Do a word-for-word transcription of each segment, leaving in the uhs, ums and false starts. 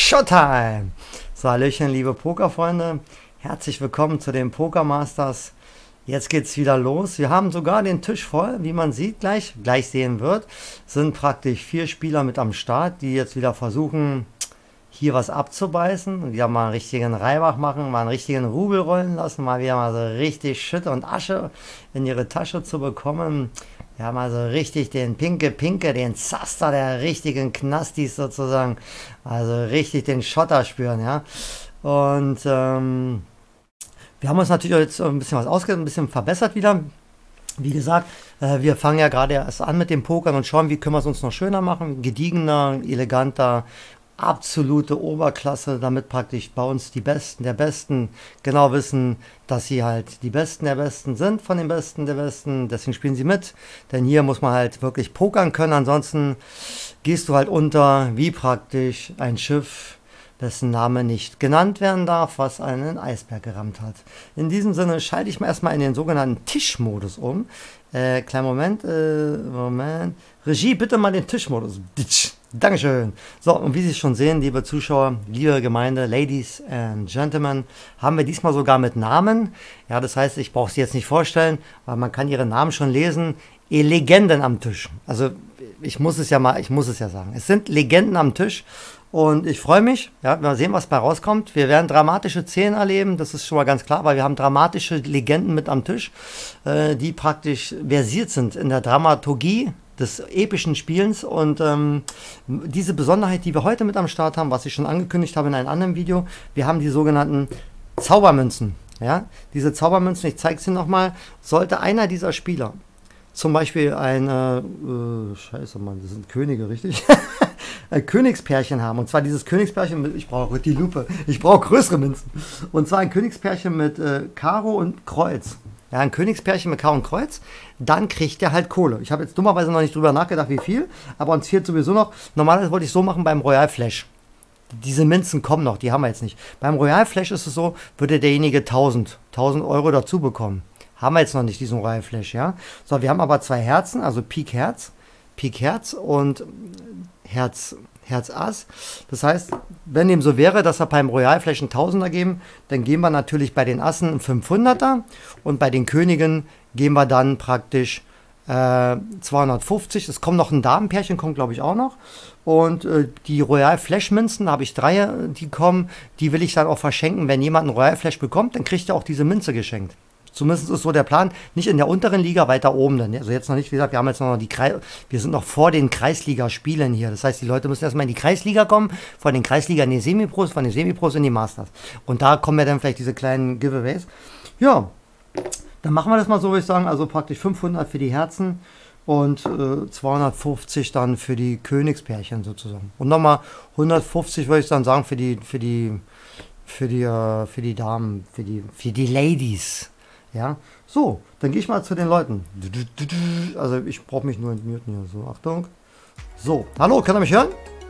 Showtime! So, Hallöchen, liebe Pokerfreunde. Herzlich willkommen zu den Pokermasters. Jetzt geht's wieder los. Wir haben sogar den Tisch voll, wie man sieht, gleich, gleich sehen wird. Sind praktisch vier Spieler mit am Start, die jetzt wieder versuchen, hier was abzubeißen und wieder mal einen richtigen Reibach machen, mal einen richtigen Rubel rollen lassen, mal wieder mal so richtig Schütte und Asche in ihre Tasche zu bekommen. Wir haben also richtig den Pinke Pinke, den Zaster der richtigen Knastis sozusagen, also richtig den Schotter spüren, ja. Und ähm, wir haben uns natürlich jetzt ein bisschen was ausgedacht, ein bisschen verbessert wieder. Wie gesagt, äh, wir fangen ja gerade erst an mit dem Pokern und schauen, wie können wir es uns noch schöner machen, gediegener, eleganter, absolute Oberklasse, damit praktisch bei uns die Besten der Besten genau wissen, dass sie halt die Besten der Besten sind von den Besten der Besten. Deswegen spielen sie mit, denn hier muss man halt wirklich pokern können, ansonsten gehst du halt unter wie praktisch ein Schiff, dessen Name nicht genannt werden darf, was einen Eisberg gerammt hat. In diesem Sinne schalte ich mir erstmal in den sogenannten Tischmodus um. Äh, kleinen Moment, äh, Moment. Regie, bitte mal den Tischmodus. Dankeschön. So, und wie Sie schon sehen, liebe Zuschauer, liebe Gemeinde, Ladies and Gentlemen, haben wir diesmal sogar mit Namen. Ja, das heißt, ich brauche Sie jetzt nicht vorstellen, weil man kann Ihre Namen schon lesen. Ihr Legenden am Tisch. Also, ich muss es ja mal, ich muss es ja sagen. Es sind Legenden am Tisch. Und ich freue mich, ja, mal sehen, was bei rauskommt. Wir werden dramatische Szenen erleben, das ist schon mal ganz klar, weil wir haben dramatische Legenden mit am Tisch, äh, die praktisch versiert sind in der Dramaturgie des epischen Spielens. Und ähm, diese Besonderheit, die wir heute mit am Start haben, was ich schon angekündigt habe in einem anderen Video, wir haben die sogenannten Zaubermünzen. Ja? Diese Zaubermünzen, ich zeige sie nochmal, sollte einer dieser Spieler, zum Beispiel ein, äh, äh, scheiße Mann, das sind Könige, richtig? Ein Königspärchen haben. Und zwar dieses Königspärchen mit, ich brauche die Lupe, ich brauche größere Münzen. Und zwar ein Königspärchen mit äh, Karo und Kreuz. Ja, ein Königspärchen mit Karo und Kreuz. Dann kriegt der halt Kohle. Ich habe jetzt dummerweise noch nicht drüber nachgedacht, wie viel. Aber uns fehlt sowieso noch. Normalerweise wollte ich so machen beim Royal Flash. Diese Münzen kommen noch, die haben wir jetzt nicht. Beim Royal Flash ist es so, würde derjenige tausend Euro dazu bekommen. Haben wir jetzt noch nicht, diesen Royal Flash, ja. So, wir haben aber zwei Herzen, also Pik Herz. Pik Herz und Herz, Herz Ass. Das heißt, wenn dem so wäre, dass wir beim Royal Flash einen Tausender geben, dann geben wir natürlich bei den Assen einen fünfhunderter und bei den Königen geben wir dann praktisch äh, zweihundertfünfzig. Es kommt noch ein Damenpärchen, kommt glaube ich auch noch. Und äh, die Royal Flash Münzen, da habe ich drei, die kommen, die will ich dann auch verschenken. Wenn jemand einen Royal Flash bekommt, dann kriegt er auch diese Münze geschenkt. Zumindest ist so der Plan, nicht in der unteren Liga, weiter oben dann. Also jetzt noch nicht, wie gesagt, wir haben jetzt noch die Kreis, wir sind noch vor den Kreisligaspielen hier. Das heißt, die Leute müssen erstmal in die Kreisliga kommen, von den Kreisliga in die Semipros, von den Semipros in die Masters. Und da kommen ja dann vielleicht diese kleinen Giveaways. Ja, dann machen wir das mal so, würde ich sagen. Also praktisch fünfhundert für die Herzen und äh, zweihundertfünfzig dann für die Königspärchen sozusagen. Und nochmal hundertfünfzig würde ich dann sagen für die, für die, für die, äh, für die Damen, für die, für die Ladies. Ja, so, dann gehe ich mal zu den Leuten. Also ich brauche mich nur entmuten hier. So, Achtung. So, hallo, kann er mich hören?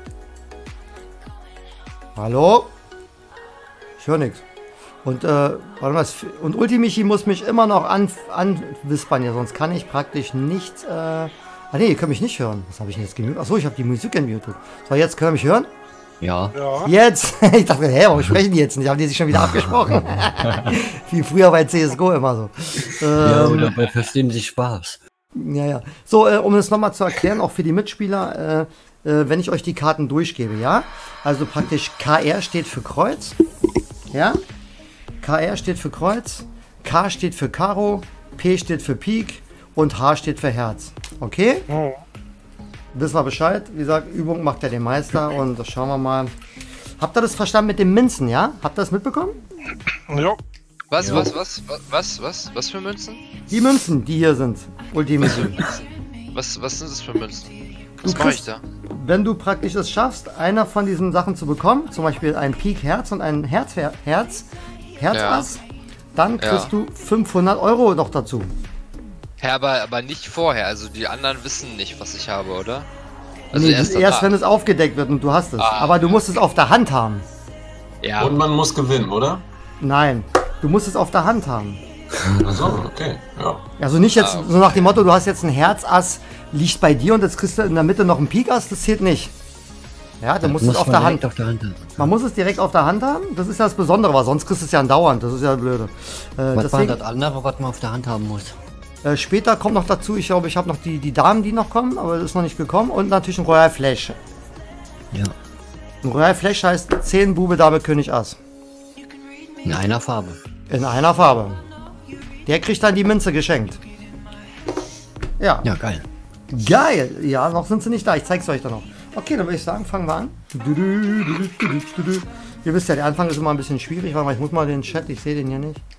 Hallo? Ich höre nichts. Und, äh, warte mal, und Ultimichi muss mich immer noch an, anwispern hier, sonst kann ich praktisch nicht, äh, ah ne, ihr könnt mich nicht hören. Was habe ich denn jetzt gemutet? Achso, ich habe die Musik gemutet. So, jetzt könnt ihr mich hören? Ja. ja. Jetzt! Ich dachte, hä, warum sprechen die jetzt nicht? Haben die sich schon wieder abgesprochen? Wie früher bei C S G O immer so. Ja, ähm, oder bei Verstehen sich Spaß. Ja, ja. So, äh, um es nochmal zu erklären, auch für die Mitspieler, äh, äh, wenn ich euch die Karten durchgebe, ja? Also praktisch K R steht für Kreuz, ja? K R steht für Kreuz, K steht für Karo, P steht für Pik und H steht für Herz. Okay? Oh. Wissen wir Bescheid. Wie gesagt, Übung macht ja den Meister und das schauen wir mal. Habt ihr das verstanden mit den Münzen, ja? Habt ihr das mitbekommen? Ja. Was, ja. was, was, was, was, was, was für Münzen? Die Münzen, die hier sind. Ultimate. was, was sind das für Münzen? Was mache ich da? Wenn du praktisch es schaffst, einer von diesen Sachen zu bekommen, zum Beispiel ein Pik Herz und ein Herz, Herz, Herz Ass, ja. Dann kriegst ja. du fünfhundert Euro noch dazu. Ja, aber, aber nicht vorher, also die anderen wissen nicht, was ich habe, oder? Also nee, erst, erst wenn es aufgedeckt wird und du hast es. Ah, aber du musst es auf der Hand haben. Ja. Und man muss gewinnen, oder? Nein, du musst es auf der Hand haben. Achso, okay, ja. Also nicht jetzt ah, okay. so nach dem Motto, du hast jetzt ein Herzass, liegt bei dir und jetzt kriegst du in der Mitte noch ein Pik Ass, das zählt nicht. Ja, du musst Muss es auf man der Hand. direkt auf der Hand haben. Man muss es direkt auf der Hand haben. Das ist ja das Besondere, weil sonst kriegst du es ja andauernd. Das ist ja blöde. Äh, Was war deswegen, das andere, was man auf der Hand haben muss? äh, später kommt noch dazu, ich glaube, ich habe noch die, die Damen, die noch kommen, aber das ist noch nicht gekommen. Und natürlich ein Royal Flash. Ja. Ein Royal Flash heißt zehn Bube, Dame, König, Ass. In einer Farbe. In einer Farbe. Der kriegt dann die Münze geschenkt. Ja. Ja, geil. Geil. Ja, noch sind sie nicht da. Ich zeig's euch dann noch. Okay, dann würde ich sagen, fangen wir an. Ihr wisst ja, der Anfang ist immer ein bisschen schwierig, weil ich muss mal den Chat, ich sehe den hier nicht.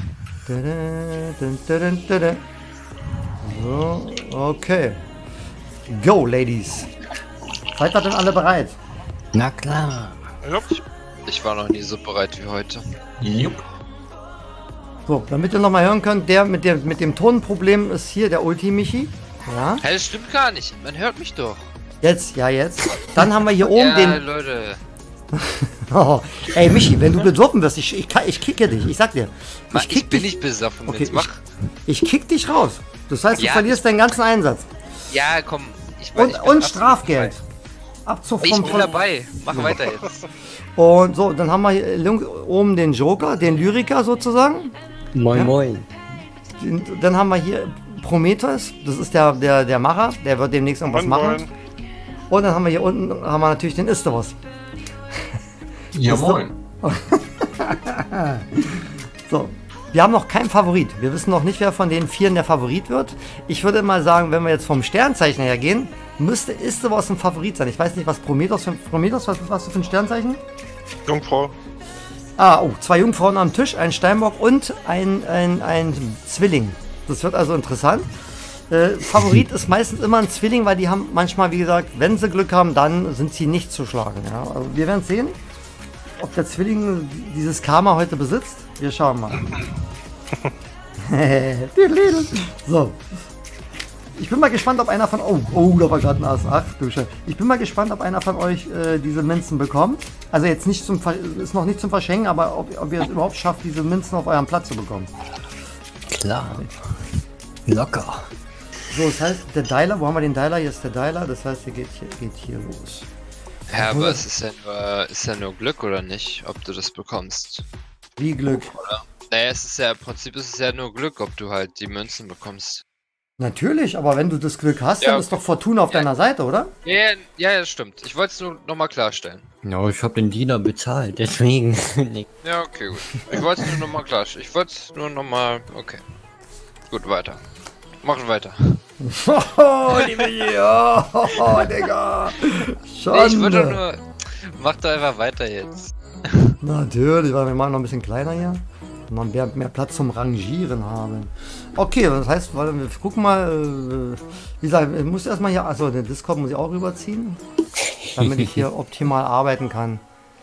So, okay. Go, Ladies. Seid ihr denn alle bereit? Na klar. Ich, ich war noch nie so bereit wie heute. Jupp. So, damit ihr noch mal hören könnt, der mit dem, mit dem Tonproblem ist hier der Ulti-Michi. Ja. Hey, das stimmt gar nicht. Man hört mich doch. Jetzt, ja jetzt. Dann haben wir hier oben Ja, den... Leute. Oh, ey, Michi, wenn du besoffen wirst, ich, ich, ich kicke dich, ich sag dir. Ich, Ich kick ich bin dich, nicht besoffen. Okay, Jetzt mach. ich kick dich raus. Das heißt, du Ja. verlierst deinen ganzen Einsatz. Ja, komm. Ich weiß, Und, ich bin und absolut Strafgeld. dabei. Abzug Ich vom... bin dabei. Mach weiter jetzt. Und so, dann haben wir hier links oben den Joker, den Lyriker sozusagen. Moin, Ja. moin. Den, dann haben wir hier Prometheus, das ist der, der, der Macher, der wird demnächst irgendwas machen. Und dann haben wir hier unten haben wir natürlich den Isteros. Ja, moin. So, wir haben noch keinen Favorit. Wir wissen noch nicht, wer von den Vieren der Favorit wird. Ich würde mal sagen, wenn wir jetzt vom Sternzeichen her gehen, müsste Isteros ein Favorit sein. Ich weiß nicht, was Prometheus für, Prometheus, was hast du für ein Sternzeichen? Jungfrau. Ah, oh, zwei Jungfrauen am Tisch, ein Steinbock und ein, ein, ein Zwilling. Das wird also interessant. Äh, Favorit ist meistens immer ein Zwilling, weil die haben manchmal, wie gesagt, wenn sie Glück haben, dann sind sie nicht zu schlagen. Ja? Also wir werden sehen, ob der Zwilling dieses Karma heute besitzt. Wir schauen mal. So. Ich bin mal gespannt, ob einer von... Oh, oh, da war gerade ein Ass. Ach, du Scheiße. Ich bin mal gespannt, ob einer von euch äh, diese Münzen bekommt. Also jetzt nicht zum... Ver ist noch nicht zum Verschenken, aber ob, ob ihr es überhaupt schafft, diese Münzen auf eurem Platz zu bekommen. Klar. Locker. So, das heißt, der Dialer, wo haben wir den Dialer? Hier ist der Dialer, das heißt, der geht hier, geht hier los. Ja, aber es ist ja, nur, ist ja nur Glück, oder nicht? Ob du das bekommst. Wie Glück. Oder? Naja, es ist ja im Prinzip ist es ja nur Glück, ob du halt die Münzen bekommst. Natürlich, aber wenn du das Glück hast, Ja, dann ist doch Fortuna auf ja. deiner Seite, oder? Ja, ja, ja, das stimmt. Ich wollte es nur nochmal klarstellen. Ja, ich hab den Dealer bezahlt, deswegen. Ja, okay, gut. Ich wollte es nur nochmal klarstellen. Ich wollte es nur nochmal. Okay. Gut, weiter. Machen weiter. Oh, liebe hier. Oh, Digga. Nee, ich würde Schande. nur. Mach doch einfach weiter jetzt. Natürlich, weil wir machen noch ein bisschen kleiner hier. Und noch mehr, mehr Platz zum Rangieren haben. Okay, das heißt, weil wir gucken mal, äh, wie gesagt, ich muss erstmal hier, achso, den Discord muss ich auch rüberziehen, damit ich hier optimal arbeiten kann.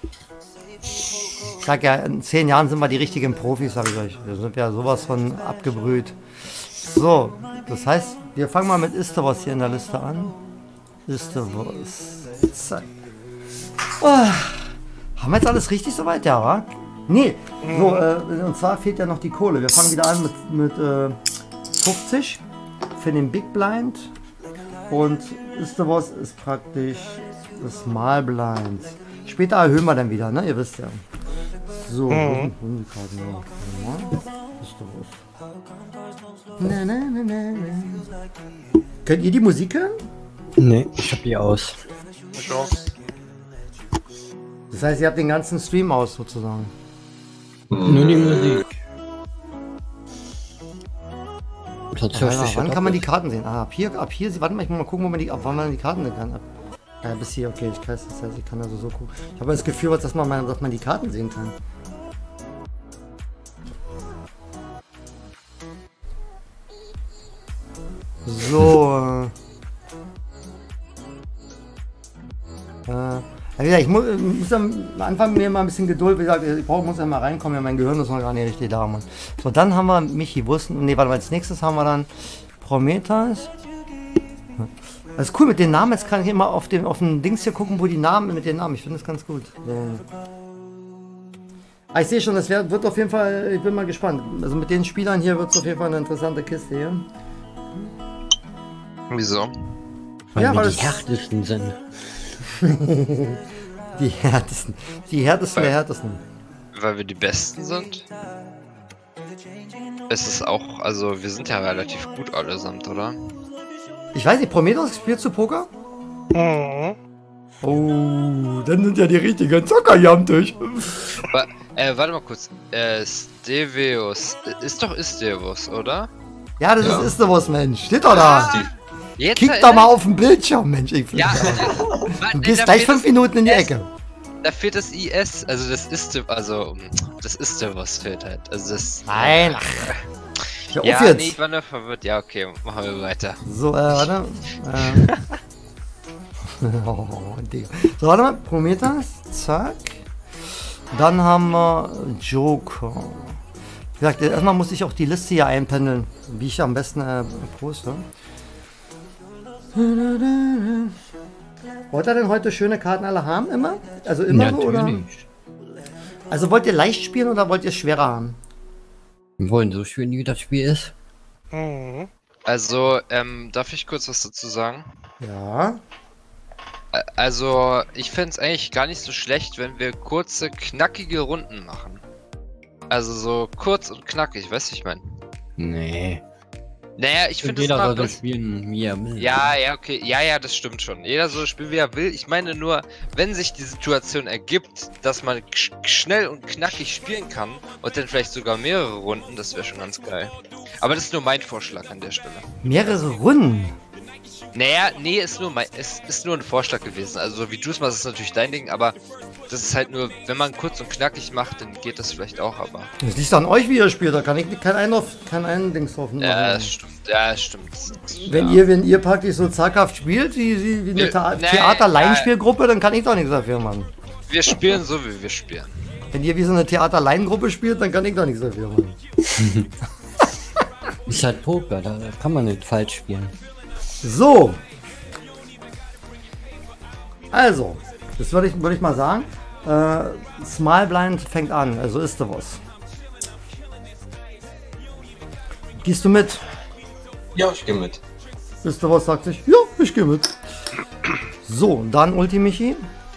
Ich sag ja, in zehn Jahren sind wir die richtigen Profis, sag ich euch. Wir sind ja sowas von abgebrüht. So, das heißt, wir fangen mal mit Isteros hier in der Liste an. Isteros. Zack. Oh, haben wir jetzt alles richtig soweit, ja, wa? Nee, so, äh, und zwar fehlt ja noch die Kohle. Wir fangen wieder an mit, mit äh, fünfzig für den Big Blind. Und Isteros ist praktisch das Small Blind. Später erhöhen wir dann wieder, ne? Ihr wisst ja. So, mhm. wo sind die Karten noch? Isteros. Na, na, na, na, na. Könnt ihr die Musik hören? Nee, ich hab die aus. Ich auch. Das heißt, ihr habt den ganzen Stream aus, sozusagen. Nur die Musik. Sonst hörst du Ja, dich wann ja kann man die doppelt. Karten sehen? Ah, ab hier, ab hier, warte mal, ich muss mal gucken, wo man die, ab wann man die Karten sehen kann. Ab, ja, bis hier, okay, ich weiß, das heißt, ich kann also so gucken. Ich habe das Gefühl, dass man, dass man die Karten sehen kann. So. Äh, äh, ja, wie gesagt, ich muss, muss am Anfang mir mal ein bisschen Geduld, wie gesagt, ich brauch, muss ja mal reinkommen, ja, mein Gehirn ist noch gar nicht richtig da, Mann. So, dann haben wir Michi Wussten, nee, warte mal, als nächstes haben wir dann Prometheus. Das ist cool mit den Namen, jetzt kann ich immer auf dem, auf dem Dings hier gucken, wo die Namen, mit den Namen, ich finde das ganz gut. So. Ah, ich sehe schon, das wär, wird auf jeden Fall, ich bin mal gespannt. Also mit den Spielern hier wird es auf jeden Fall eine interessante Kiste hier. Hm. Wieso? Weil Ja, wir weil die es- härtesten sind. Die härtesten. Die härtesten der härtesten. Weil wir die Besten sind? Es ist auch, also wir sind ja relativ gut allesamt, oder? Ich weiß nicht, Prometheus, spielst du Poker? Mhm. Oh, dann sind ja die richtigen Zocker hier am Tisch. Wa äh, warte mal kurz. Äh, Stevius. Ist doch Istevus, oder? Ja, das Ja. ist Istevos, Mensch. Steht doch da. Jetzt Kick doch mal auf den Bildschirm, Mensch. Ich Ja, du gehst gleich fünf Minuten in die Ecke. Da fehlt das I S, also das ist, also das ist was fehlt halt. Also das. Nein. Ach. Hör Ja, auf jetzt. nee, ich war nur verwirrt. Ja, okay, machen wir weiter. So, äh, warte. Ähm. Oh, Digga. So, warte mal. Prometheus. Zack. Dann haben wir Joker. Wie gesagt, erstmal muss ich auch die Liste hier einpendeln, wie ich am besten äh, poste. Wollt ihr denn heute schöne Karten alle haben? Immer? Also immer so, oder? Natürlich. Also wollt ihr leicht spielen oder wollt ihr schwerer haben? Wir wollen so spielen, wie das Spiel ist. Mhm. Also, ähm, darf ich kurz was dazu sagen? Ja. Ä- Also, ich fände es eigentlich gar nicht so schlecht, wenn wir kurze, knackige Runden machen. Also so kurz und knackig, weißt du, ich meine. Nee. Naja, ich finde es Jeder mal soll so best- spielen, wie er will. Ja, ja, okay. Ja, ja, das stimmt schon. Jeder so spielen, wie er will. Ich meine nur, wenn sich die Situation ergibt, dass man sch schnell und knackig spielen kann und dann vielleicht sogar mehrere Runden, das wäre schon ganz geil. Aber das ist nur mein Vorschlag an der Stelle. Mehrere Runden. Naja, nee, ist nur mein, es ist nur ein Vorschlag gewesen. Also wie du es machst, ist natürlich dein Ding, aber das ist halt nur, wenn man kurz und knackig macht, dann geht das vielleicht auch, aber. Das liegt an euch, wie ihr spielt. Da kann ich kein einen, auf, kein einen Dings drauf machen. Ja, das stimmt. Ja, das stimmt. Wenn ja. ihr, wenn ihr praktisch so zaghaft spielt, wie, wie, wie eine Nö, Thea nein, Theater-Laienspielgruppe, dann kann ich doch nichts dafür machen. Wir spielen so, wie wir spielen. Wenn ihr wie so eine Theater-Laiengruppe spielt, dann kann ich doch nichts dafür machen. Ist halt Poker, da kann man nicht falsch spielen. So. Also, das würde ich, würd ich mal sagen. Äh, Small Blind fängt an, also ist da was. Gehst du mit? Ja, ich gehe mit. Ist da was, sagt sich, ja, ich gehe mit. So, dann Ulti Michi.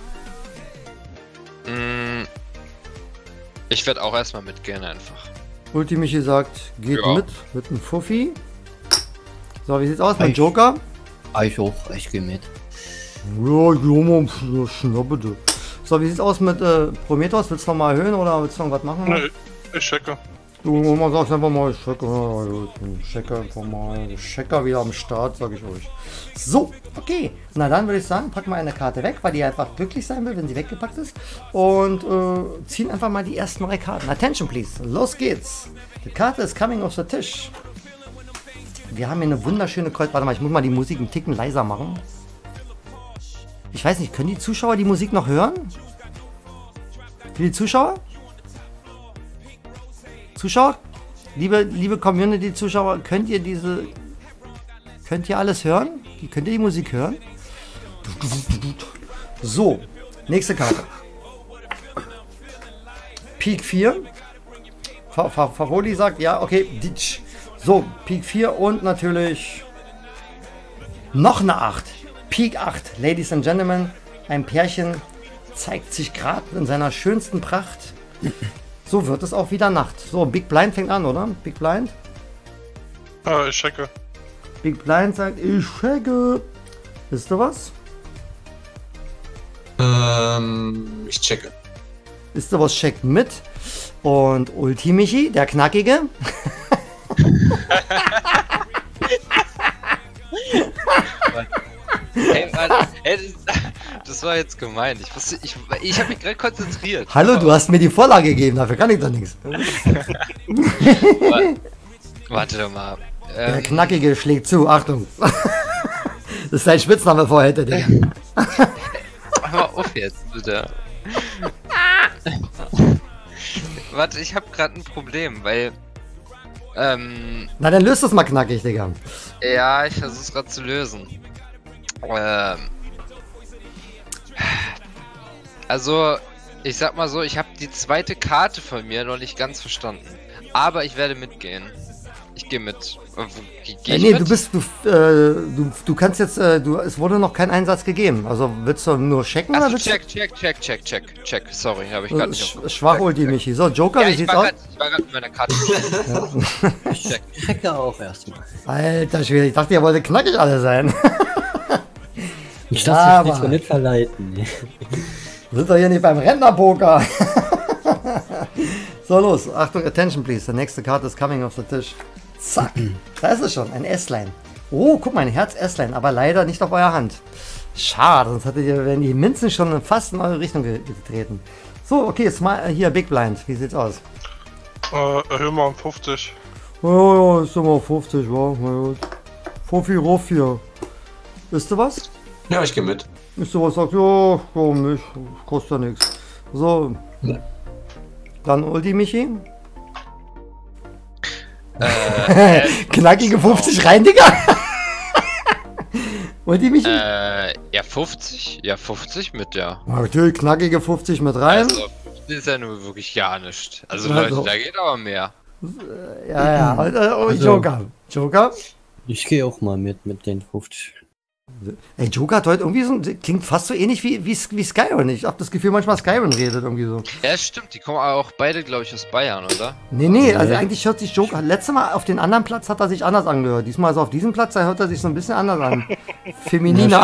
Mm, Ich werde auch erstmal mitgehen einfach. Ulti Michi sagt, geht Ja. mit, mit einem Fuffi. So, wie sieht's aus mit Ich- Joker? Ich auch, ich geh mit. Ja, Junge, ja, schnappete. So, wie sieht's aus mit äh, Prometheus? Willst du noch mal erhöhen oder willst du noch was machen? Nee, ich checke. Du Oma sagst einfach mal, ich checke, ja, gut, ich checke einfach mal, ich checke wieder am Start, sag ich euch. So, okay. Na dann würde ich sagen, packen wir eine Karte weg, weil die einfach glücklich sein will, wenn sie weggepackt ist. Und äh, ziehen einfach mal die ersten drei Karten. Attention please, los geht's. Die Karte ist coming off the Tisch. Wir haben hier eine wunderschöne Kreuz. Warte mal, ich muss mal die Musik einen Ticken leiser machen. Ich weiß nicht, können die Zuschauer die Musik noch hören? Die Zuschauer? Zuschauer? Liebe, liebe Community-Zuschauer, könnt ihr diese... Könnt ihr alles hören? Könnt ihr die Musik hören? So, nächste Karte. Pik vier. Fa- Fa- Favoli sagt, ja, okay. Ditch. So, Pik vier und natürlich noch eine acht. Pik acht. Ladies and Gentlemen, ein Pärchen zeigt sich gerade in seiner schönsten Pracht. So wird es auch wieder Nacht. So, Big Blind fängt an, oder? Big Blind? Ah, ich checke. Big Blind sagt, ich checke. Wisst ihr was? Ähm, ich checke. Wisst ihr was? Checkt mit. Und Ulti Michi, der Knackige. Hey, Mann, hey, das, das war jetzt gemein. Ich wusste, ich, ich habe mich gerade konzentriert. Hallo, du hast mir die Vorlage gegeben, dafür kann ich doch nichts. Warte doch mal. Der Ähm, Knackige schlägt zu, Achtung. Das ist dein Spitzname vorher hätte, Digga. mach mal auf jetzt, bitte. Warte, ich habe gerade ein Problem, weil. Ähm, Na, dann löst das mal knackig, Digga. ja, ich versuche es gerade zu lösen. Ähm, also, ich sag mal so, ich habe die zweite Karte von mir noch nicht ganz verstanden. Aber ich werde mitgehen. Ich gehe mit. Äh, wo- Geh, geh Äh, ich nee, mit? du bist, du, äh, du, du kannst jetzt, äh, du, es wurde noch kein Einsatz gegeben. Also willst du nur checken oder Achso, willst check, check, check, check, check, check. Sorry, habe ich du... gerade Äh, nicht sch aufgepasst. schwach Check, Ulti, check. Michi. So, Joker, Ja, wie ich sieht's war aus? grad- ich war gerade mit meiner Karte. Ich check. Checke auch erstmal. Alter Schwede, ich dachte, ihr wolltet knackig alle sein. Ich Ja, lasse aber- mich nicht so nicht verleiten. Wir sind doch hier nicht beim Rentnerpoker. So, los. Achtung, attention please. Die nächste Karte ist coming auf den Tisch. Zack. Da ist es schon, ein S-Line. Oh, guck mal, ein Herz-S-Line, aber leider nicht auf eurer Hand. Schade, sonst hättet ihr, wären die Münzen schon fast in eure Richtung ge- getreten. So, okay, Smile, hier, Big Blind. Wie sieht's aus? Äh, erhöhen wir um fünfzig. Ja, ja, ist immer fünfzig, ja. Na gut. Fuffi, Ruffi. Wisst ihr was? Ja, ich gehe mit. Wisst ihr was? Sagt, ja, warum nicht? Kostet ja nichts. So. Dann Ulti, Michi. Äh, Knackige fünfzig rein, Digga. Ulti, Michi. äh, ja, fünfzig. Ja, fünfzig mit, ja. Natürlich, knackige fünfzig mit rein. Also, fünfzig ist ja nur wirklich gar nicht. Also, Also. Leute, da geht aber mehr. Ja, ja. Und, äh, und Also- Joker. Joker? Ich gehe auch mal mit, mit den fünfzig. Ey, Joker hat heute irgendwie so ein, klingt fast so ähnlich wie, wie, wie Skyrim. Ich hab das Gefühl, manchmal Skyrim redet irgendwie so. Ja, stimmt. Die kommen aber auch beide, glaube ich, aus Bayern, oder? Nee, nee, also Nee. eigentlich hört sich Joker. Letztes Mal auf den anderen Platz hat er sich anders angehört. Diesmal also auf diesem Platz, da hört er sich so ein bisschen anders an. Femininer.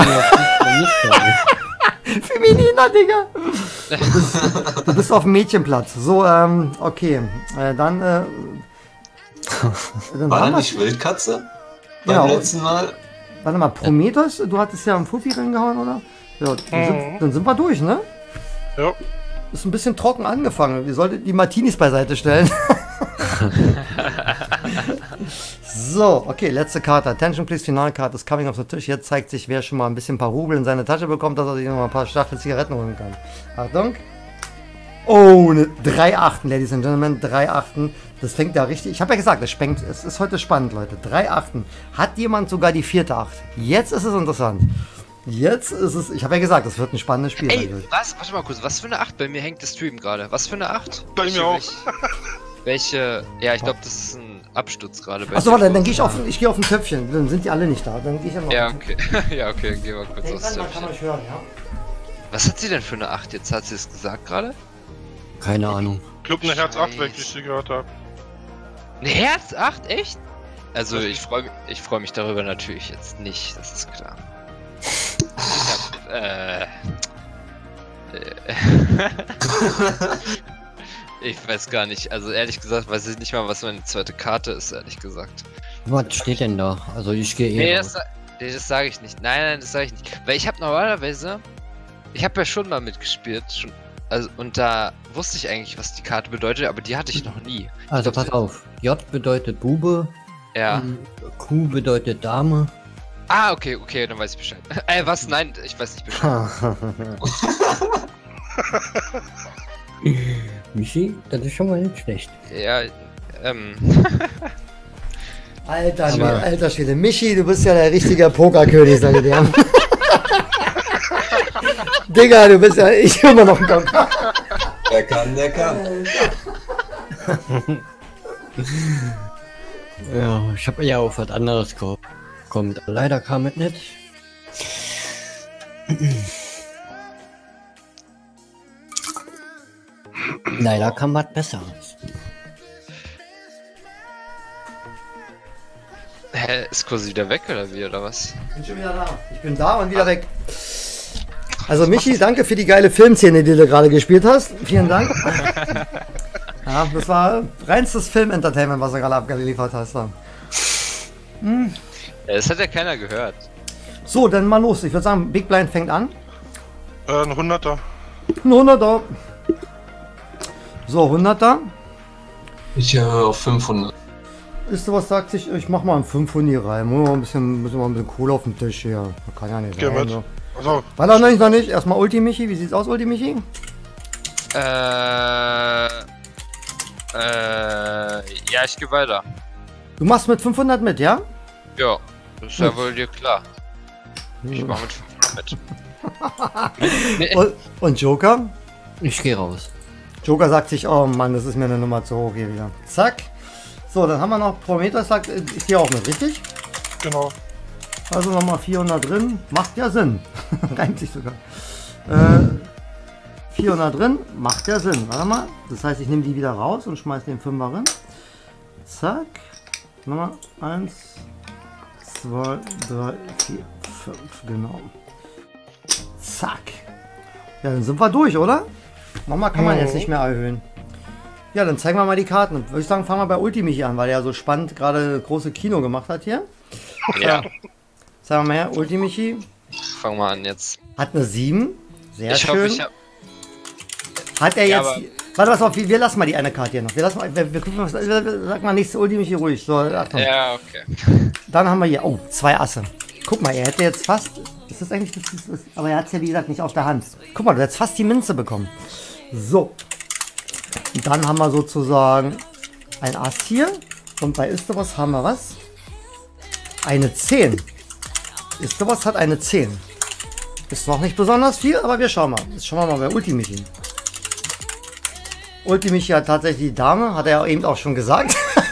Femininer, Digga. Du bist, du bist auf dem Mädchenplatz. So, ähm, okay. Äh, dann, äh. dann War haben da wir- nicht Wildkatze? Genau. Beim letzten Mal? Warte mal, Prometheus, du hattest ja einen Fuffi reingehauen, oder? Ja, dann sind, dann sind wir durch, ne? Ja. Ist ein bisschen trocken angefangen. Wir sollten die Martinis beiseite stellen. So, okay, letzte Karte. Attention please, Finalkarte ist coming auf den Tisch. Jetzt zeigt sich, wer schon mal ein bisschen ein paar Rubel in seine Tasche bekommt, dass er sich noch mal ein paar Stachel Zigaretten holen kann. Achtung. Oh, ne, drei Achten, Ladies and Gentlemen, drei Achten. Das fängt ja richtig. Ich habe ja gesagt, es, spengt, es ist heute spannend, Leute. Drei Achten. Hat jemand sogar die vierte Acht? Jetzt ist es interessant. Jetzt ist es. Ich habe ja gesagt, es wird ein spannendes Spiel. Ey, Leute. was? Warte mal kurz. Was für eine acht? Bei mir hängt der Stream gerade. Was für eine acht? Bei welche, mir auch. Welche, welche ja, ich glaube, das ist ein Absturz gerade. bei Achso, dir. warte, dann gehe ich auf, ich gehe auf ein Töpfchen. Dann sind die alle nicht da. Dann gehe ich ja noch. Ja, auf ein- okay. ja, okay, dann gehen wir kurz Denkt aus. dran, man kann euch hören, ja. Was hat sie denn für eine acht jetzt? Hat sie es gesagt gerade? Keine Ahnung. Club eine Herz acht weg, Scheiße. wie ich sie gehört habe. Eine Herz acht? Echt? Also, ich freue mich, ich freu mich darüber natürlich jetzt nicht, das ist klar. Ich hab, äh. äh ich weiß gar nicht. Also, ehrlich gesagt, weiß ich nicht mal, was meine zweite Karte ist, ehrlich gesagt. Was steht denn da? Also ich gehe eh Nee, raus. das, sa- nee, das sage ich nicht. Nein, nein, das sage ich nicht. Weil ich habe normalerweise. Ich habe ja schon mal mitgespielt. Schon, also, und da wusste ich eigentlich, was die Karte bedeutet, aber die hatte ich noch nie. Also Ich glaub, pass auf. J bedeutet Bube. Ja. ähm, Q bedeutet Dame. Ah, okay, okay, dann weiß ich Bescheid. äh, was? Nein, ich weiß nicht Bescheid. Michi, das ist schon mal nicht schlecht. Ja, ähm. Alter Schwede, Aber- alter Schwede. Michi, du bist ja der richtige Pokerkönig, sag ich dir. Digga, du bist ja ich immer noch ein Poker. Der kann, der kann. Ja, ich habe ja auf was anderes gehofft. Kommt. Leider kam es nicht. Leider kam was Besseres. Hä, ist quasi wieder weg oder wie, oder was? Ich bin schon wieder da. Ich bin da und wieder weg. Also Michi, danke für die geile Filmszene, die du gerade gespielt hast. Vielen Dank. Ja, das war reinstes Film-Entertainment, was du gerade abgeliefert hast. Da. Ja, das hat ja keiner gehört. So, dann mal los. Ich würde sagen, Big Blind fängt an. Äh, ein Hunderter. Ein hunderter. So, hunderter. Ich höre auf fünfhundert. Ist du was, sagt sich, ich mach mal einen fünfhundert rein. Muss mal ein bisschen, müssen wir mal ein bisschen Kohle auf den Tisch hier. Kann ja nicht Geh sein. mit. So. Also, Warte, noch nicht, noch nicht. Erstmal Ulti Michi. Wie sieht's aus, Ulti Michi? Äh. Äh. Ja, ich gehe weiter. Du machst mit fünfhundert mit, ja? Ja, das ist ja wohl dir klar. Ich mach mit fünfhundert mit. Nee, Und, und Joker? Ich gehe raus. Joker sagt sich, oh Mann, das ist mir eine Nummer zu hoch hier wieder. Zack. So, dann haben wir noch Prometheus, sagt, ist hier auch mit, richtig? Genau. Also nochmal vierhundert drin. Macht ja Sinn. Reimt sich sogar. Äh, vierhundert drin. Macht ja Sinn. Warte mal. Das heißt, ich nehme die wieder raus und schmeiße den Fünfer rein. Zack. Nochmal. eins, zwei, drei, vier, fünf. Genau. Zack. Ja, dann sind wir durch, oder? Nochmal kann man jetzt nicht mehr erhöhen. Ja, dann zeigen wir mal die Karten. Würde ich sagen, fangen wir bei Ultimichi an, weil er ja so spannend gerade große Kino gemacht hat hier. Ja, Sagen wir mal her, Ultimichi fang mal an jetzt. hat eine sieben. Sehr ich schön. hoffe, ich hab. Hat er Ja, jetzt. aber- Warte, pass auf, wir, wir lassen mal die eine Karte hier noch. Wir lassen mal, wir, wir gucken, was, sag mal nichts, Ultimichi ruhig. So, Achtung. Ja, okay. Dann haben wir hier, oh, zwei Asse. Guck mal, er hätte jetzt fast. Ist das eigentlich. Das, das, das, aber er hat es ja, wie gesagt, nicht auf der Hand. Guck mal, du hättest fast die Minze bekommen. So. Und dann haben wir sozusagen ein Ass hier. Und bei Istovos haben wir was? Eine zehn. Istovos hat eine zehn. Ist noch nicht besonders viel, aber wir schauen mal. Jetzt schauen wir mal bei Ultimichi. Ultimichi hat tatsächlich die Dame, hat er ja eben auch schon gesagt.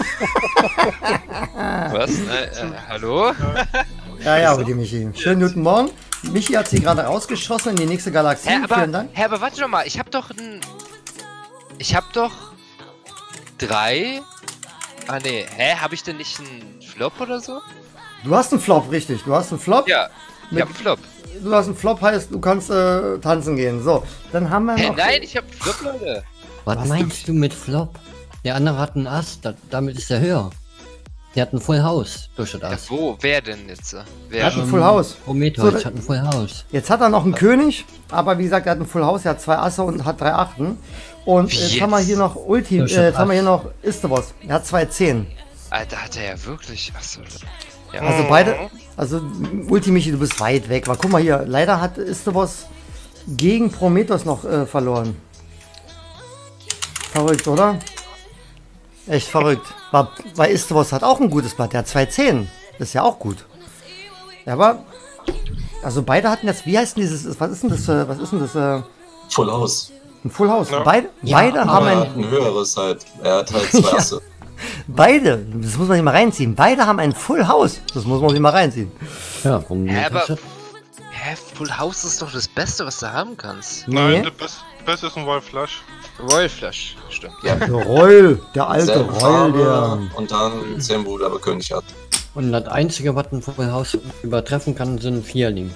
Was? Äh, äh, hallo? Ja, ja, Ultimichi. Schönen guten Morgen. Michi hat sie gerade rausgeschossen in die nächste Galaxie. Hä, aber, Vielen Dank. hä, aber warte doch mal, ich hab doch ein. Ich hab doch. Drei. Ah, nee. Hä, hab ich denn nicht einen Flop oder so? Du hast einen Flop, richtig. Du hast einen Flop. Ja. Ich Mit- hab einen Flop. Du hast einen Flop, heißt, du kannst äh, tanzen gehen. So, dann haben wir Hä, noch. nein, ich hab einen Flop, Leute. Was, Was meinst du mit Flop? Der andere hat einen Ass, da, damit ist er höher. Der hat ein Full House durch das Ja, Ass. wo? Wer denn jetzt? Er Wer? hat ein Full House. Prometheus So, da- hat ein Full House. Jetzt hat er noch einen König, aber wie gesagt, er hat ein Full House, er hat zwei Asse und hat drei Achten. Und Wie jetzt, jetzt? haben wir hier noch Ulti, Das ist äh, ja jetzt haben wir hier krass. noch Istovos. Er hat zwei Zehn. Alter, hat er ja wirklich. Achso. Ja. Also beide, also Ultimichi, du bist weit weg. Aber guck mal hier, leider hat Istovos gegen Prometheus noch äh, verloren. Verrückt, oder? Echt verrückt. Weil, weil Istovos hat auch ein gutes Blatt, der hat zwei Zehn. Ist ja auch gut. Ja, aber, also beide hatten jetzt, wie heißt denn dieses, was ist denn das, äh, was ist denn das, äh, Full House. ein Full House. Ja. Beide, Ja, beide haben Aber er ein, hat ein höheres halt. Er hat halt zwei Ja. Asse. beide, das muss man sich mal reinziehen, beide haben ein Full House. Das muss man sich mal reinziehen. Ja, Prometheus Hä, aber. hat... Hä, Full House ist doch das Beste, was du haben kannst. Nein, Nee, der Best, Beste ist ein Wild Flash. Royal Flush, stimmt. Ja, der Royal, der alte selbe Royal, Farbe der... und dann zehn Bruder, aber König hat. Und das Einzige, was ein Full House übertreffen kann, sind Vierling.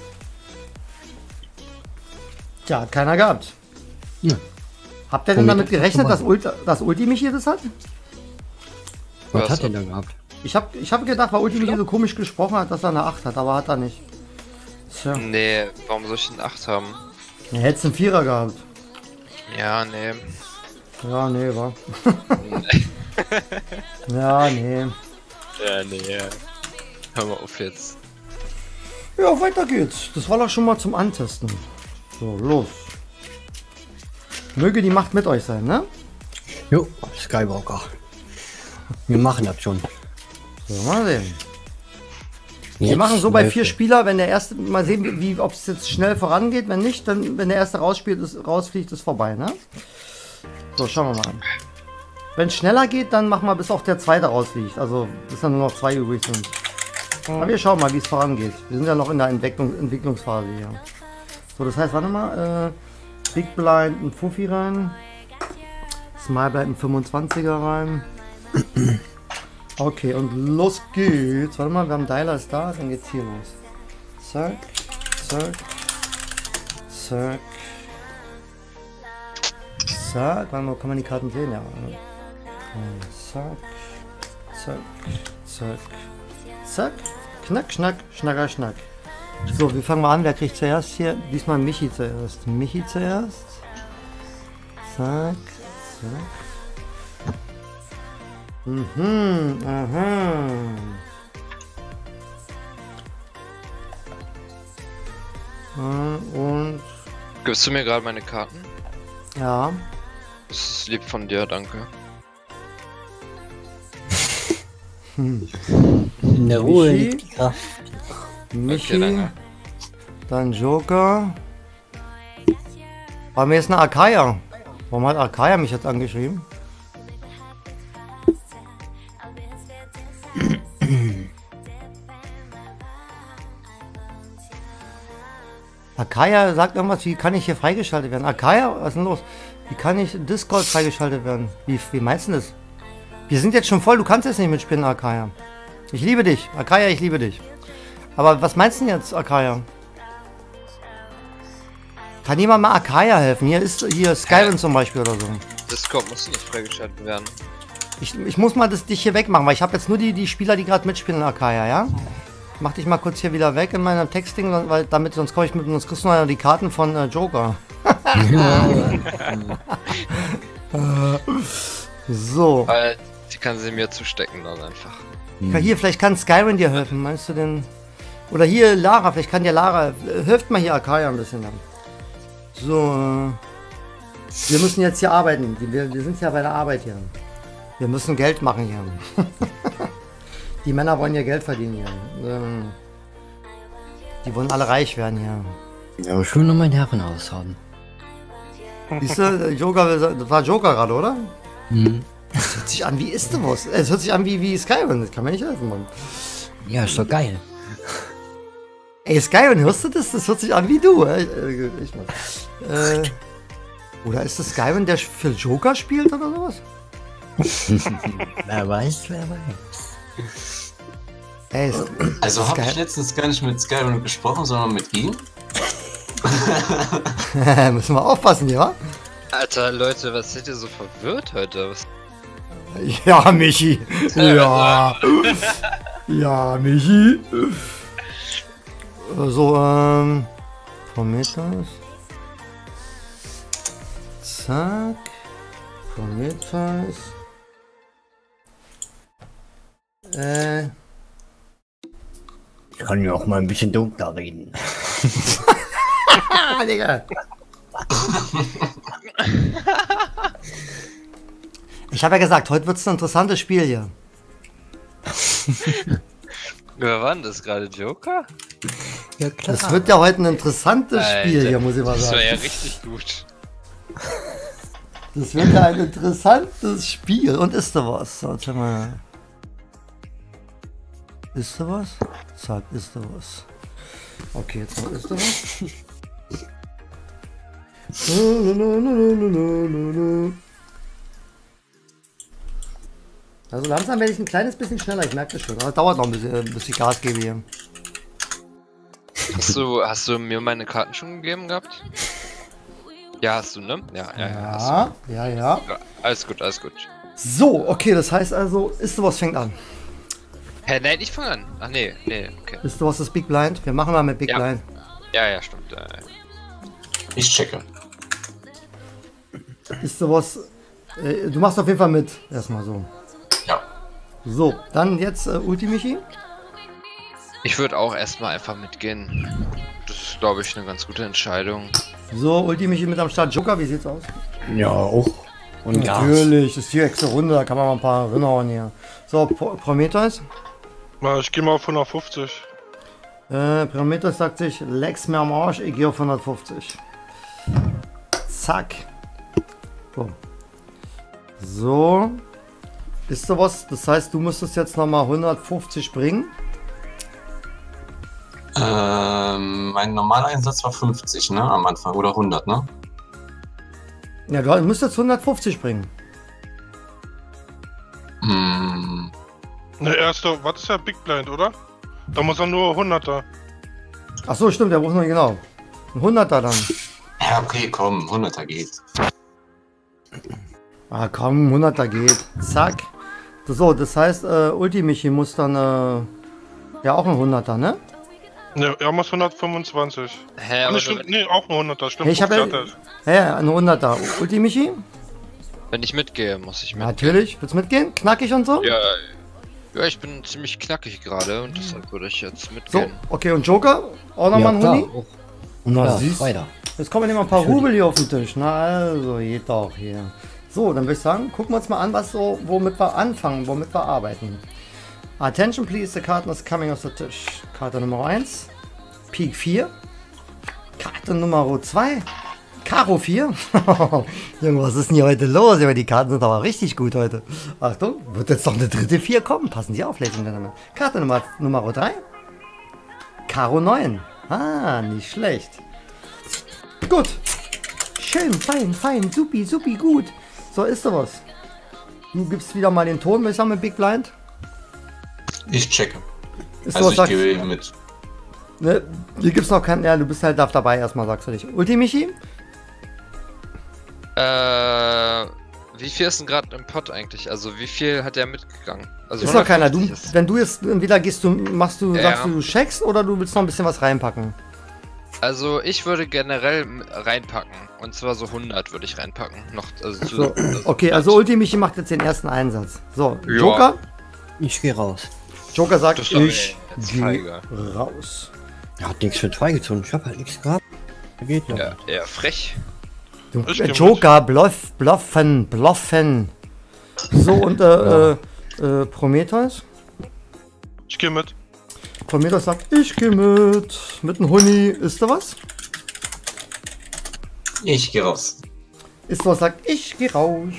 Tja, hat keiner gehabt. Ja. Habt ihr denn Womit damit das gerechnet, dass, vorbei? Ulti, dass Ultimichi das hat? Was Was hat so? er da gehabt? Ich hab, ich hab gedacht, weil Ultimichi so komisch gesprochen hat, dass er eine acht hat, aber hat er nicht. Tja, Nee, warum soll ich einen acht haben? er hätte einen Vierer gehabt. Ja, nee. Ja, nee, war. Ja, nee. Ja, nee. Hör mal auf jetzt. Ja, weiter geht's. Das war doch schon mal zum Antesten. So, los. Möge die Macht mit euch sein, ne? Jo, Skywalker. Wir machen das schon. So, mal sehen. Wir Jetzt machen so bei läuft vier es. Spieler, wenn der erste, mal sehen, wie, wie ob es jetzt schnell vorangeht. Wenn nicht, dann, wenn der erste rausspielt, ist, rausfliegt, ist vorbei, ne? So, schauen wir mal an. Wenn es schneller geht, dann machen wir bis auch der zweite rausfliegt. Also, bis dann nur noch zwei übrig sind. Aber wir schauen mal, wie es vorangeht. Wir sind ja noch in der Entwicklung, Entwicklungsphase hier. So, das heißt, warte mal, äh, Big Blind ein Fuffi rein. Small Blind ein fünfundzwanziger rein. Okay, und los geht's. Warte mal, wir haben Dialer ist da, dann geht's hier los. Zack, zack, zack, zack. Warte mal, kann man die Karten sehen? Ja. Zack, zack, zack, zack. Knack, schnack, schnacker, schnack. So, wie fangen wir an? Wer kriegt zuerst hier? Diesmal Michi zuerst. Michi zuerst. Zack, zack. Mhm, aha. Äh, Und, Gibst du mir gerade meine Karten? ja. Das ist lieb von dir, danke. In der Ruhe Michi? liegt die Kraft. Michi, Okay, danke. dann Joker. Bei mir ist eine Akaya. Warum hat Akaya mich jetzt angeschrieben? Akaya sagt irgendwas, wie kann ich hier freigeschaltet werden? Akaya, was ist denn los? Wie kann ich Discord freigeschaltet werden? Wie, wie meinst du das? Wir sind jetzt schon voll, du kannst jetzt nicht mitspielen, Akaya. Ich liebe dich. Akaya, ich liebe dich. Aber was meinst du denn jetzt, Akaya? Kann jemand mal Akaya helfen? Hier ist hier Skyrim zum Beispiel oder so. Discord muss nicht freigeschaltet werden. Ich, ich muss mal das, dich hier wegmachen, weil ich habe jetzt nur die, die Spieler, die gerade mitspielen, Akaya, ja? Mach dich mal kurz hier wieder weg in meinem Texting, weil damit sonst komme ich mit uns kriegst du noch die Karten von äh, Joker. So. Weil die kann sie mir zustecken dann einfach. Ja, hier, vielleicht kann Skyrim dir helfen, meinst du denn? Oder hier Lara, vielleicht kann dir Lara, äh, hilft mal hier Akaya ein bisschen dann. So, äh, wir müssen jetzt hier arbeiten. Wir, wir sind ja bei der Arbeit hier. Wir müssen Geld machen hier. Die Männer wollen ja Geld verdienen hier. Ähm, die wollen alle reich werden hier. Ja, aber schon noch mein Herrenhaus haben. Siehst du, Joker, das war Joker gerade, oder? Mhm. Das hört sich an wie Istevos. Es hört sich an wie, wie Skyrim. Das kann mir nicht helfen, Mann. Ja, ist doch geil. Ey, Skyrim, hörst du das? Das hört sich an wie du. Äh, äh, ich mal. Äh, oder ist das Skyrim, der für Joker spielt oder sowas? Wer weiß, wer weiß. Ey, ist, Also habe Sky- ich letztens gar nicht mit Skyrim gesprochen, sondern mit ihm. müssen wir aufpassen, ja? Alter, Leute, was seid ihr so verwirrt heute? Was? Ja, Michi. Ja. Ja, Michi. So, ähm. Prometheus. Zack. Prometheus. Äh. Ich kann ja auch mal ein bisschen dunkler reden. Ah, Digga. Ich habe ja gesagt, heute wird es ein interessantes Spiel hier. Wer war denn das gerade? Joker? Ja, klar. Das wird ja heute ein interessantes Spiel hier, muss ich mal Das war sagen. ja richtig gut. Das wird ja ein interessantes Spiel. Und ist da was? So, jetzt haben wir. Ist da was? Zack, ist da was. Okay, jetzt noch ist da was. Also langsam werde ich ein kleines bisschen schneller, ich merke das schon. Aber dauert noch ein bisschen, bis ich Gas gebe hier. Hast du, hast du mir meine Karten schon gegeben gehabt? Ja, hast du, ne? Ja, ja, ja. Hast Ja, ja, ja. du. Ja, alles gut, alles gut. So, okay, das heißt also, ist da was fängt an. Hä, nein, ich fange an. Ach nee, nee, okay. Ist da was das Big Blind? Wir machen mal mit Big Ja. Blind. Ja, ja, stimmt. Äh, Ich checke. Ist da was. Äh, du machst auf jeden Fall mit. Erstmal so. Ja. So, dann jetzt äh, Ulti Michi. ich würde auch erstmal einfach mitgehen. Das ist, glaube ich, eine ganz gute Entscheidung. So, Ulti Michi mit am Start. Joker, wie sieht's aus? Ja, auch. Und Gas. Natürlich, das ist die extra Runde, da kann man mal ein paar reinhauen hier. So, Pro Prometheus. Na, ich gehe mal auf hundertfünfzig. Äh, Prometheus sagt sich, Lex mir am Arsch, ich gehe auf hundertfünfzig. Zack. So. So. Ist da was? Das heißt, du müsstest jetzt nochmal hundertfünfzig bringen. Ähm, mein normaler Einsatz war fünfzig, ne? Am Anfang. Oder hundert, ne? Ja, du müsstest hundertfünfzig bringen. Hm. Ne, erster, was ist der Big Blind, oder? Da muss er nur hunderter. Ach so, stimmt, der braucht nur genau. Ein hunderter dann. Ja, okay, komm. hunderter geht. Ah komm, hunderter geht. Zack. So, das heißt, äh, Ulti Michi muss dann äh, ja auch ein hunderter, ne? Ne, er muss hundertfünfundzwanzig. Hä, Ah, aber ne, stimmt, wenn, nee, auch ein hunderter. Stimmt, Hey, ich hab fünfzig ja- hat er. Ja, ja, ein hunderter. Ulti Michi? wenn ich mitgehe, muss ich mit. Natürlich. Willst du mitgehen? Knackig und so? Ja, ja, ich bin ziemlich knackig gerade und deshalb würde ich jetzt So, mitgehen. okay, und Joker? Auch nochmal ein klar, Huni? auch. Na, Ja, siehst weiter. Jetzt kommen immer ein paar Rubel hier auf den Tisch. Na, also, geht doch hier. So, dann würde ich sagen, gucken wir uns mal an, was so, womit wir anfangen, womit wir arbeiten. Attention please, the card is coming off the Tisch. Karte Nummer eins. Pik vier. Karte Nummer zwei. Karo vier. Junge, was ist denn hier heute los? Die Karten sind aber richtig gut heute. Achtung, wird jetzt noch eine dritte vier kommen? Passen Sie auf, Ladies and Gentlemen. Karte Nummer, Nummer drei. Karo neun. Ah, nicht schlecht. Gut. Schön, fein, fein, supi, supi, gut. So, ist da was? Du gibst wieder mal den Ton, besser mit Big Blind. Ich checke. Ist Also was, ich sagst, gehe eben mit. ne, hier gibt's noch keinen, ja, du bist halt da dabei erstmal, sagst du nicht. Ulti, Michi? Äh, wie viel ist denn gerade im Pot eigentlich? Also wie viel hat der mitgegangen? Also Ist noch keiner. Du, hundertfünfzig ist- wenn du jetzt entweder gehst du, machst du, Ja. sagst du, du checkst oder du willst noch ein bisschen was reinpacken. Also ich würde generell m- reinpacken. Und zwar so hundert würde ich reinpacken. Noch, also zu, So, also okay, also Ulti Michi macht jetzt den ersten Einsatz. So, Ja. Joker? Ich gehe raus. Joker sagt, Das ist doch ich jetzt gehe feige. raus. Er hat nichts für zwei gezogen. Ich hab halt nichts gehabt. Da geht noch. Ja, eher frech. Du, Ich äh, geh Joker, bluff, bluffen, bluffen. So, und äh, äh, äh, Prometheus? Ich gehe mit. Prometheus sagt, ich gehe mit. Mit einem Huni. Ist da was? Ich gehe raus. Ist was sagt, ich gehe raus.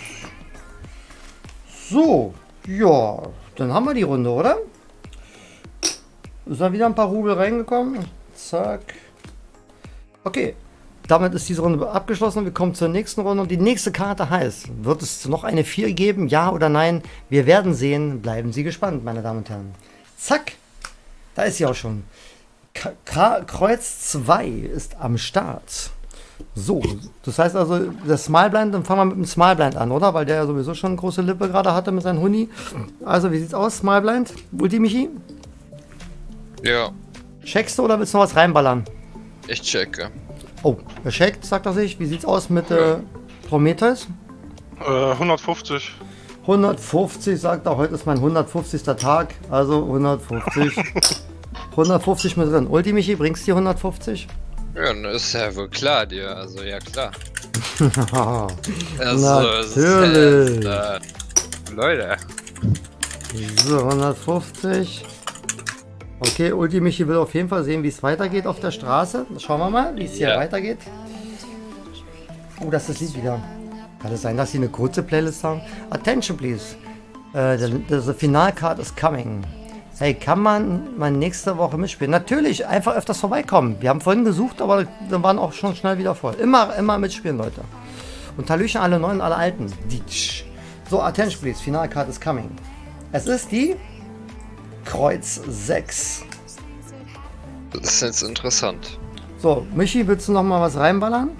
So, ja, dann haben wir die Runde, oder? Ist da wieder ein paar Rubel reingekommen? Zack. Okay, damit ist diese Runde abgeschlossen. Wir kommen zur nächsten Runde und die nächste Karte heißt, wird es noch eine vier geben, ja oder nein? Wir werden sehen. Bleiben Sie gespannt, meine Damen und Herren. Zack, da ist sie auch schon. K K Kreuz zwei ist am Start. So, das heißt also, das Small Blind, dann fangen wir mit dem Small Blind an, oder? Weil der ja sowieso schon eine große Lippe gerade hatte mit seinem Huni. Also, wie sieht's aus, Small Blind? Ulti, Michi? Ja, Checkst du oder willst du noch was reinballern? ich checke. Oh, er checkt, sagt er sich. Wie sieht's aus mit äh, Prometheus? Äh, hundertfünfzig. hundertfünfzig, sagt er, heute ist mein hundertfünfzigster Tag. Also hundertfünfzig. hundertfünfzig mit drin. Ulti, Michi, bringst du die hundertfünfzig? Ja, dann ist ja wohl klar dir. Also ja klar. Haha. Also, es Natürlich. Ist, äh, Leute. So, hundertfünfzig. Okay, Ulti Michi will auf jeden Fall sehen, wie es weitergeht auf der Straße. Schauen wir mal, wie es hier Ja. weitergeht. Oh, das ist das Lied wieder. Kann es sein, dass sie eine kurze Playlist haben? Attention, please. Äh, the, the final card is coming. Hey, kann man mal nächste Woche mitspielen? Natürlich, einfach öfters vorbeikommen. Wir haben vorhin gesucht, aber dann waren auch schon schnell wieder voll. Immer, immer mitspielen, Leute. Und Hallöchen alle Neuen, alle Alten. Ditsch. So, attention, please. Final card is coming. Es ist die Kreuz sechs. Das ist jetzt interessant. So, Michi, willst du noch mal was reinballern?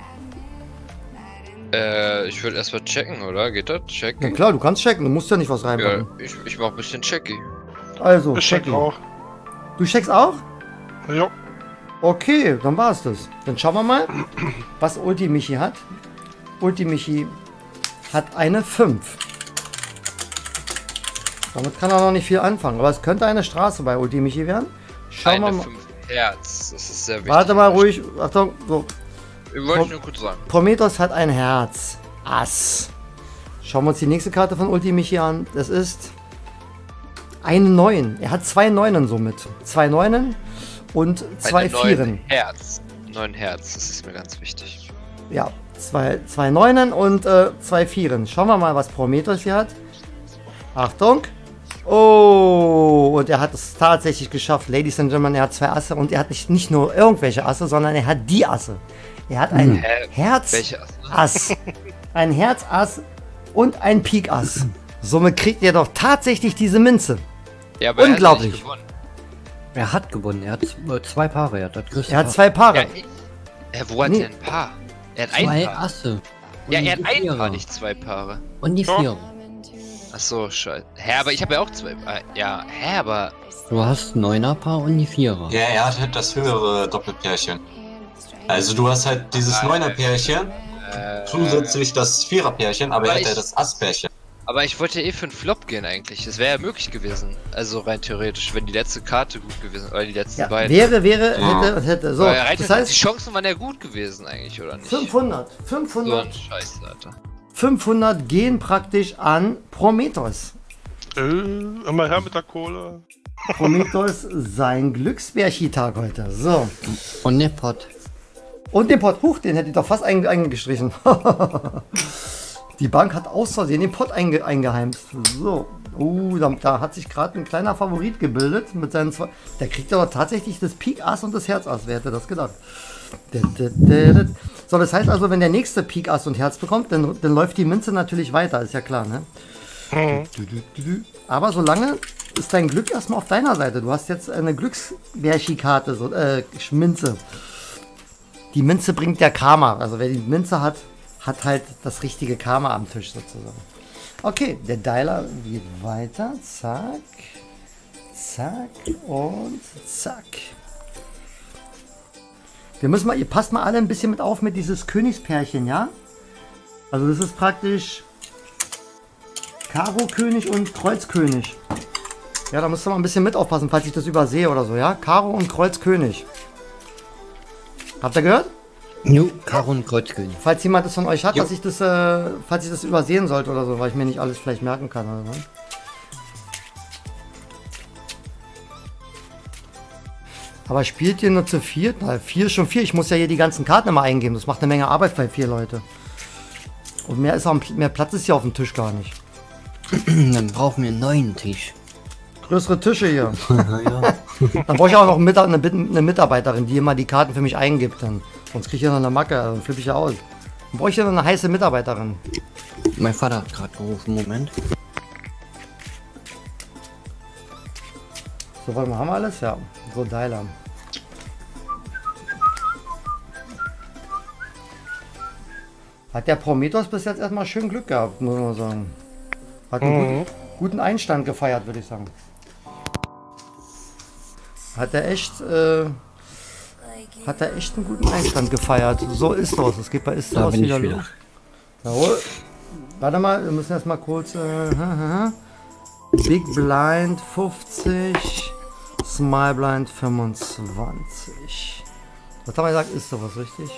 Äh, ich würde erstmal checken, oder? Geht das? Ja Checken? klar, du kannst checken, du musst ja nicht was Ja, reinballern. ich, ich mach ein bisschen Checky. Also, Ich check checken. auch. Du checkst auch? Jo. Okay, dann war es das. Dann schauen wir mal, was Ulti Michi hat. Ulti Michi hat eine fünf. Damit kann er noch nicht viel anfangen, aber es könnte eine Straße bei Ulti Michi werden. Schauen wir Eine mal. fünf Herz. Das ist sehr wichtig. Warte mal ruhig. Achtung, so. Ich wollte nur kurz sagen. Prometheus hat ein Herz. Ass. Schauen wir uns die nächste Karte von Ulti Michi an. Das ist eine neun. Er hat zwei Neunen somit. Zwei Neunen und zwei Eine neun Vieren. Herz. Neun Herz. Das ist mir ganz wichtig. Ja, zwei, zwei Neunen und äh, zwei Vieren. Schauen wir mal, was Prometheus hier hat. Achtung. Oh, und er hat es tatsächlich geschafft. Ladies and Gentlemen, er hat zwei Asse und er hat nicht, nicht nur irgendwelche Asse, sondern er hat die Asse. Er hat ein Hä? Herz Welche Asse? Ass. Ein Herz Ass und ein Pik Ass. Somit kriegt er doch tatsächlich diese Minze. Ja, aber er hat Unglaublich. nicht gewonnen. Er hat gewonnen. Er hat z- zwei Paare. Er hat das größte Er hat Paar. zwei Paare. Ja, ich, ja, wo hat Nee. er ein Paar? Er hat ein Zwei Paar. Asse. Und Ja, er hat die ein Vierer. Paar, nicht zwei Paare. Und die Doch. Vierer. Ach so, scheiße. Hä, aber ich habe ja auch zwei. Äh, ja, hä, aber. Du hast Neuner-Paar und die Vierer. Ja, er hat halt das höhere Doppelpärchen. Also du hast halt dieses Neuner-Pärchen, Äh, zusätzlich das Vierer-Pärchen, aber er Aber hat ja ich- das Ass-Pärchen. aber ich wollte eh für einen Flop gehen eigentlich. Das wäre ja möglich gewesen. Also rein theoretisch, wenn die letzte Karte gut gewesen oder die letzten Ja, beiden. wäre, wäre, Ja. hätte, hätte. So, Aber rein das theoretisch, die heißt Chancen waren ja gut gewesen eigentlich, oder nicht? fünfhundert. So ein fünfhundert. Scheiß, Alter. fünfhundert gehen praktisch an Prometheus. Äh, immer her mit der Kohle. Prometheus sein Glücksbärchi-Tag heute. So. Und der Pott. Und den Pott, huch, den hätte ich doch fast einge eingestrichen. Die Bank hat aus Versehen den Pott einge eingeheimst. So. Uh, da, da hat sich gerade ein kleiner Favorit gebildet mit seinen zwei. Der kriegt aber tatsächlich das Pik Ass und das Herz Ass. Wer hätte das gedacht? So, das heißt also, wenn der nächste Pik Ass und Herz bekommt, dann, dann läuft die Münze natürlich weiter, ist ja klar, ne? Mhm. Aber solange ist dein Glück erstmal auf deiner Seite. Du hast jetzt eine Glücksbärchi-Karte, so, äh, Minze. Die Minze bringt ja Karma. Also wer die Minze hat, hat halt das richtige Karma am Tisch sozusagen. Okay, der Dialer geht weiter. Zack, zack und zack. Wir müssen mal, ihr passt mal alle ein bisschen mit auf mit dieses Königspärchen, ja? Also das ist praktisch Karo König und Kreuz König. Ja, da müsst ihr mal ein bisschen mit aufpassen, falls ich das übersehe oder so, ja? Karo und Kreuz König. Habt ihr gehört? Jo, Karo und Kreuzkönig. Falls jemand das von euch hat, Jo. dass ich das, äh, falls ich das übersehen sollte oder so, weil ich mir nicht alles vielleicht merken kann oder so. Aber spielt ihr nur zu viert? Na, vier ist schon vier. Ich muss ja hier die ganzen Karten immer eingeben. Das macht eine Menge Arbeit bei vier Leute. Und mehr, ist auch, mehr Platz ist hier auf dem Tisch gar nicht. Dann brauchen wir einen neuen Tisch. Größere Tische hier. Ja. Dann brauche ich auch noch eine, Mita- eine, Bit- eine Mitarbeiterin, die immer die Karten für mich eingibt. Dann. Sonst kriege ich ja noch eine Macke, dann flippe ich ja aus. Dann brauche ich ja noch eine heiße Mitarbeiterin. Mein Vater hat gerade gerufen, Moment. So, warte mal, haben wir alles? Ja, so Dialer. Hat der Prometheus bis jetzt erstmal schön Glück gehabt, muss man sagen. Hat einen Mhm. guten, guten Einstand gefeiert, würde ich sagen. Hat er echt, äh, hat er echt einen guten Einstand gefeiert. So ist das. Es geht bei ist Da was bin ich wieder wieder. los. Jawohl. Warte mal, wir müssen erstmal kurz. Äh, ha, ha, ha. Big Blind fünfzig, Small Blind fünfundzwanzig. Was haben wir gesagt? Ist sowas richtig?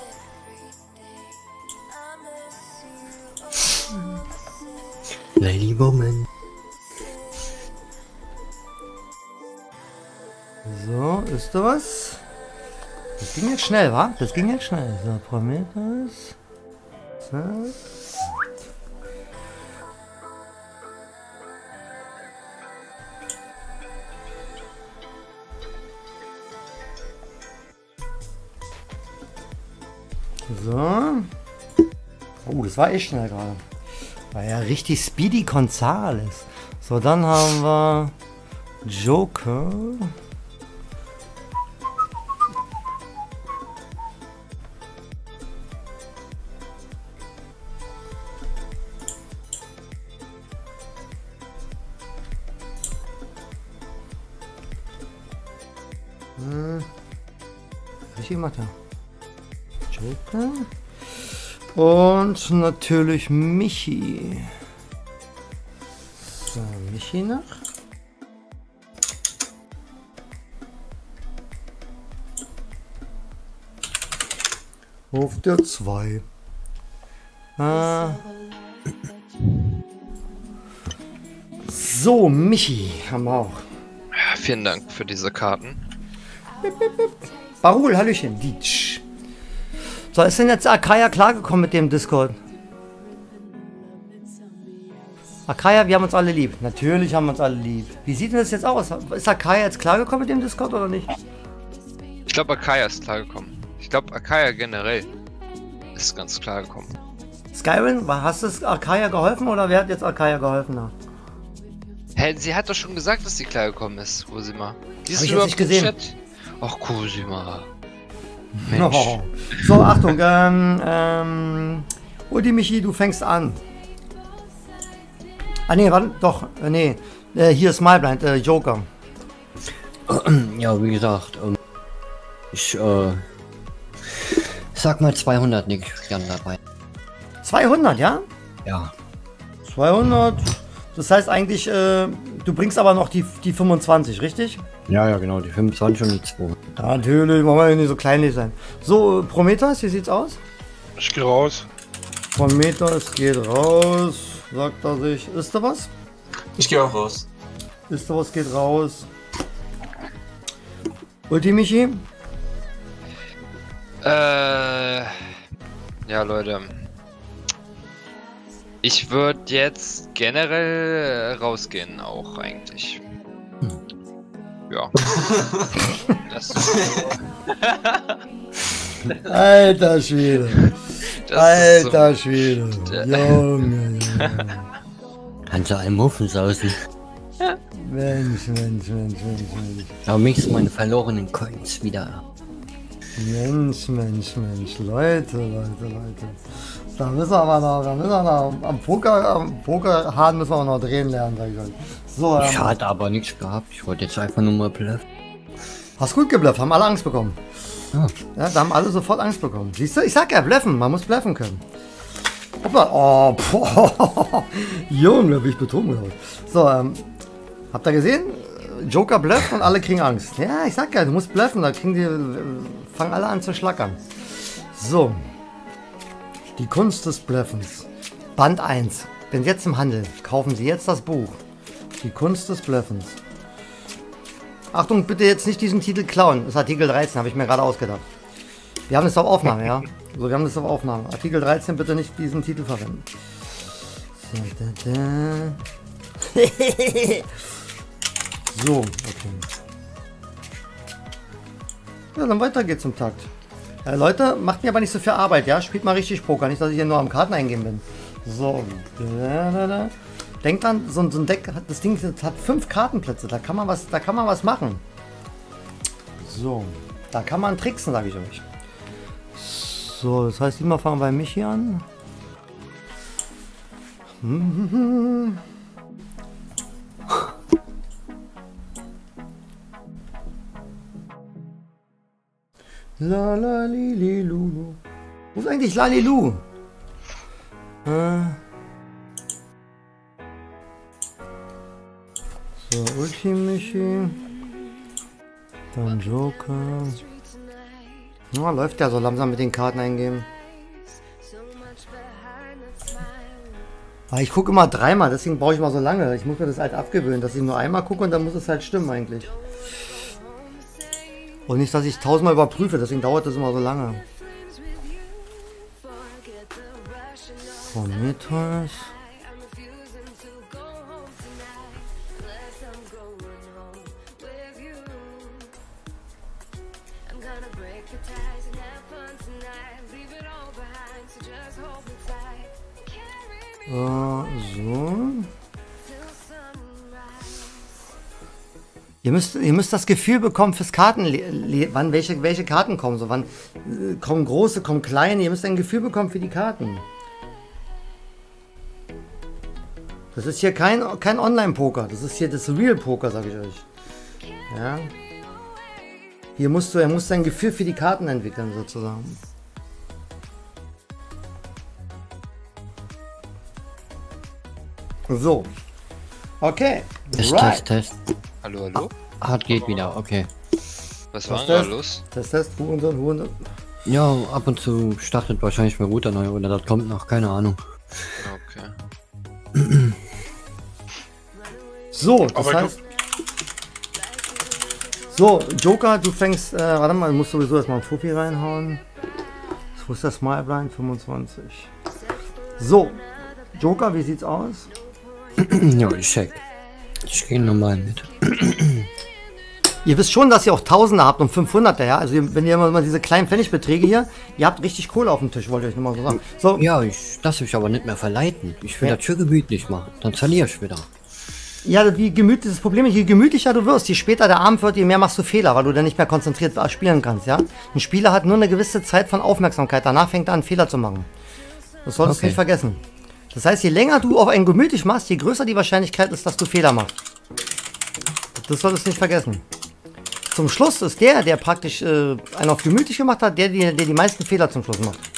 Lady Woman. So, ist da was? Das ging jetzt schnell, wa? Das ging jetzt schnell. So, Prometheus. So. So. Oh, das war echt schnell gerade. War ja richtig Speedy Gonzales. So, dann haben wir Joker. Hm. Richtig gemacht, ja. Joker. Und natürlich Michi. So, Michi noch. Auf der zwei. Ah. So, Michi haben wir auch. Ja, vielen Dank für diese Karten. Barul, Hallöchen. Dietsch. So, ist denn jetzt Akaya klargekommen mit dem Discord? Akaya, wir haben uns alle lieb. Natürlich haben wir uns alle lieb. Wie sieht denn das jetzt aus? Ist Akaya jetzt klargekommen mit dem Discord oder nicht? Ich glaube, Akaya ist klargekommen. Ich glaube, Akaya generell ist ganz klar gekommen. Skyrim, war- hast du Akaya geholfen oder wer hat jetzt Akaya geholfen? Na? Hä, sie hat doch schon gesagt, dass sie klar gekommen ist, Cosima. Die ist Hab ich jetzt überhaupt nicht gesehen. im Chat. Ach, Cosima. Mensch. Oh. So, Achtung. Ähm, ähm, Udi Michi, du fängst an. Ah, nee, warte, doch, äh, nee. Äh, hier ist Small Blind, äh, Joker. Ja, wie gesagt, ähm, ich äh, sag mal zweihundert Nick gern dabei. zweihundert, ja? Ja. zweihundert. Das heißt eigentlich, äh, du bringst aber noch die, die fünfundzwanzig, richtig? Ja, ja, genau, die fünfundzwanzig und die zwei. Ja, natürlich, wollen wir ja nicht so kleinlich sein. So, Prometheus, wie sieht's aus? Ich geh raus. Prometheus geht raus, sagt er sich. Ist da was? Ich gehe auch raus. Ist da was, geht raus. Ulti Michi? Äh, ja, Leute. Ich würde jetzt generell rausgehen, auch eigentlich. Ja. Das ist so. Alter Schwede. Das Alter ist Schwede. Junge, Junge. Kannst du einen Muffen sausen. Mensch, Mensch, Mensch, Mensch, Mensch. Aber mich meine verlorenen Coins wieder. Mensch, Mensch, Mensch. Leute, Leute, Leute. Da müssen wir aber noch, da müssen wir noch am Poker, am Pokerhahn müssen wir noch drehen lernen, sag ich euch. So, Ich ähm, hatte aber nichts gehabt. Ich wollte jetzt einfach nur mal bluffen. hast gut geblufft, haben alle Angst bekommen. Ja. Ja, da haben alle sofort Angst bekommen. Siehst du, ich sag ja, bluffen, man muss bluffen können. Hoppla, oh, boah. Junge, wie ich betrunken habe. So, ähm, habt ihr gesehen? Joker blufft und alle kriegen Angst. Ja, ich sag ja, du musst bluffen, da kriegen die, äh, fangen alle an zu schlackern. So, die Kunst des Bluffens. Band eins. Bin jetzt im Handel. Kaufen Sie jetzt das Buch. Die Kunst des Bluffens. Achtung, bitte jetzt nicht diesen Titel klauen. Das ist Artikel dreizehn, habe ich mir gerade ausgedacht. Wir haben das auf Aufnahme, ja? So, wir haben das auf Aufnahme. Artikel dreizehn, bitte nicht diesen Titel verwenden. So, da, da. So, okay. Ja, dann weiter geht's zum Takt. Äh, Leute, macht mir aber nicht so viel Arbeit, ja? Spielt mal richtig Poker, nicht, dass ich hier nur am Karten eingeben bin. So, da, da, da. Denkt dran, so, so ein Deck, hat, das Ding hat fünf Kartenplätze, da kann man was, da kann man was machen. So, da kann man tricksen, sage ich euch. So, das heißt, immer fangen bei mich hier an. La la li li lu. Wo ist eigentlich Lalilu? Äh. So, Ultimichi. Dann Joker. Ja, läuft ja so langsam mit den Karten eingeben. Aber ich gucke immer dreimal, deswegen brauche ich mal so lange. Ich muss mir das halt abgewöhnen, dass ich nur einmal gucke und dann muss es halt stimmen eigentlich. Und nicht, dass ich tausendmal überprüfe, deswegen dauert das immer so lange. Prometheus. Äh, so. Ihr müsst, ihr müsst das Gefühl bekommen fürs Karten, wann welche, welche Karten kommen. So, wann äh, kommen große, kommen kleine. Ihr müsst ein Gefühl bekommen für die Karten. Das ist hier kein, kein Online-Poker. Das ist hier das Real-Poker, sage ich euch. Ja. Hier musst du, er muss ein Gefühl für die Karten entwickeln, sozusagen. So. Okay. Test, Right. Test, Test. Hallo, hallo? Hart geht wieder, okay. Was war Test, denn da Test. los? Test, Test, Hurensohn, Hurensohn. Ja, ab und zu startet wahrscheinlich mein Router neu oder das kommt noch, keine Ahnung. Okay. So, das Aber du- heißt... So, Joker, du fängst... Äh, warte mal, du musst sowieso erstmal ein Fuffi reinhauen. Wo ist das Smile Blind? fünfundzwanzig. So, Joker, wie sieht's aus? Ja, ich check. Ich gehe normal mit. Ihr wisst schon, dass ihr auch Tausender habt und fünfhunderter, ja? Also ihr- wenn ihr immer diese kleinen Pfennigbeträge hier, ihr habt richtig Kohle auf dem Tisch, wollte ich euch nur mal so sagen. So, Ja, ich lasse mich aber nicht mehr verleiten. Ich will Ja. das schön gemütlich machen. Dann verliere ich wieder. ja, wie gemütlich, das Problem ist, je gemütlicher du wirst, je später der Abend wird, je mehr machst du Fehler, weil du dann nicht mehr konzentriert spielen kannst, ja? Ein Spieler hat nur eine gewisse Zeit von Aufmerksamkeit, danach fängt er an, Fehler zu machen. Das solltest du Okay. nicht vergessen. Das heißt, je länger du auf einen gemütlich machst, je größer die Wahrscheinlichkeit ist, dass du Fehler machst. Das solltest du nicht vergessen. Zum Schluss ist der, der praktisch äh, einen auf gemütlich gemacht hat, der, der, der die meisten Fehler zum Schluss macht.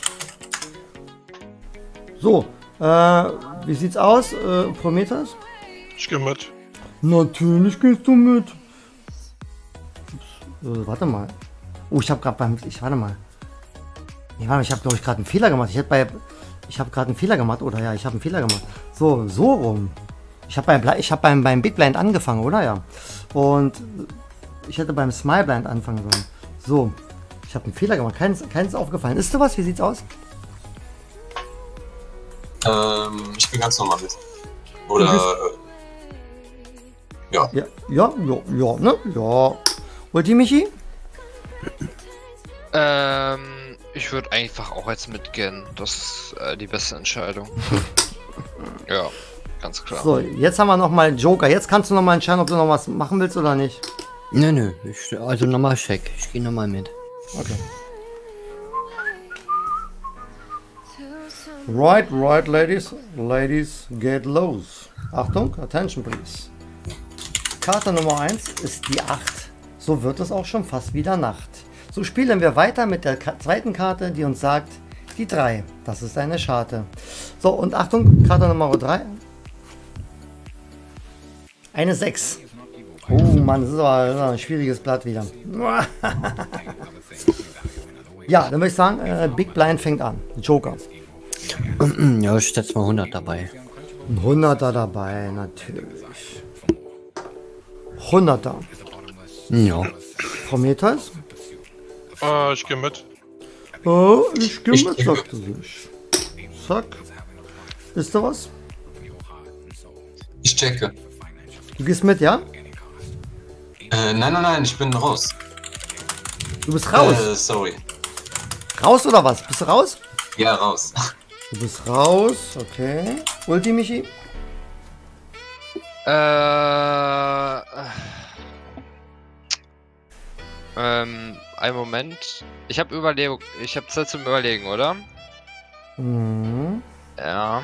So, äh, wie sieht's aus, äh, Prometheus? Ich geh mit. Natürlich gehst du mit. Ups, äh, warte mal. Oh, ich habe gerade beim, ich warte mal. Nee, warte mal, ich habe glaube ich gerade einen Fehler gemacht. Ich hätte bei, ich habe gerade einen Fehler gemacht, oder ja, ich habe einen Fehler gemacht. So, so rum. Ich habe beim, Bli- ich habe beim, beim Big Blind angefangen, oder ja? Und ich hätte beim Smile Blind anfangen sollen. So, ich habe einen Fehler gemacht. Keins, keins aufgefallen. Ist da was? Wie sieht's aus? Ähm, ich bin ganz normal mit. Oder. Du bist- äh, ja. Ja, ja, ja, ja, ne? Ja. Und die Michi? Äh, Ähm, ich würde einfach auch jetzt mitgehen. Das ist äh, die beste Entscheidung. Ja, ganz klar. So, jetzt haben wir nochmal Joker. Jetzt kannst du nochmal entscheiden, ob du noch was machen willst oder nicht. Nö, nö. Ich, also nochmal Check. Ich gehe nochmal mit. Okay. Right, right, ladies. Ladies, get los. Achtung, attention please. Karte Nummer eins ist die acht. So wird es auch schon fast wieder Nacht. So spielen wir weiter mit der Ka zweiten Karte, die uns sagt, die drei. Das ist eine Scharte. So, und Achtung, Karte Nummer drei. Eine sechs. Oh Mann, das ist aber, das ist aber ein schwieriges Blatt wieder. Ja, dann würde ich sagen, äh, Big Blind fängt an. Joker. Ja, ich setze mal hundert dabei. Ein Hunderter dabei, natürlich. Hunderter. Ja. Prometheus? Äh, ich gehe mit. Oh, ich gehe Ich mit, geh sagte sich. Zack. Ist da was? Ich checke. Du gehst mit, ja? Äh, nein, nein, nein, ich bin raus. Du bist raus. Äh, sorry. Raus oder was? Bist du raus? Ja, raus. Du bist raus, okay. Ulti, Michi? Äh. Ähm, ein Moment. Ich habe Überlegung. Ich habe Zeit zum Überlegen, oder? Mhm. Ja.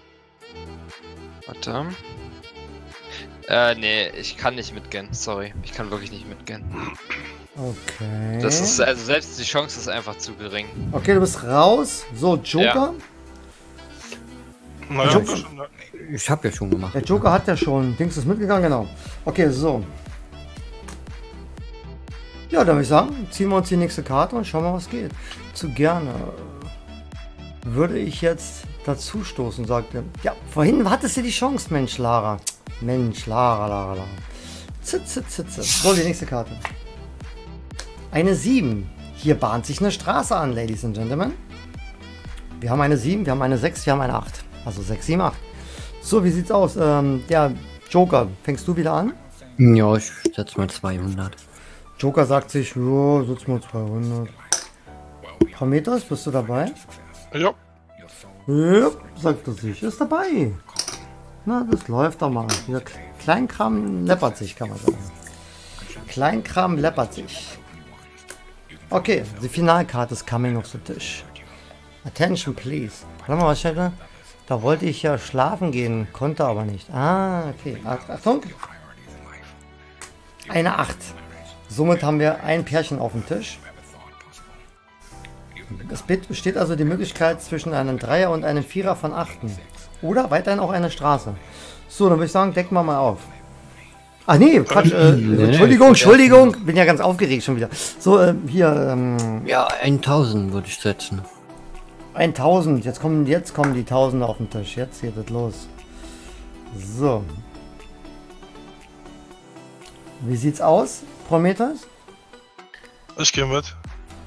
Warte. Äh, nee, ich kann nicht mitgehen. Sorry. Ich kann wirklich nicht mitgehen. Okay. Das ist, also selbst die Chance ist einfach zu gering. Okay, du bist raus. So, Joker. Naja, Joker. das schon, Ich habe ja schon gemacht. Der Joker hat ja schon. Dings ist mitgegangen, genau. Okay, so. Ja, dann würde ich sagen, ziehen wir uns die nächste Karte und schauen mal, was geht. Zu gerne würde ich jetzt dazu stoßen, sagte. Ja, vorhin hattest du die Chance, Mensch, Lara. Mensch, Lara, Lara, Lara. Zitze, zitze. So, die nächste Karte. Eine sieben. Hier bahnt sich eine Straße an, Ladies and Gentlemen. Wir haben eine sieben, wir haben eine sechs, wir haben eine acht. Also sechs, sieben, acht. So, wie sieht's aus? Ähm, ja, Joker, fängst du wieder an? Ja, ich setze mal zweihundert. Joker sagt sich, jo, sitz mal zweihundert. Prometheus, bist du dabei? ja. Ja, sagt er sich, ist dabei. Na, das läuft doch mal. Dieser Kleinkram läppert sich, kann man sagen. Kleinkram läppert sich. Okay, die Finalkarte ist coming auf den Tisch. Attention, please. Warte mal, was steht da? Da wollte ich ja schlafen gehen, konnte aber nicht. Ah, okay. Achtung. Eine acht. Somit haben wir ein Pärchen auf dem Tisch. Es besteht also die Möglichkeit zwischen einem Dreier und einem Vierer von Achten. Oder weiterhin auch eine Straße. So, dann würde ich sagen, decken wir mal auf. Ach nee, Quatsch. Äh, Entschuldigung, Entschuldigung. Bin ja ganz aufgeregt schon wieder. So, äh, hier, ähm, Ja, tausend würde ich setzen. tausend. Jetzt kommen, jetzt kommen die Tausende auf den Tisch. Jetzt geht es los. So. Wie sieht's aus, Prometheus? Ich gehe mit.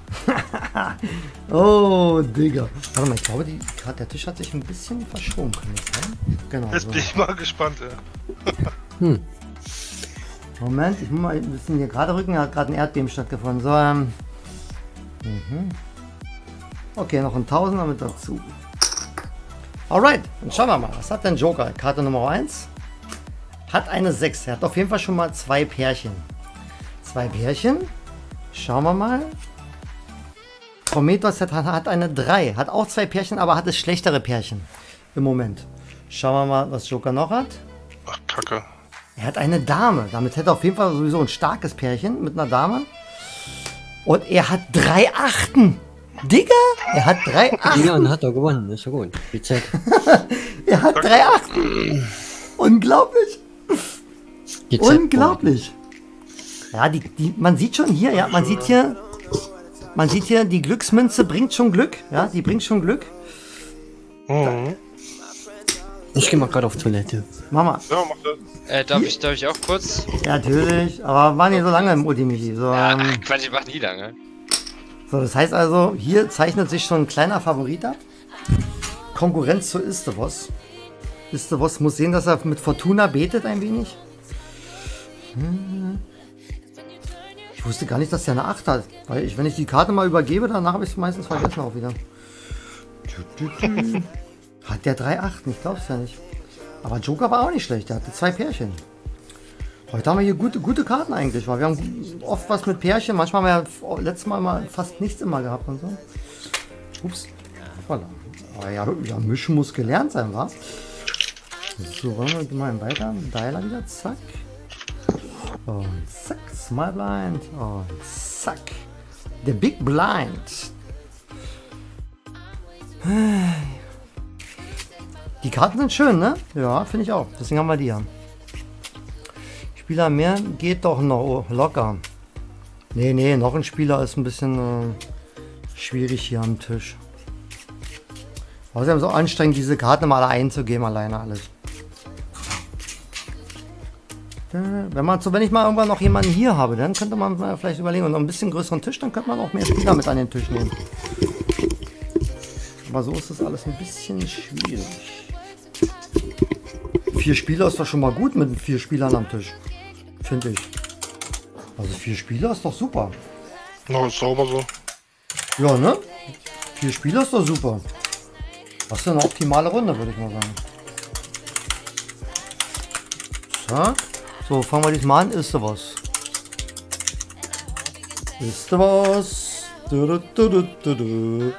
Oh, Digga. Warte mal, ich glaube, die, grad der Tisch hat sich ein bisschen verschoben. Kann das sein? Genau. Jetzt So. bin ich mal gespannt, ey. Moment, ich muss mal ein bisschen hier gerade rücken. Da hat gerade ein Erdbeben stattgefunden. So, ähm. Mhm. Okay, noch ein Tausender mit dazu. Alright, dann schauen wir mal. Was hat denn Joker? Karte Nummer eins. Hat eine sechs. Er hat auf jeden Fall schon mal zwei Pärchen. Zwei Pärchen. Schauen wir mal. Prometheus hat, hat eine drei. Hat auch zwei Pärchen, aber hat das schlechtere Pärchen. Im Moment. Schauen wir mal, was Joker noch hat. Ach, Kacke. Er hat eine Dame. Damit hätte er auf jeden Fall sowieso ein starkes Pärchen mit einer Dame. Und er hat drei Achten. Digga, er hat drei Achten. Ja, dann hat er gewonnen. Ist ja gut. Die Zeit. Er hat drei Achten. Unglaublich. Die Zeit Unglaublich. Ja, die, die, man sieht schon hier, ja, man sieht hier, man sieht hier, die Glücksmünze bringt schon Glück. Ja, die bringt schon Glück. Mhm. Ich gehe mal gerade auf Toilette. Mama. Ja, mach das. Äh, darf ich, darf ich auch kurz? Ja, natürlich. Aber war nicht so lange im Ultimate. So, Ja, ähm, Quatsch, ich mach nie lange. so, das heißt also, hier zeichnet sich schon ein kleiner Favorit ab. Konkurrenz zu Istevos. Istevos muss sehen, dass er mit Fortuna betet ein wenig. Hm. Ich wusste gar nicht, dass der eine acht hat. Weil ich, wenn ich die Karte mal übergebe, danach habe ich es meistens vergessen auch wieder. Hat der drei acht? Ich glaub's ja nicht. Aber Joker war auch nicht schlecht. Der hatte zwei Pärchen. Heute haben wir hier gute, gute Karten eigentlich. Weil wir haben oft was mit Pärchen. Manchmal haben wir ja letztes Mal, mal fast nichts immer gehabt und so. Ups. Voilà. Aber ja, ja, mischen muss gelernt sein, wa? So, wollen wir mal weiter. Dialer wieder. Zack. Und zack. Small Blind. Und zack. The Big Blind. Die Karten sind schön, ne? Ja, finde ich auch. Deswegen haben wir die ja. Spieler mehr geht doch noch oh, locker. Nee, nee, noch ein Spieler ist ein bisschen äh, schwierig hier am Tisch. Außerdem ist es auch anstrengend, diese Karten mal einzugeben, alleine alles. Wenn man so, wenn ich mal irgendwann noch jemanden hier habe, dann könnte man mal vielleicht überlegen, und noch ein bisschen größeren Tisch, dann könnte man auch mehr Spieler mit an den Tisch nehmen. Aber so ist das alles ein bisschen schwierig. Vier Spieler ist doch schon mal gut mit vier Spielern am Tisch. Finde ich. Also vier Spieler ist doch super. Na, ist sauber so. Ja, ne? Vier Spieler ist doch super. Das ist eine optimale Runde, würde ich mal sagen. Zack. So, fangen wir diesmal an. Ist da was? Ist da was? Du, du, du, du, du, du.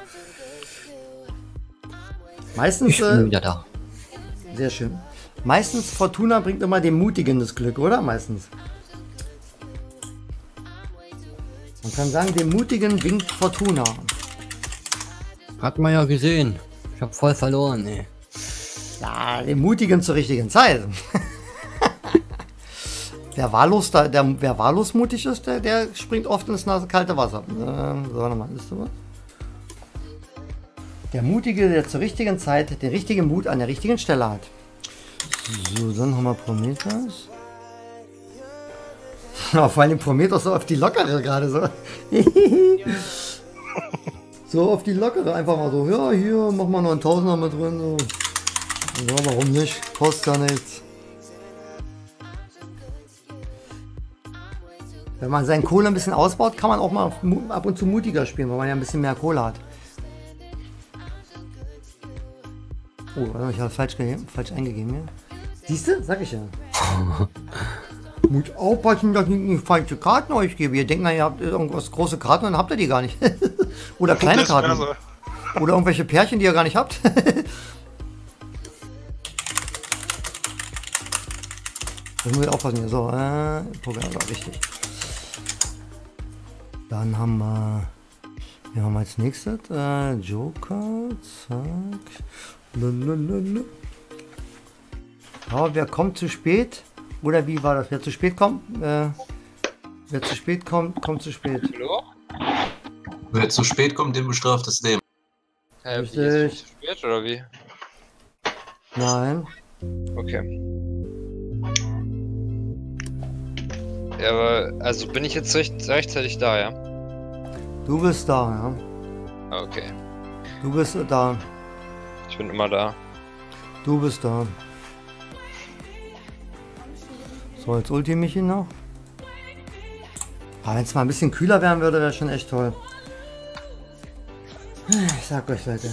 Meistens. Ich bin äh, wieder da. Sehr schön. Meistens Fortuna bringt immer dem Mutigen das Glück, oder? Meistens. Man kann sagen, dem Mutigen winkt Fortuna. Hat man ja gesehen. Ich habe voll verloren, ey. Ja, dem Mutigen zur richtigen Zeit. Wer wahllos, da, der, wer wahllos mutig ist, der, der springt oft ins nasse, kalte Wasser. Ähm, so, nochmal, ist was? Der Mutige, der zur richtigen Zeit den richtigen Mut an der richtigen Stelle hat. So, dann haben wir Prometheus. Ja, vor allem Prometheus so auf die Lockere gerade so. So auf die Lockere, einfach mal so, ja, hier, mach mal noch ein Tausender mit drin. So. Ja, warum nicht? Kostet gar nichts. Wenn man seinen Kohle ein bisschen ausbaut, kann man auch mal ab und zu mutiger spielen, weil man ja ein bisschen mehr Kohle hat. Oh, ich habe falsch, falsch eingegeben hier. Siehst du? Sag ich ja. Muss aufpassen, dass ich nicht falsche Karten euch gebe. Ihr denkt, na, ihr habt irgendwas große Karten und dann habt ihr die gar nicht. Oder kleine Karten. Oder irgendwelche Pärchen, die ihr gar nicht habt. Das muss ich aufpassen hier. So, äh, Programm war richtig. Dann haben wir. Wir haben als nächstes äh, Joker. Zack. Lalalala. Aber wer kommt zu spät? Oder wie war das? Wer zu spät kommt? Äh, wer zu spät kommt, kommt zu spät. Hallo? Wer zu spät kommt, den bestraft das Leben. Hä, wie, Richtig. ist zu spät oder wie? Nein. Okay. Ja, aber, also bin ich jetzt recht, rechtzeitig da, ja? Du bist da, ja. Ah, okay. Du bist da. Ich bin immer da. Du bist da. So, jetzt ulti mich ihn noch. Aber wenn es mal ein bisschen kühler werden würde, wäre schon echt toll. Ich sag euch, Leute.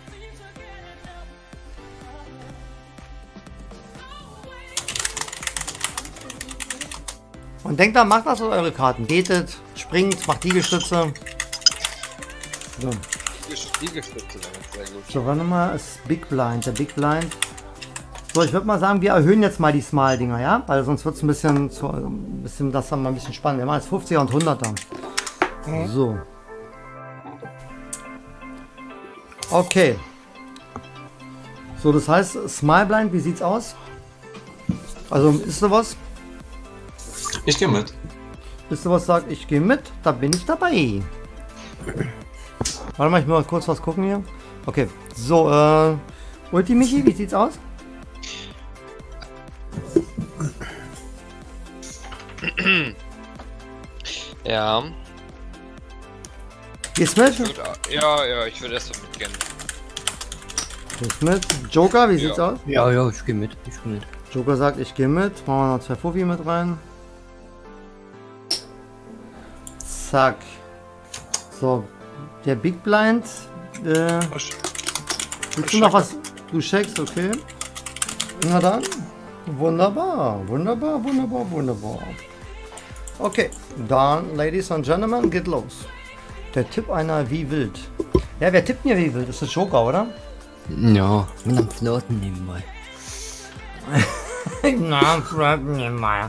Und denkt dann, macht das so eure Karten. Betet, springt, macht Liegestütze. So. Liegestütze, sehr gut. So, warte mal, ist Big Blind, der Big Blind. So, ich würde mal sagen, wir erhöhen jetzt mal die Small-Dinger, ja? Weil sonst wird es ein bisschen, zu, ein bisschen, das dann mal ein bisschen spannend. Wir machen jetzt fünfziger und hunderter. Mhm. So. Okay. So, das heißt, Small Blind, wie sieht's aus? Also, ist da was? Ich gehe mit. Ist da was, sagt, ich gehe mit, da bin ich dabei. Warte mal, ich muss mal kurz was gucken hier. Okay, so, äh, Ulti Michi, wie sieht's aus? Ja. Gehst mit? Gut, ja, ja, ich würde erst mal mitgehen. Gehst mit? Joker, wie Ja. sieht's aus? Ja, ja, ich geh mit. Ich geh mit. Joker sagt, ich gehe mit. Machen wir noch zwei Fuffi mit rein. Zack. So, der Big Blind. Äh, Ich, willst du noch was? Du checkst, okay. Na dann. Wunderbar, wunderbar, wunderbar, wunderbar. Okay, dann, Ladies and Gentlemen, geht los. Der Tipp einer wie wild. Ja, wer tippt mir wie wild? Das ist Joker, oder? Ja, mit einem Floten nebenbei. Na, flirten wir mal.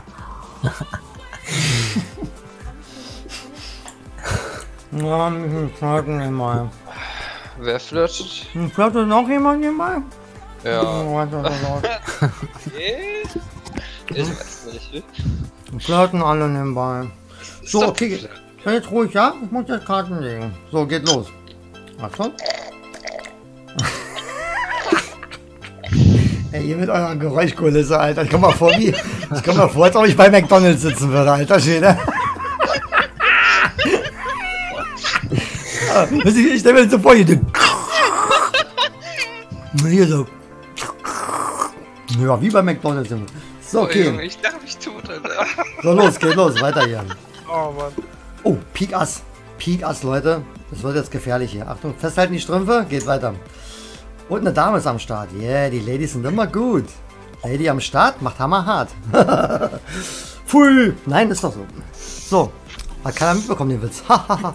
Na, flirten wir mal. Wer flirtet? Flirtet noch jemand nebenbei? Ja. Okay. Ich weiß nicht. Flirten alle nebenbei. Ist So, doch okay. Flirt. Jetzt ruhig, ja? Ich muss jetzt Karten legen. So, geht los. Achtung. Ey, ihr mit eurer Geräuschkulisse, Alter. Ich komm mal vor, wie. Ich komm mal vor, als ob ich bei McDonalds sitzen würde, Alter Schäde. Ich stelle mir das so vor, hier. Hier so. Ja, wie bei McDonalds. So, Oh, Junge, okay. ich dachte mich tot, Alter. So, los, geht los. Weiter hier. oh Mann. Oh, Pik Ass. Pik Ass, Leute. Das wird jetzt gefährlich hier. Achtung, festhalten die Strümpfe. Geht weiter. Und eine Dame ist am Start. Yeah, die Ladies sind immer gut. Lady am Start macht hammerhart. Pfui. Nein, ist doch so. So. Hat keiner mitbekommen, den Witz.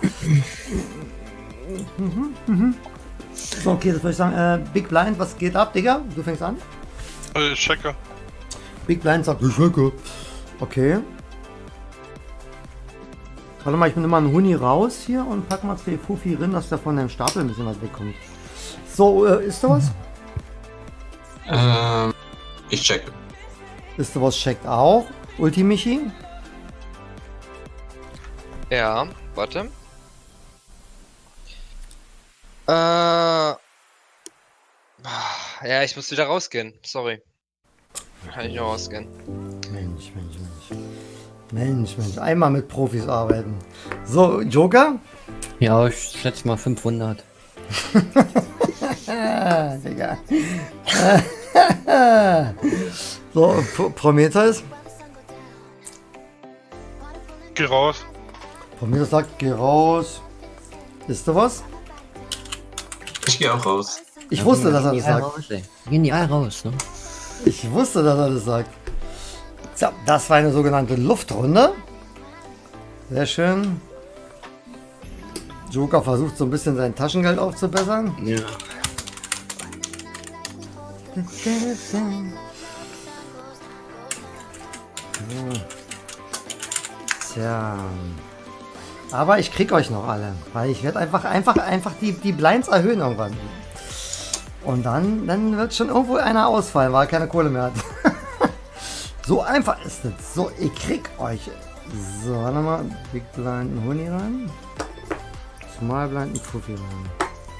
Mhm, mhm. So, okay, das würde ich sagen. Äh, Big Blind, was geht ab, Digga? Du fängst an. Äh, Ich checke. Big Blind sagt, ich checke. Okay. Warte mal, ich nehme mal einen Huni raus hier und pack mal zwei Fuffi rein, dass der von dem Stapel ein bisschen was wegkommt. So, äh, ist da was? Ähm, ich checke. Ist da was? Checkt auch. Ulti Michi. Ja, warte. Äh. Ja, ich muss wieder rausgehen. Sorry. Kann ich noch rausgehen. Mensch, Mensch, Mensch. Mensch, Mensch. Einmal mit Profis arbeiten. So, Joker? Ja, ich schätze mal fünfhundert. Ah, Digga. So, Pro- Prometheus. Geh raus. Prometheus sagt, geh raus. Ist da was? Ich gehe auch raus. Ich wusste, dass er das sagt. Raus, ey. Gehen die alle raus, ne? Ich wusste, dass er das sagt. So, das war eine sogenannte Luftrunde. Sehr schön. Joker versucht so ein bisschen sein Taschengeld aufzubessern. Ja. Tja. Aber ich krieg euch noch alle. Weil ich werde einfach, einfach, einfach die, die Blinds erhöhen irgendwann. Und dann, dann wird schon irgendwo einer ausfallen, weil er keine Kohle mehr hat. So einfach ist es. So, ich krieg euch. So, warte mal. Big Blind ein Huni rein. Small Blind ein Fuffi rein.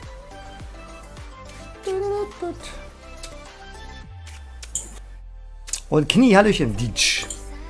Und Knie, Hallöchen. Ditsch.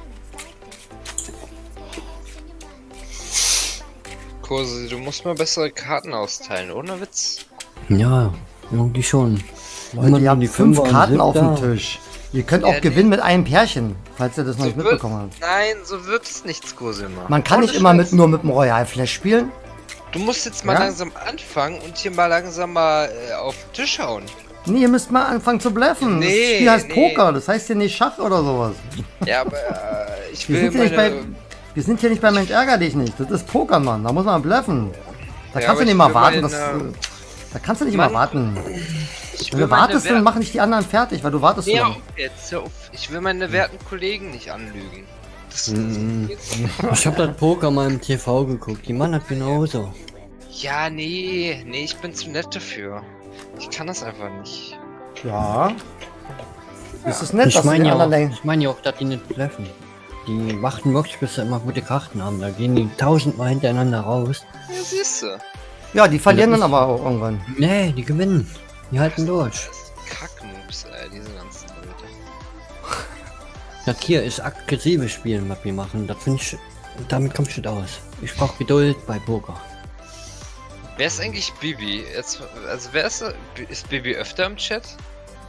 Kurse, du musst mal bessere Karten austeilen, ohne Witz. Ja, irgendwie schon. Leute, Immer ihr nur habt die fünf Fünfer und Karten auf dem Siebter. Tisch. Ihr könnt Ja, auch nee. gewinnen mit einem Pärchen, falls ihr das noch nicht wird, mitbekommen habt. nein, so wird es nichts, Cosima. Man kann Ohne nicht immer mit, Scheiß. nur mit dem Royal Flash spielen. Du musst jetzt mal Ja? langsam anfangen und hier mal langsam mal äh, auf den Tisch hauen. Nee, ihr müsst mal anfangen zu bluffen. das Nee, Spiel heißt nee. Poker, das heißt hier nicht Schach oder sowas. Ja, aber äh, ich Wir will sind, hier nicht bei, meine... wir sind hier nicht bei Mensch ärger dich nicht. Das ist Poker, Mann. Da muss man bluffen. Da Ja, kannst du aber nicht ich mal will warten. meine- Das, da kannst du nicht Mann, mal warten. Ich Wenn will du wartest, meine dann Wer- machen dich die anderen fertig, weil du wartest Nee, so auf lange. jetzt, hör auf. Ich will meine werten Kollegen nicht anlügen. Das, das Mhm. geht's nicht. Ich hab das Poker mal im T V geguckt. Die machen das genauso. Ja, nee, nee, ich bin zu nett dafür. Ich kann das einfach nicht. Ja. Es ist nett, Ich dass du meine den ja, anderen auch- denkst. ich mein ja auch, dass die nicht treffen. Die warten wirklich, bis sie immer gute Karten haben. Da gehen die tausendmal hintereinander raus. Ja, siehst du. Ja, die verlieren Das dann ist- aber auch irgendwann. Nee, die gewinnen. Die halten durch. Kacknoobs, ey, diese ganzen Leute. Das hier ist aggressives Spielen, was wir machen. Das finde ich. Damit kommt shit aus. Ich brauch Geduld bei Poker. Wer ist eigentlich Bibi? Jetzt, also wer ist, ist Bibi öfter im Chat?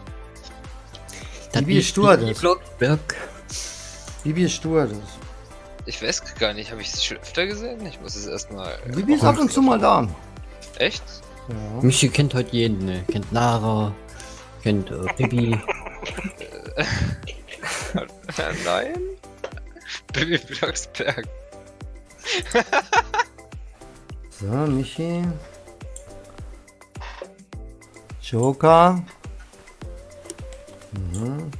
Das Bibi ist stur, die das. Blocksberg. Bibi ist stur, das. Ich weiß gar nicht, habe ich sie schon öfter gesehen? Ich muss es erstmal. Bibi ist ab und zu mal da. Echt? Ja. Michi kennt heute jeden, ne? Kennt Lara, kennt äh, Bibi. Nein? Bibi Blocksberg. So, Michi. Joker. Mhm.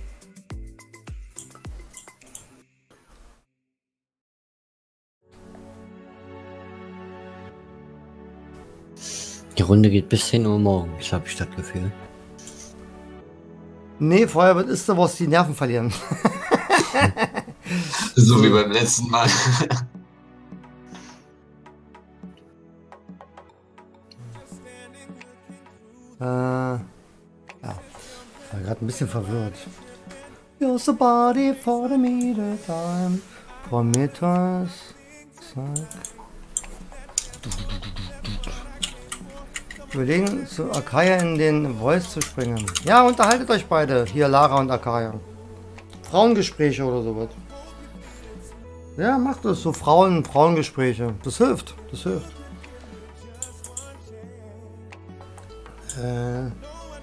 Die Runde geht bis zehn Uhr morgens, habe ich das Gefühl. Nee, vorher wird ist was die Nerven verlieren. So wie beim letzten Mal. äh, ja, ich war gerade ein bisschen verwirrt. You're somebody for the meter time. Prometheus. Zack. Überlegen, zu Akaya in den Voice zu springen. Ja, unterhaltet euch beide. Hier, Lara und Akaya. Frauengespräche oder sowas. Ja, macht das. So Frauen, Frauengespräche. Das hilft. Das hilft. Äh.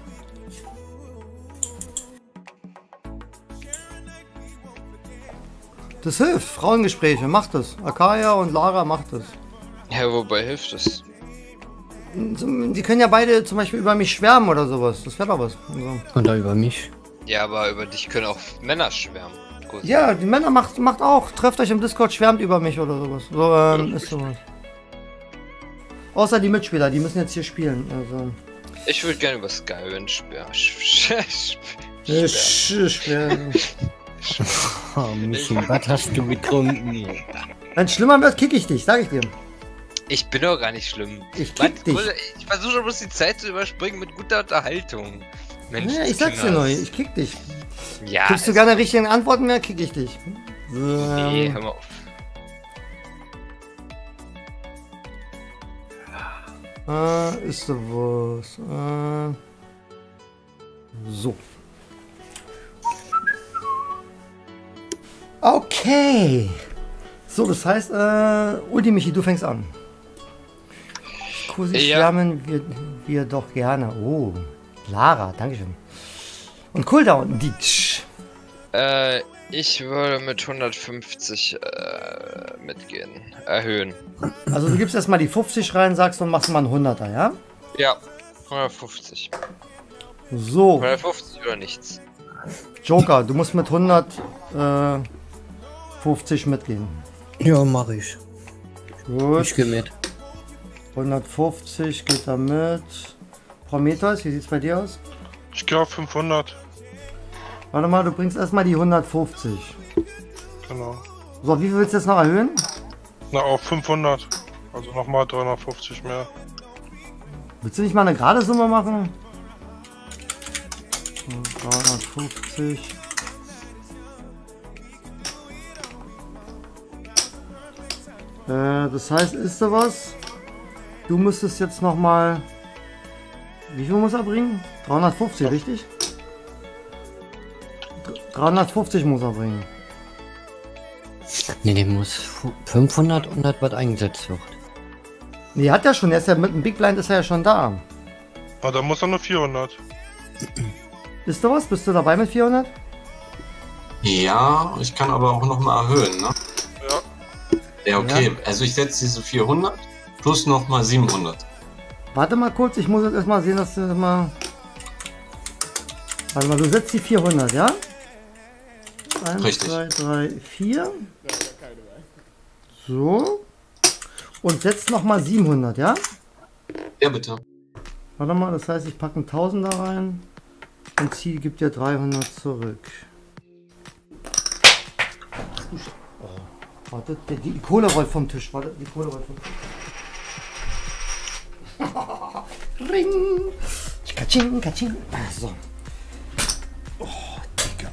Das hilft. Frauengespräche. Macht das. Akaya und Lara macht das. Ja, wobei hilft es? Die können ja beide zum Beispiel über mich schwärmen oder sowas. Das wäre doch was. Also. Und da über mich. Ja, aber über dich können auch Männer schwärmen. Gut. Ja, die Männer macht, macht auch. Trefft euch im Discord, schwärmt über mich oder sowas. So, ähm, ist sowas. Außer die Mitspieler, die müssen jetzt hier spielen. Also. Ich würde gerne über Skyrim schwärmen. Sch Äh, sch sch- schwärmen. Oh, Michi, was hast du getrunken? Wenn es schlimmer wird, kick ich dich, sag ich dir. Ich bin doch gar nicht schlimm. Ich Mann, kick dich. Bruder, ich versuche bloß die Zeit zu überspringen mit guter Unterhaltung. Mensch, Ja, ich sag's dir neu, ich kick dich. Ja. Gibst du es- gerne richtige Antworten mehr, kick ich dich. So, Nee, ähm, hör mal auf. Äh, ist da was? Äh, so. Okay. So, das heißt, äh, Uli Michi, du fängst an. Cosi Ja. schwärmen wir, wir doch gerne. Oh, Lara, dankeschön. Und Cooldown, die. Äh, ich würde mit hundertfünfzig äh, mitgehen. Erhöhen. Also du gibst erstmal die fünfzig rein, sagst und machst mal einen hunderter, ja? Ja, hundertfünfzig. So, hundertfünfzig oder nichts. Joker, du musst mit hundertfünfzig mitgehen. Ja, mach ich. Gut, Ich geh mit. hundertfünfzig geht da mit. Prometheus, wie sieht's bei dir aus? Ich gehe auf fünfhundert. Warte mal, du bringst erstmal die hundertfünfzig. Genau. So, wie viel willst du jetzt noch erhöhen? Na, auf fünfhundert. Also nochmal dreihundertfünfzig mehr. Willst du nicht mal eine gerade Summe machen? dreihundertfünfzig. Äh, das heißt, ist da was? Du müsstest jetzt noch mal. Wie viel muss er bringen? dreihundertfünfzig, richtig? dreihundertfünfzig muss er bringen. Ne, der muss fünfhundert und das was eingesetzt wird. Nee, hat er schon. Er ist ja mit dem Big Blind ist er ja schon da. Aber da muss er nur vierhundert. Ist da was? Bist du dabei mit vierhundert? Ja, ich kann aber auch nochmal erhöhen, ne? Ja. Ja, okay. Also ich setze diese vierhundert plus nochmal siebenhundert. Warte mal kurz, ich muss jetzt erstmal sehen, dass du mal. Warte mal, du setzt die vierhundert, ja? eins, Richtig. zwei, drei, vier. So. Und setzt nochmal siebenhundert, ja? Ja, bitte. Warte mal, das heißt, ich packe einen Tausender rein und Ziel gibt dir dreihundert zurück. Oh, warte, die, die Kohle rollt vom Tisch. Warte, die Kohle rollt vom Tisch. Ring! Katsching, katsching. So. Oh, Digga.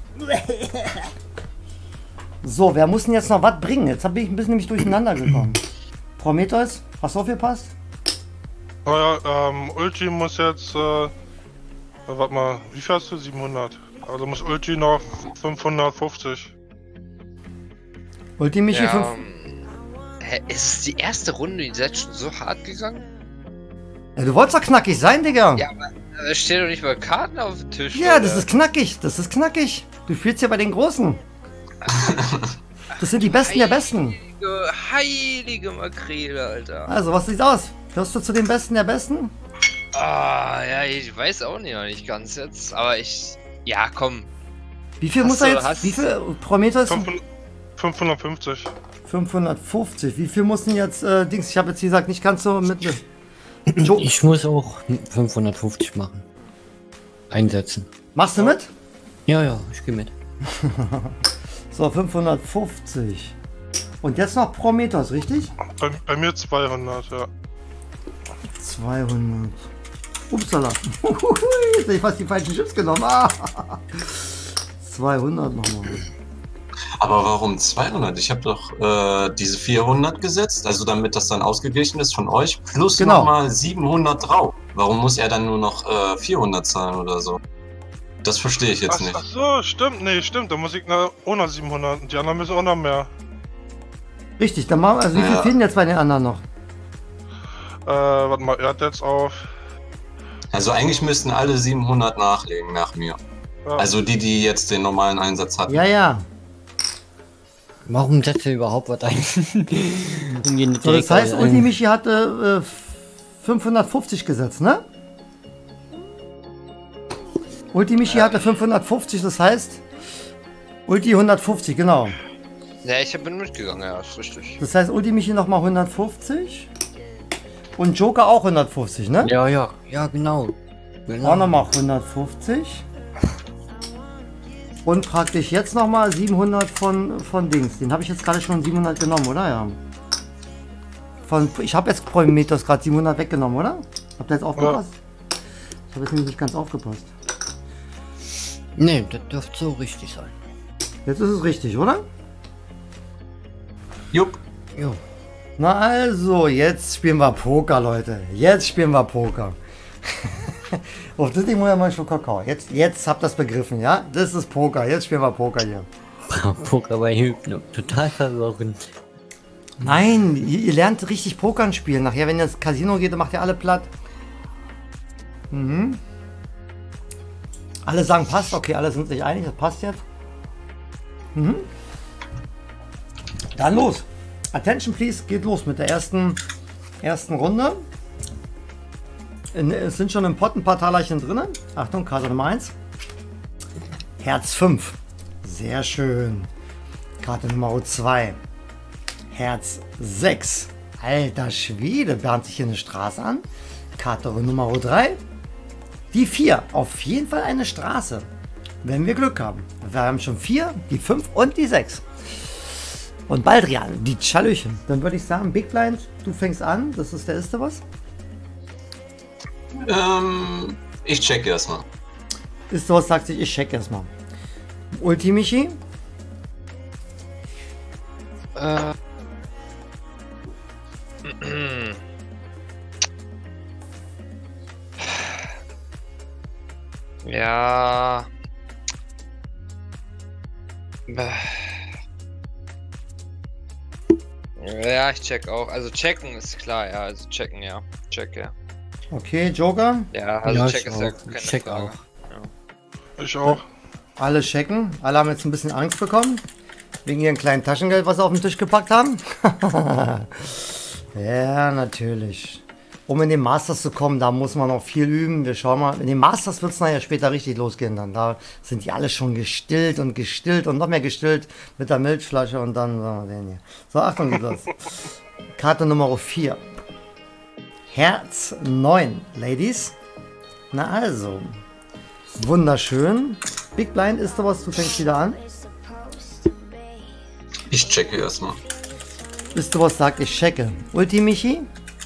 So, wer muss denn jetzt noch was bringen? Jetzt bin ich ein bisschen nämlich durcheinander gekommen. Prometheus, hast du aufgepasst? Oh ja, ähm, Ulti muss jetzt, äh, warte mal, wie viel hast du? siebenhundert. Also muss Ulti noch fünfhundertfünfzig. Ultimichi Ja, fünf. ähm, hä, ist es die erste Runde jetzt schon so hart gegangen? Ja, du wolltest doch knackig sein, Digga. Ja, aber da stehen doch nicht mal Karten auf dem Tisch. Ja, das Alter. ist knackig. Das ist knackig. Du spielst ja bei den Großen. Das sind die Besten der Besten. Heilige, heilige Makrele, Alter. Also, was sieht aus? Hörst du zu den Besten der Besten? Ah, ja, ich weiß auch nicht, noch nicht ganz jetzt, aber ich... Ja, komm. Wie viel Hast muss er du- jetzt? hast- Wie viel Prometheus? fünfhundertfünfzig. fünfhundertfünfzig. Wie viel mussten jetzt, äh, Dings? Ich habe jetzt, wie gesagt, nicht ganz so mit. Jo, Ich muss auch fünfhundertfünfzig machen. Einsetzen. machst du mit? Ja, ja, ich gehe mit. So, fünfhundertfünfzig. Und jetzt noch Prometheus, richtig? Bei, bei mir zweihundert, ja. zweihundert. Upsala. Jetzt hätte ich fast die falschen Chips genommen. Ah. zweihundert nochmal. Aber warum zweihundert? Ich habe doch äh, diese vierhundert gesetzt, also damit das dann ausgeglichen ist von euch, plus Genau. nochmal siebenhundert drauf. Warum muss er dann nur noch äh, vierhundert zahlen oder so? Das verstehe ich jetzt Ach, nicht. ach so, stimmt, nee, stimmt. Da muss ich na, ohne siebenhundert und die anderen müssen auch noch mehr. Richtig, dann machen wir, also wie viel Ja. fehlen jetzt bei den anderen noch? Äh, warte mal, er hat jetzt auf. Also eigentlich müssten alle siebenhundert nachlegen nach mir. Ja, Also die, die jetzt den normalen Einsatz hatten. Ja, ja. Warum setzt ihr überhaupt was ein? Um jeden So, das direkt heißt, ein- Ultimichi hatte äh, fünfhundertfünfzig gesetzt, ne? Ultimichi hatte fünfhundertfünfzig, das heißt, Ulti hundertfünfzig, genau. Ja, ich bin mitgegangen, ja, ist richtig. Das heißt, Ultimichi nochmal hundertfünfzig. Und Joker auch hundertfünfzig, ne? Ja, ja, ja, genau. genau. Auch nochmal hundertfünfzig. Und praktisch jetzt nochmal siebenhundert von, von Dings. Den habe ich jetzt gerade schon siebenhundert genommen, oder? Ja. Von, ich habe jetzt Prometheus gerade siebenhundert weggenommen, oder? Habt ihr jetzt aufgepasst? Ich habe jetzt nämlich nicht ganz aufgepasst. Nee, das dürfte so richtig sein. Jetzt ist es richtig, oder? Jupp. Jo. Na also, jetzt spielen wir Poker, Leute. Jetzt spielen wir Poker. Auf das Ding muss ja mal schon Kakao. Jetzt, jetzt habt ihr das begriffen, ja? Das ist Poker. Jetzt spielen wir Poker hier. Poker bei Hypno. Total verwirrend. Nein, ihr, ihr lernt richtig Pokern spielen. Nachher, wenn ihr ins Casino geht, dann macht ihr alle platt. Mhm. Alle sagen, passt. Okay, alle sind sich einig, das passt jetzt. Mhm. Dann los. Attention please, geht los mit der ersten, ersten Runde. In, es sind schon im Pott ein paar Talerchen drin. Achtung, Karte Nummer eins. Herz fünf. Sehr schön. Karte Nummer zwei. Herz sechs. Alter Schwede, bahnt sich hier eine Straße an. Karte Nummer drei. Die vier. Auf jeden Fall eine Straße. Wenn wir Glück haben. Wir haben schon vier, die fünf und die sechs. Und Baldrian, die Tschallöchen. Dann würde ich sagen, Big Blind, du fängst an. Das ist der erste was. Ähm, ich check erstmal. Ist sowas, sagt sich, ich check erstmal. Ultimichi. Äh. Ja. Ja, ich check auch. Also checken ist klar, ja. Also checken, ja. Check, ja. Okay, Joker. Ja, also Ja, check ich ist ja auch. keine Ich check Frage. auch. ich auch. Alle checken. Alle haben jetzt ein bisschen Angst bekommen. Wegen ihrem kleinen Taschengeld, was sie auf den Tisch gepackt haben. Ja, natürlich. Um in den Masters zu kommen, da muss man noch viel üben. Wir schauen mal. In den Masters wird es nachher später richtig losgehen. Dann da sind die alle schon gestillt und gestillt und noch mehr gestillt mit der Milchflasche und dann so, sehen hier. So, Achtung, geht los. Karte Nummer vier. Herz neun, Ladies. Na also. Wunderschön. Big Blind ist sowas, du fängst wieder an. Ich checke erstmal. Ist sowas, sagt ich checke. Ultimichi.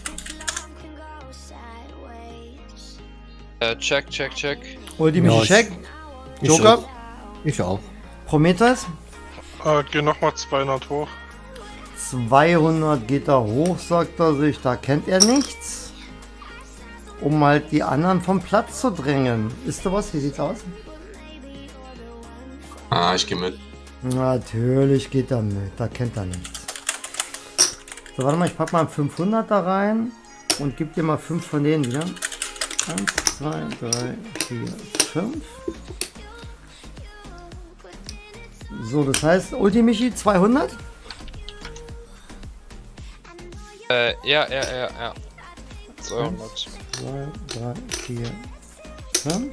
Äh, check, check, check. Ultimichi Ja, ich- check. ich Joker. auch. Ich auch. Prometheus. Äh, geh nochmal zweihundert hoch. zweihundert geht er hoch, sagt er sich. Da kennt er nichts. Um halt die anderen vom Platz zu drängen. Ist sowas? Wie sieht's aus? Ah, ich gehe mit. Natürlich geht er mit, da kennt er nichts. So, warte mal, ich pack mal einen fünfhundert da rein und gib dir mal fünf von denen wieder. eins, zwei, drei, vier, fünf. So, das heißt, Ultimichi zweihundert? Äh, ja, ja, ja, ja. zweihundert. zwei, drei, vier, fünf.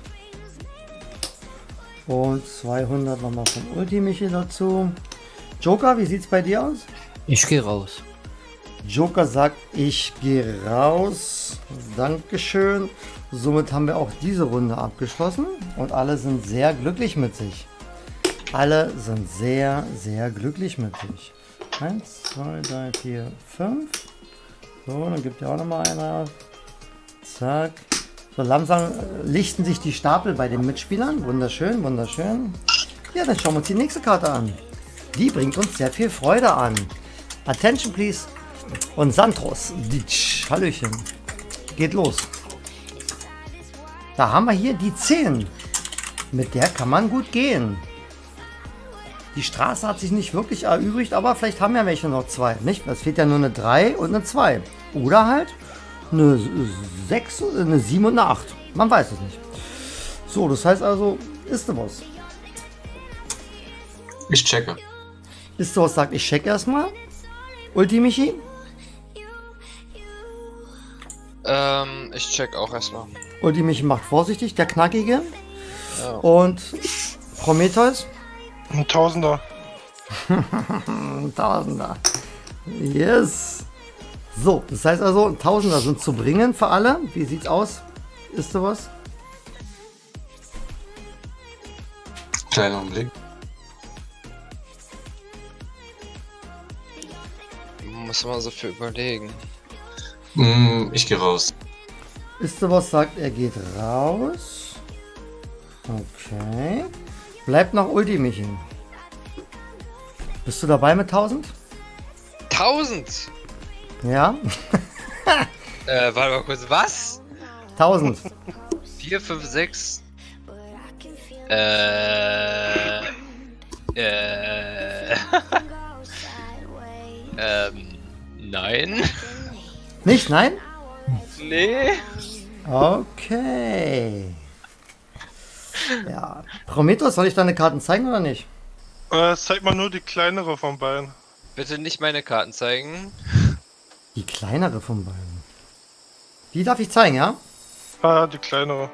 Und zweihundert nochmal von Ultimichi dazu. Joker, wie sieht's bei dir aus? Ich gehe raus. Joker sagt, ich gehe raus. Dankeschön. Somit haben wir auch diese Runde abgeschlossen. Und alle sind sehr glücklich mit sich. Alle sind sehr, sehr glücklich mit sich. eins, zwei, drei, vier, fünf. So, dann gibt ja auch nochmal einer. Zack. So langsam lichten sich die Stapel bei den Mitspielern. Wunderschön, wunderschön. Ja, dann schauen wir uns die nächste Karte an. Die bringt uns sehr viel Freude an. Attention please. Und Santros. Ditsch. Hallöchen. Geht los. Da haben wir hier die zehn. Mit der kann man gut gehen. Die Straße hat sich nicht wirklich erübrigt, aber vielleicht haben ja welche noch zwei. Nicht? Es fehlt ja nur eine drei und eine zwei. Oder halt eine sechs, eine sieben und eine acht. Man weiß es nicht. So, das heißt also, ist da was? Ich checke. Ist da was, sagt, ich check erstmal. Ultimichi? Ähm, ich check auch erstmal. Ultimichi macht vorsichtig, der Knackige. Ja. Und Prometheus? Ein Tausender. Ein Tausender. Yes. So, das heißt also, Tausender sind zu bringen für alle. Wie sieht's aus? Ist da was? Kleiner Blick. Muss man so viel überlegen. Mm, ich gehe raus. Ist da was, sagt, er geht raus. Okay. Bleibt noch Ultimichi. Bist du dabei mit tausend? tausend! Ja? Äh, warte mal kurz, was? tausend. vier, fünf, sechs. Äh. Äh. ähm. Nein. Nicht, nein? Nee. Okay. Ja. Prometheus, soll ich deine Karten zeigen oder nicht? Äh, zeig mal nur die kleinere von beiden. Bitte nicht meine Karten zeigen. Die kleinere von beiden. Die darf ich zeigen, ja? Ah, die kleinere.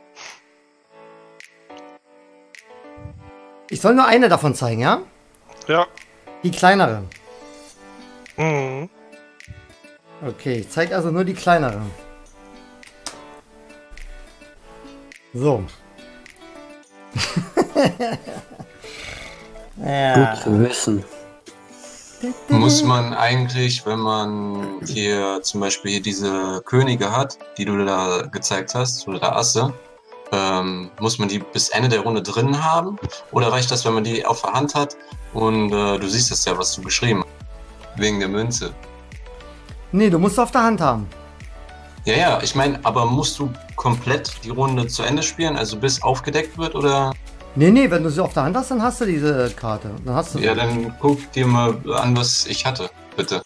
Ich soll nur eine davon zeigen, ja? Ja. Die kleinere. Mhm. Okay, ich zeige also nur die kleinere. So. Ja. Gut zu wissen. Muss man eigentlich, wenn man hier zum Beispiel hier diese Könige hat, die du da gezeigt hast, oder Asse, ähm, muss man die bis Ende der Runde drin haben? Oder reicht das, wenn man die auf der Hand hat und äh, du siehst das ja, was du geschrieben hast, wegen der Münze? Nee, du musst auf der Hand haben. Ja, ja, ich meine, aber musst du komplett die Runde zu Ende spielen, also bis aufgedeckt wird, oder? Nee, nee, wenn du sie auf der Hand hast, dann hast du diese Karte. Dann hast du Ja, sie. dann guck dir mal an, was ich hatte, bitte.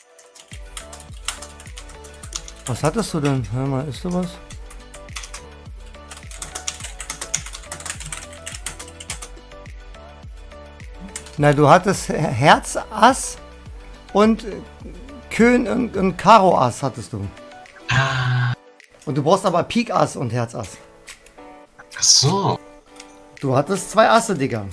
Was hattest du denn? Hör mal, ist da was? Na, du hattest Herz, Ass und Kön und, und Karo Ass hattest du. Und du brauchst aber Pik Ass und Herz Ass. Ach so. Du hattest zwei Asse, Digga.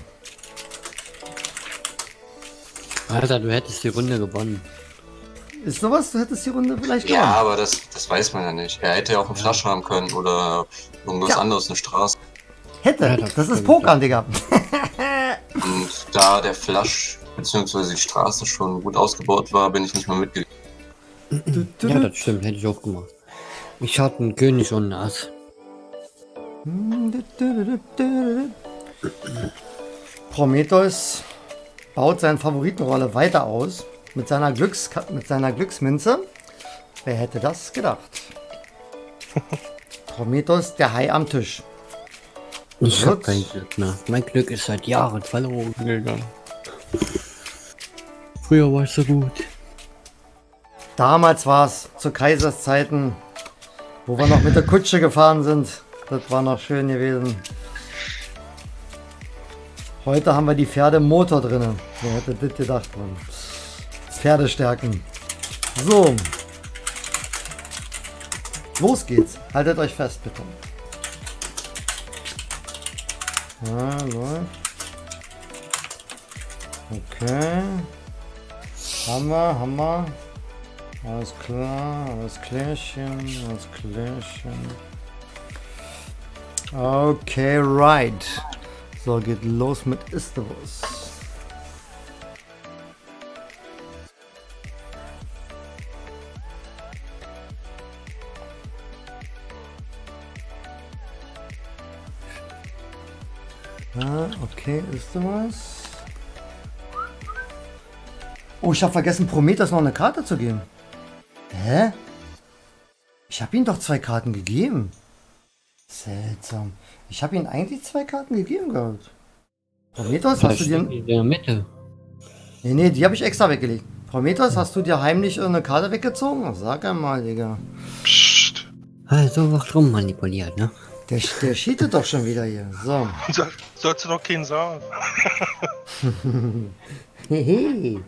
Alter, du hättest die Runde gewonnen. Ist sowas? Du hättest die Runde vielleicht Ja, gewonnen. aber das, das weiß man ja nicht. Er hätte ja auch einen Flasch haben können oder irgendwas Ja. anderes, eine Straße. Hätte. Ja, das Das ist stimmt, Pokern, Digga. Und da der Flasch bzw. die Straße schon gut ausgebaut war, bin ich nicht mehr mitgegangen. Ja, das stimmt, hätte ich auch gemacht. Ich hatte einen König und einen Ass. Prometheus baut seine Favoritenrolle weiter aus mit seiner, Glücks mit seiner Glücksmünze. Wer hätte das gedacht? Prometheus, der Hai am Tisch. Ich hab Gut. kein Glück mehr. Mein Glück ist seit Jahren verloren gegangen. Früher war es so gut. Damals war es zu Kaisers Zeiten, wo wir noch mit der Kutsche gefahren sind. Das war noch schön gewesen. Heute haben wir die Pferde im Motor drin. Wer hätte das gedacht? Man. Pferdestärken. So. Los geht's. Haltet euch fest, bitte. Ja, läuft. Okay. Haben wir, haben wir. Alles klar, alles klärchen, alles klärchen. Okay, right. So, geht los mit Isterus. Ah, okay, Isterus. Oh, ich habe vergessen, Prometheus noch eine Karte zu geben. Hä? Ich habe ihm doch zwei Karten gegeben. Seltsam. Ich habe ihm eigentlich zwei Karten gegeben gehabt. Prometheus, hast du dir... In der Mitte. Nee, nee, die habe ich extra weggelegt. Prometheus, hast du dir heimlich eine Karte weggezogen? Sag einmal, Digga. Psst. Also wird rum manipuliert, ne? Der, der cheatet doch schon wieder hier. So. So, sollst du doch keinen sagen. Hehe.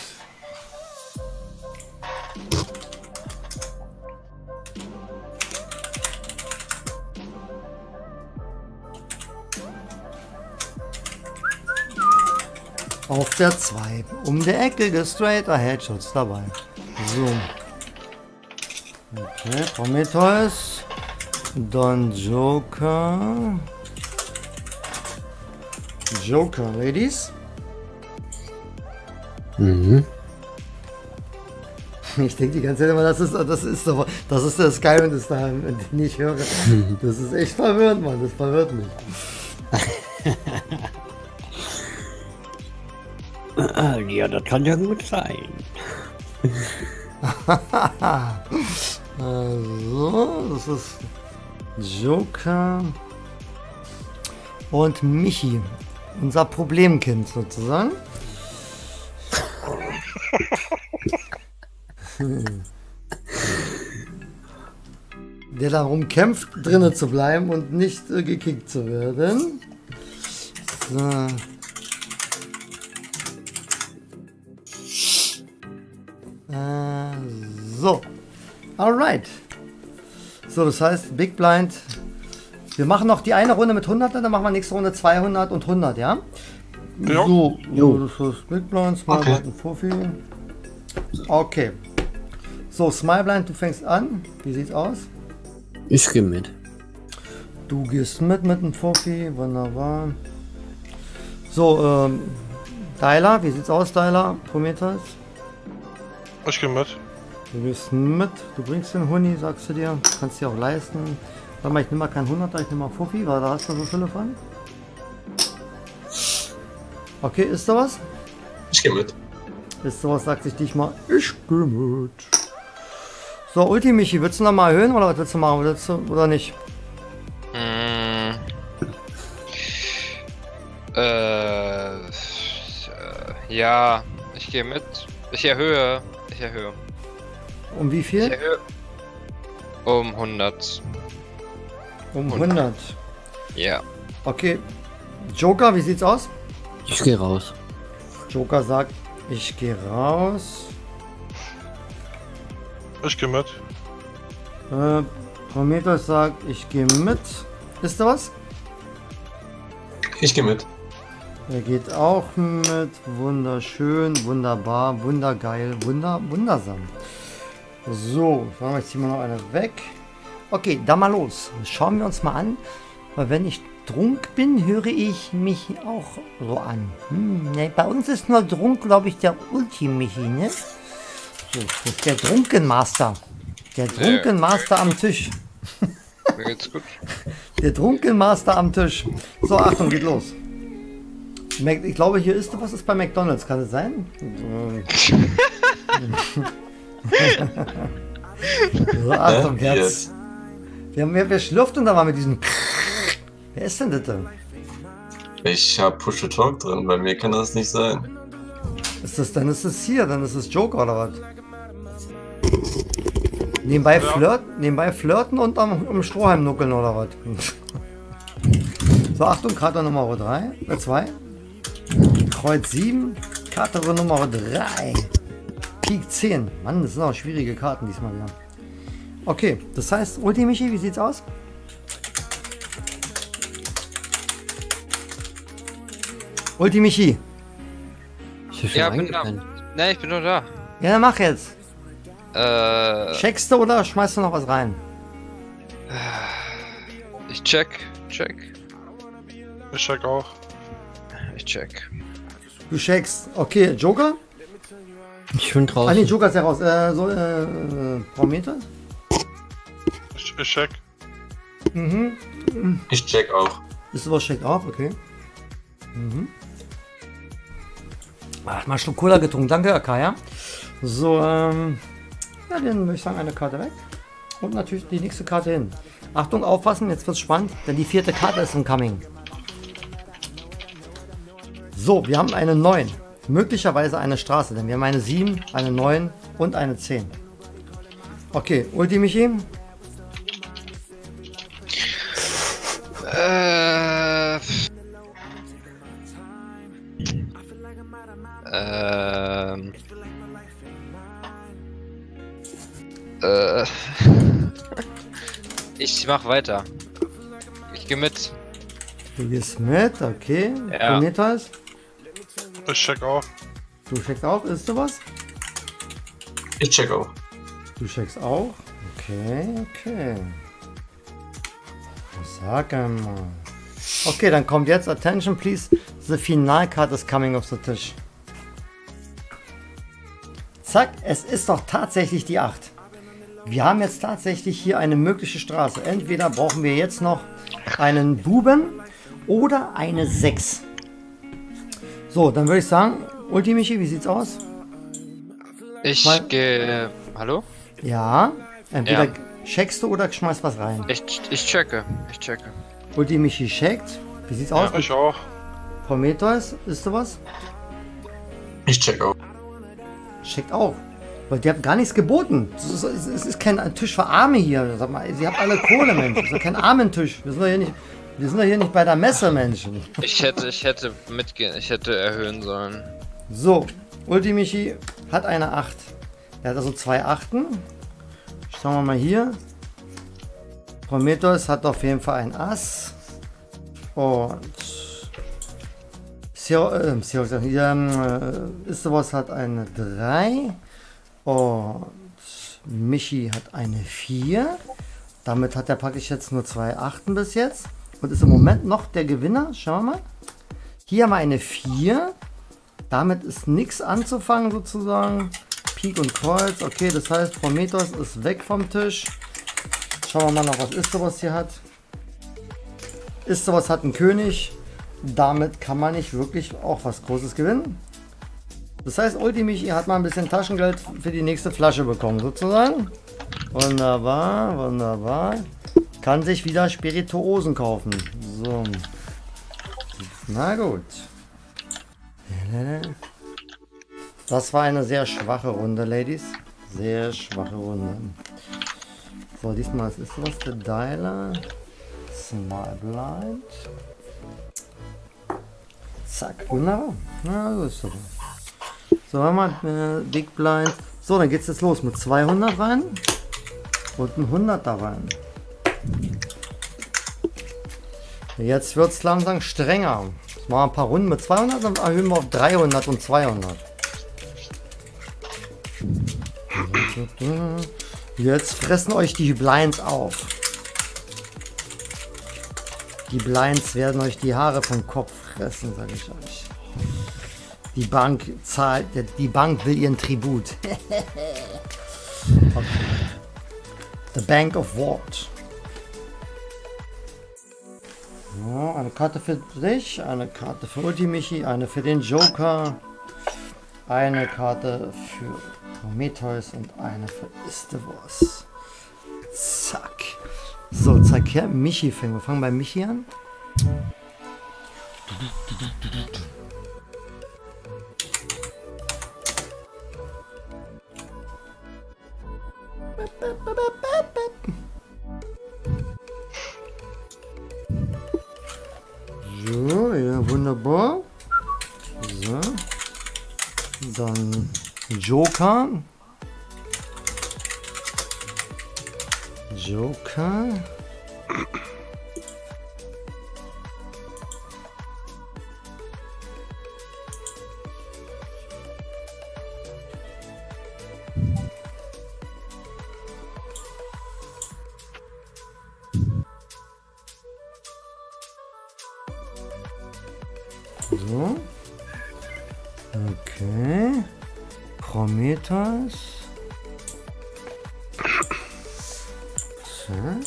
Auf der zwei. Um die Ecke gestraight ahead, Schutz dabei. So. Okay, Prometheus. Dann Joker. Joker, Ladies. Mhm. Ich denke die ganze Zeit immer, das ist, das ist aber, das ist der Skyrim, das da, den ich höre. Das ist echt verwirrend, Mann, das verwirrt mich. Ja, das kann ja gut sein. Also, das ist Joker und Michi, unser Problemkind sozusagen. Der darum kämpft, drinnen zu bleiben und nicht äh, gekickt zu werden. So. Äh, so. Alright. So, das heißt, Big Blind. Wir machen noch die eine Runde mit hundert, dann machen wir nächste Runde zweihundert und hundert, ja? Ja. So, Jo. das ist Big Blind, Small Okay. Blind und Fuffi. Okay. So, Smile Blind, du fängst an. Wie sieht's aus? Ich gehe mit. Du gehst mit mit dem Fuffi, wunderbar. So, ähm, Dyla, wie sieht's aus, Dyla? Prometheus? Ich geh mit. Du gehst mit, du bringst den Huni, sagst du dir, kannst dir auch leisten. Sag mal, ich nehme mal kein hunderter, ich nehme mal Fuffi, weil da hast du so viele von. Okay, ist da was? Ich gehe mit. Ist da was, sagt sich dich mal, ich geh mit. So, Ulti Michi, willst du noch mal erhöhen oder was willst du machen, willst du, oder nicht? Mm. Äh, äh, ja, ich gehe mit. Ich erhöhe. Ich erhöhe. Um wie Ich viel? erhöhe. Um hundert. Um hundert. Ja. Okay. Joker, wie sieht's aus? Ich gehe raus. Joker sagt, ich gehe raus. Ich geh mit. Äh, Prometheus sagt, ich gehe mit. Ist da was? Ich gehe mit. Er geht auch mit. Wunderschön, wunderbar, wundergeil, wunder, wundersam. So, sagen wir, jetzt ziehen wir noch eine weg. Okay, dann mal los. Schauen wir uns mal an. Weil wenn ich trunk bin, höre ich mich auch so an. Hm, ne, bei uns ist nur trunk, glaube ich, der Ulti-Michi, ne? So, das ist der Drunkenmaster. Der Drunkenmaster am Tisch. Mir geht's gut. Der Drunkenmaster am Tisch. So, Achtung, geht los. Mac- Ich glaube, hier ist was ist bei McDonald's, kann es sein? So, Achtung, Hä? Herz. Jetzt. Wir, wir, wir schlürften da mal mit diesem. Wer ist denn das denn? Ich hab Push to Talk drin, bei mir kann das nicht sein. Ist das, dann ist es hier, dann ist es Joker oder was? Nebenbei, Ja. flirt, nebenbei flirten und am, am Strohhalm nuckeln oder was? So, Achtung, Karte Nummer drei, äh zwei. Kreuz sieben, Karte Nummer drei. Pik zehn. Mann, das sind auch schwierige Karten diesmal wieder. Okay, das heißt, Ulti Michi, wie sieht's aus? Ulti Michi. Ist hier schon Ja, bin da. eingepennt? Ne, ich bin doch da. Ja, dann mach jetzt. Äh, Checkst du oder schmeißt du noch was rein? ich check, check, Ich check auch. ich check. Du checkst. Okay, Joker? Ich bin Ah, nee, draußen. Joker ist ja raus. Äh, so, äh, äh, Prometheus? Ich, ich check. Mhm. Ich check auch. Ist was checkt auf, okay. Mhm. Ach, mal Schluck Cola getrunken. Danke, Akaya. So, ähm. Ja, dann würde ich sagen, eine Karte weg. Und natürlich die nächste Karte hin. Achtung, aufpassen, jetzt wird's spannend, denn die vierte Karte ist incoming. So, wir haben eine neun. Möglicherweise eine Straße, denn wir haben eine sieben, eine neun und eine zehn. Okay, Ulti Michi. Äh. Ähm. Äh. Ich mach weiter. Ich geh mit. Du gehst mit, okay. Ja. Prometheus, Ich check auch. du checkst auch, ist du was? Ich check auch. Du checkst auch. Okay, okay. Sag einmal. Okay, dann kommt jetzt, attention please, the final card is coming off the Tisch. Zack, es ist doch tatsächlich die acht. Wir haben jetzt tatsächlich hier eine mögliche Straße. Entweder brauchen wir jetzt noch einen Buben oder eine sechs. So, dann würde ich sagen, Ulti Michi, wie sieht's aus? Ich Mal- geh. Hallo? Ja, entweder Ja. checkst du oder schmeißt was rein. Ich, ich checke. Ich checke. Ulti Michi checkt. Wie sieht's aus? Ich auch. Prometheus, ist du was? Ich check auch. Checkt auch. Weil die haben gar nichts geboten. Es ist, es ist- es ist kein Tisch für Arme hier. Sag mal, sie haben alle Kohle, Mensch. Es ist doch kein Armentisch. Wir sind doch hier nicht, wir sind doch hier nicht bei der Messe, Menschen. Ich hätte, ich hätte mitgehen. Ich hätte erhöhen sollen. So, Ulti Michi hat eine acht. Er hat also zwei Achten. Schauen wir mal hier. Prometheus hat auf jeden Fall ein Ass. Und Sio, äh, Sio, hier, äh, ist sowas hat eine drei. Und Michi hat eine vier. Damit hat er praktisch jetzt nur zwei Achten bis jetzt. Und ist im Moment noch der Gewinner. Schauen wir mal. Hier haben wir eine vier. Damit ist nichts anzufangen sozusagen. Pik und Kreuz. Okay, das heißt Prometheus ist weg vom Tisch. Schauen wir mal noch, was ist sowas hier hat. Ist sowas hat einen König. Damit kann man nicht wirklich auch was Großes gewinnen. Das heißt, Ulti Michi hat mal ein bisschen Taschengeld für die nächste Flasche bekommen sozusagen. Wunderbar, wunderbar. Kann sich wieder Spirituosen kaufen. So. Na gut. Das war eine sehr schwache Runde, Ladies. Sehr schwache Runde. So, diesmal ist was der Dialer. Small Blind. Zack, wunderbar. Na, so ist so. So, haben wir äh, Big Blind. So, dann geht's jetzt los mit zweihundert rein und ein hundert da rein. Jetzt wird's langsam strenger. Jetzt machen wir ein paar Runden mit zweihundert, dann erhöhen wir auf dreihundert und zweihundert. Jetzt fressen euch die Blinds auf. Die Blinds werden euch die Haare vom Kopf fressen, sage ich euch. Die Bank zahlt, die Bank will ihren Tribut. Okay. The Bank of What? So, eine Karte für dich, eine Karte für Ulti Michi, eine für den Joker, eine Karte für Prometheus und eine für Istevos. Zack. So, zeig her, Michi fängt. Wir fangen bei Michi an. So, ja, wunderbar. So. Dann Joker. Joker. So. Okay. Prometheus. Zack.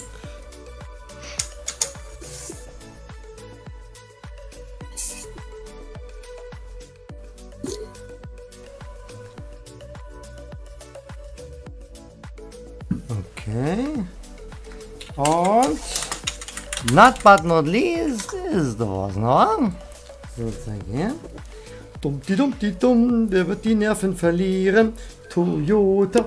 Okay. Und not but not least ist das, ne? So, zeig her. Dummdi dummdi dumm, der wird die Nerven verlieren. Toyota.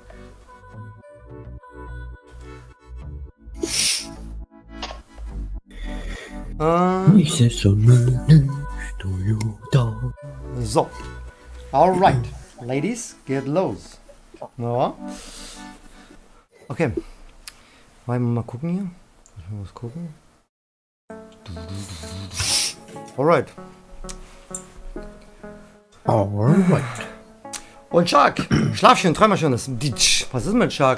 Äh, Ich sehe so einen Toyota. so. Alright. Ladies, get los. Ja. Okay. Wollen wir mal gucken hier? Müssen wir was gucken? Alright. Alright. Und Shark, schlaf schön, träum mal schön. Was ist mit Shark?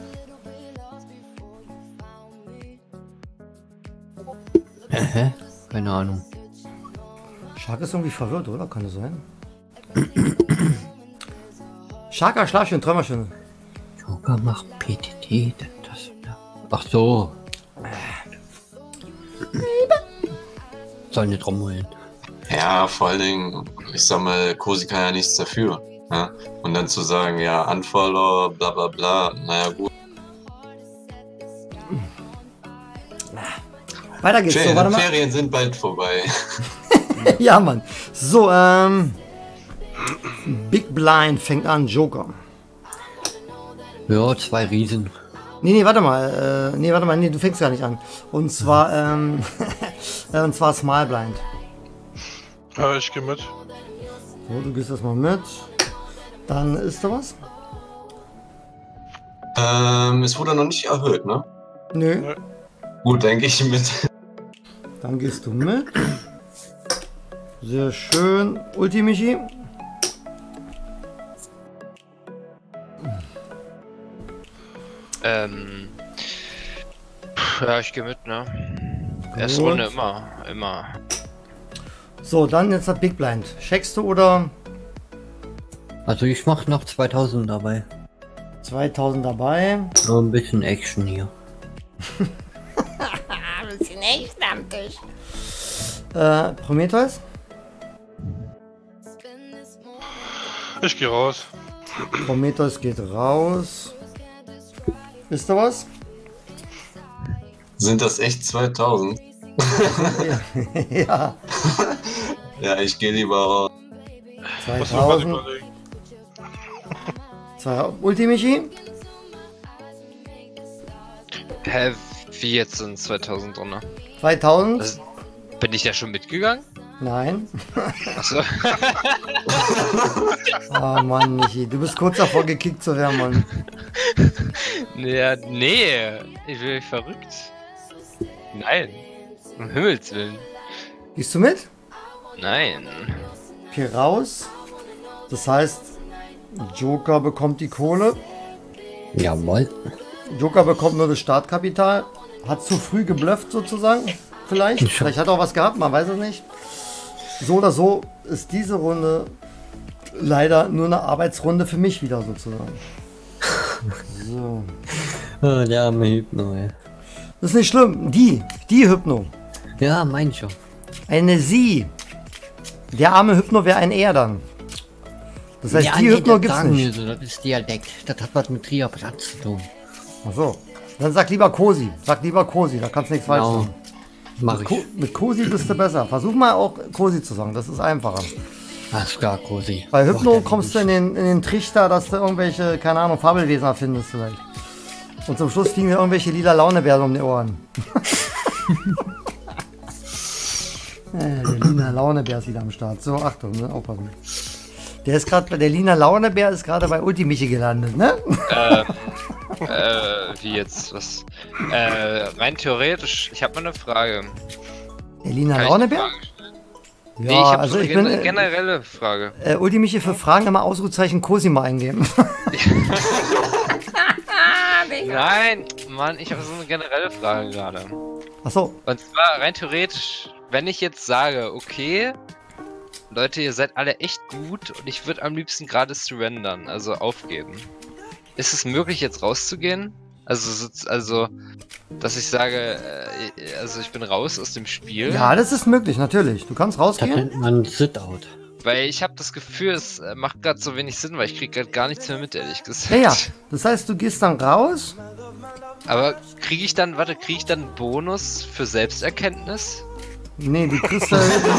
Hä? Keine Ahnung. Shark ist irgendwie verwirrt, oder? Kann das sein? Shark, schlaf schön, träum mal schön. Joker macht P T T. Das, das. Ach so. Soll nicht rumholen. Ja, vor allen Dingen, ich sag mal, Cosi kann ja nichts dafür. Ja? Und dann zu sagen, ja, Unfollow, bla bla bla, naja gut. Weiter geht's. Schön, So, warte die mal. Ferien sind bald vorbei. Ja, Mann. So, ähm. Big Blind fängt an, Joker. Ja, zwei Riesen. Nee, nee, warte mal. Äh, nee, warte mal. Nee, du fängst gar nicht an. Und zwar, ähm. und zwar Small Blind. Ja, ich gehe mit. So, du gehst erstmal mit. Dann ist da was? Ähm, es wurde noch nicht erhöht, ne? Nö. Gut, denke ich mit. Dann gehst du mit. Sehr schön. Ulti, Michi. Ähm. pff, Ja, ich gehe mit, ne? Erste Gut. Runde immer, immer. So, dann jetzt das Big Blind. Checkst du oder Also ich mach noch zweitausend dabei. zweitausend dabei? So ein bisschen Action hier. Ein bisschen echt am Tisch. Äh, Prometheus? Ich gehe raus. Prometheus geht raus. Ist da was? Sind das echt zweitausend? Ja. Ja, ich gehe lieber raus. Muss man mal zweitausend. überlegen. Zwei, Ulti, Michi? Hä, wie jetzt sind zweitausend drin? Ne? zweitausend? Das, bin ich ja schon mitgegangen? Nein. Achso. Oh Mann, Michi. Du bist kurz davor gekickt zu werden, Mann. Ja, nee. Ich will mich verrückt. Nein. Um Himmels Willen. Gehst du mit? Nein. Hier raus. Das heißt, Joker bekommt die Kohle. Jawohl. Joker bekommt nur das Startkapital. Hat zu früh geblufft sozusagen. Vielleicht. Vielleicht hat er auch was gehabt, man weiß es nicht. So oder so ist diese Runde leider nur eine Arbeitsrunde für mich wieder sozusagen. So. Oh, der arme Hypno, ey. Das ist nicht schlimm. Die, die Hypno. Ja, mein schon. Eine Sie. Der arme Hypno wäre ein Er dann. Das heißt, ja, die nee, Hypno das gibt's sagen wir nicht. so, das ist Dialekt. Das hat was mit Trier Platz zu tun. Ach so. Dann sag lieber Cosi. Sag lieber Cosi, da kannst du nichts falsch Genau. machen. Mach Mit, Ko ich. mit Cosi bist du besser. Versuch mal auch Cosi zu sagen, das ist einfacher. Alles klar, Cosi. Bei Doch, Hypno der kommst du Mensch. in den, in den Trichter, dass du irgendwelche, keine Ahnung, Fabelwesen findest vielleicht. Und zum Schluss fliegen dir irgendwelche lila Launebären um die Ohren. äh, der lila Launebär ist wieder am Start. So, Achtung, ne? Aufpassen. Der ist gerade bei der lila Launebär ist gerade bei Ultimichi gelandet, ne? äh, äh, wie jetzt? Was? Äh, rein theoretisch, ich habe mal eine Frage. Der lila Kann ich eine Launebär? Frage stellen? Ja, Nee, ich habe also so eine ich bin gen äh, generelle Frage. äh, Ultimichi für Fragen immer Ausrufezeichen Cosima eingeben. Nein, Mann, ich habe so eine generelle Frage gerade. Achso, Und zwar rein theoretisch, wenn ich jetzt sage, okay, Leute, ihr seid alle echt gut und ich würde am liebsten gerade surrendern, also aufgeben. Ist es möglich, jetzt rauszugehen? Also, so- also, dass ich sage, äh, also ich bin raus aus dem Spiel. ja, das ist möglich, natürlich. Du kannst Das rausgehen. nennt man Sit-Out. Weil ich habe das Gefühl, es äh, macht gerade so wenig Sinn, weil ich krieg gerade gar nichts mehr mit, ehrlich gesagt. Ja, ja. Das heißt, du gehst dann raus. Aber kriege ich dann, warte, kriege ich dann einen Bonus für Selbsterkenntnis? Nee, die kriegst du.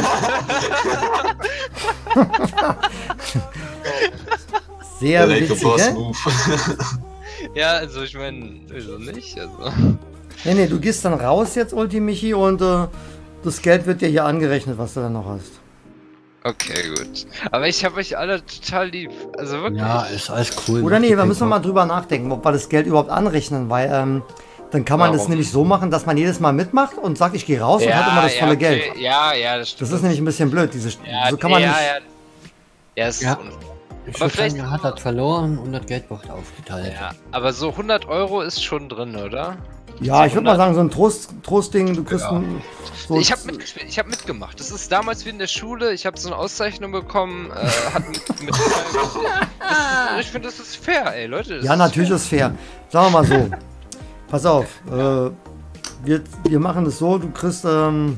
Sehr Der witzig, Boss hä? Move. Ja, also ich meine, wieso nicht? Also. Nee, nee, du gehst dann raus jetzt, Ultimichi, und äh, das Geld wird dir hier angerechnet, was du dann noch hast. Okay, gut. Aber ich habe euch alle total lieb. Also wirklich. Ja, ist alles cool. Oder Macht nee, dir wir keinen müssen mal Kopf. drüber nachdenken, ob wir das Geld überhaupt anrechnen, weil ähm, dann kann man das Warum? nämlich so machen, dass man jedes Mal mitmacht und sagt, ich gehe raus und hat immer das volle ja, Geld. okay. Ja, ja, das stimmt. Das ist nämlich ein bisschen blöd. Diese, ja, so kann man ja, nicht. ja. Ja, es Ja. ist unfair. Ich Aber würde vielleicht- sagen, er hat das verloren und das Geld wird aufgeteilt. Ja, aber so hundert Euro ist schon drin, oder? Ja, ich würde mal sagen, so ein Trost, Trostding, du kriegst Ja. ein, so Ich habe mitgespielt, ich habe mitgemacht. Das ist damals wie in der Schule. Ich habe so eine Auszeichnung bekommen. Äh, hat mit, mit das, ich finde, das ist fair, ey, Leute. das Ja, ist natürlich fair. ist fair. Sagen wir mal so. Pass auf. Äh, wir, wir machen das so, du kriegst. Ähm,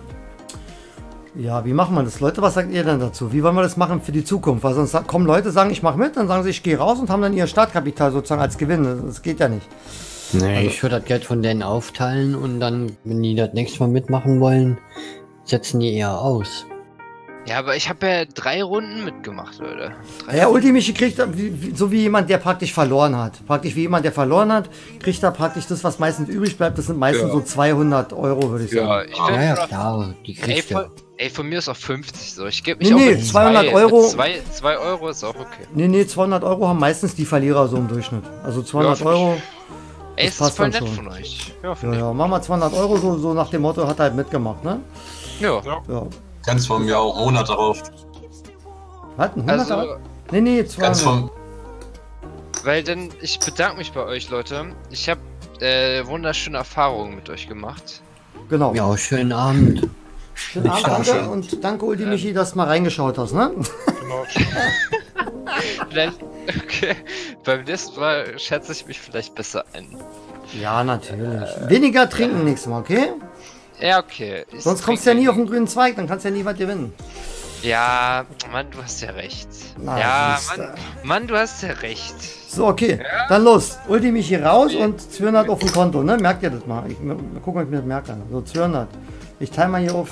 ja, wie machen wir das? Leute, was sagt ihr denn dazu? Wie wollen wir das machen für die Zukunft? Weil sonst sa- kommen Leute, sagen, ich mache mit, dann sagen sie, ich gehe raus und haben dann ihr Startkapital sozusagen als Gewinn. Das, das geht ja nicht. Nee, ich würde das Geld von denen aufteilen und dann, wenn die das nächste Mal mitmachen wollen, setzen die eher aus. Ja, aber ich habe ja drei Runden mitgemacht, Leute. Drei Ja, Ultimichi kriegt er wie, wie, so wie jemand, der praktisch verloren hat. Praktisch wie jemand, der verloren hat, kriegt er praktisch das, was meistens übrig bleibt. Das sind meistens Ja. so zweihundert Euro, würde ich sagen. Ja, ich Ja, will ja, klar, die Ey kriegst du. von, ey, von mir ist auch fünfzig so. Ich gebe mich Nee, auch nee, mit zweihundert zwei, Euro. Mit zwei, zwei Euro ist auch okay. Nee, nee, zweihundert Euro haben meistens die Verlierer so im Durchschnitt. Also zweihundert Ja, finde ich- Euro. Ey, Das es passt ist voll dann nett schon. von euch. Ja, Ja, finde ja, mach mal zweihundert Euro, so, so nach dem Motto, hat er halt mitgemacht, ne? ich. Ja. Ja. Kannst von mir auch einen Monat darauf. Was, ein hundert? Also, Nee, nee, Ganz zweihundert. vom. weil denn, ich bedanke mich bei euch, Leute. Ich habe äh, wunderschöne Erfahrungen mit euch gemacht. Genau. Ja, schönen Abend. Schönen Abend, Danke. danke. Und danke, Ultimichi, dass du mal reingeschaut hast, ne? Genau. Vielleicht, okay, beim nächsten Mal schätze ich mich vielleicht besser ein. Ja, natürlich. Weniger trinken nächstes Mal, okay? Ja, okay. Ich Sonst kommst du ja trinke- nie auf den grünen Zweig, dann kannst du ja nie was gewinnen. Ja, Mann, du hast ja recht. Na, ja, siehst du. Mann, Mann, du hast ja recht. So, okay. Dann los. Ultimichi raus und zweihundert auf dem Konto, ne? Merkt ihr das mal? Ich mal gucken, ob ich mir das merke. So, zweihundert. Ich teile mal hier auf.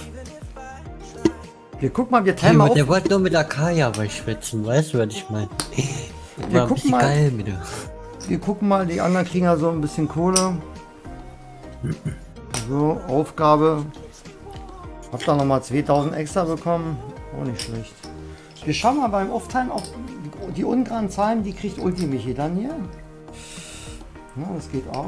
Wir gucken mal, wir teilen mal Hey, auf. der wollte nur mit der Kaya was schwitzen, weißt du, was ich meine? Wir War ein gucken bisschen mal. geil, bitte. Wir gucken mal, die anderen kriegen ja so ein bisschen Kohle. So, Aufgabe. Hab da nochmal zweitausend extra bekommen. Auch nicht schlecht. Wir schauen mal beim Aufteilen auf die, die ungeraden Zahlen, die kriegt Ultimichi dann hier. Ja, das geht auf.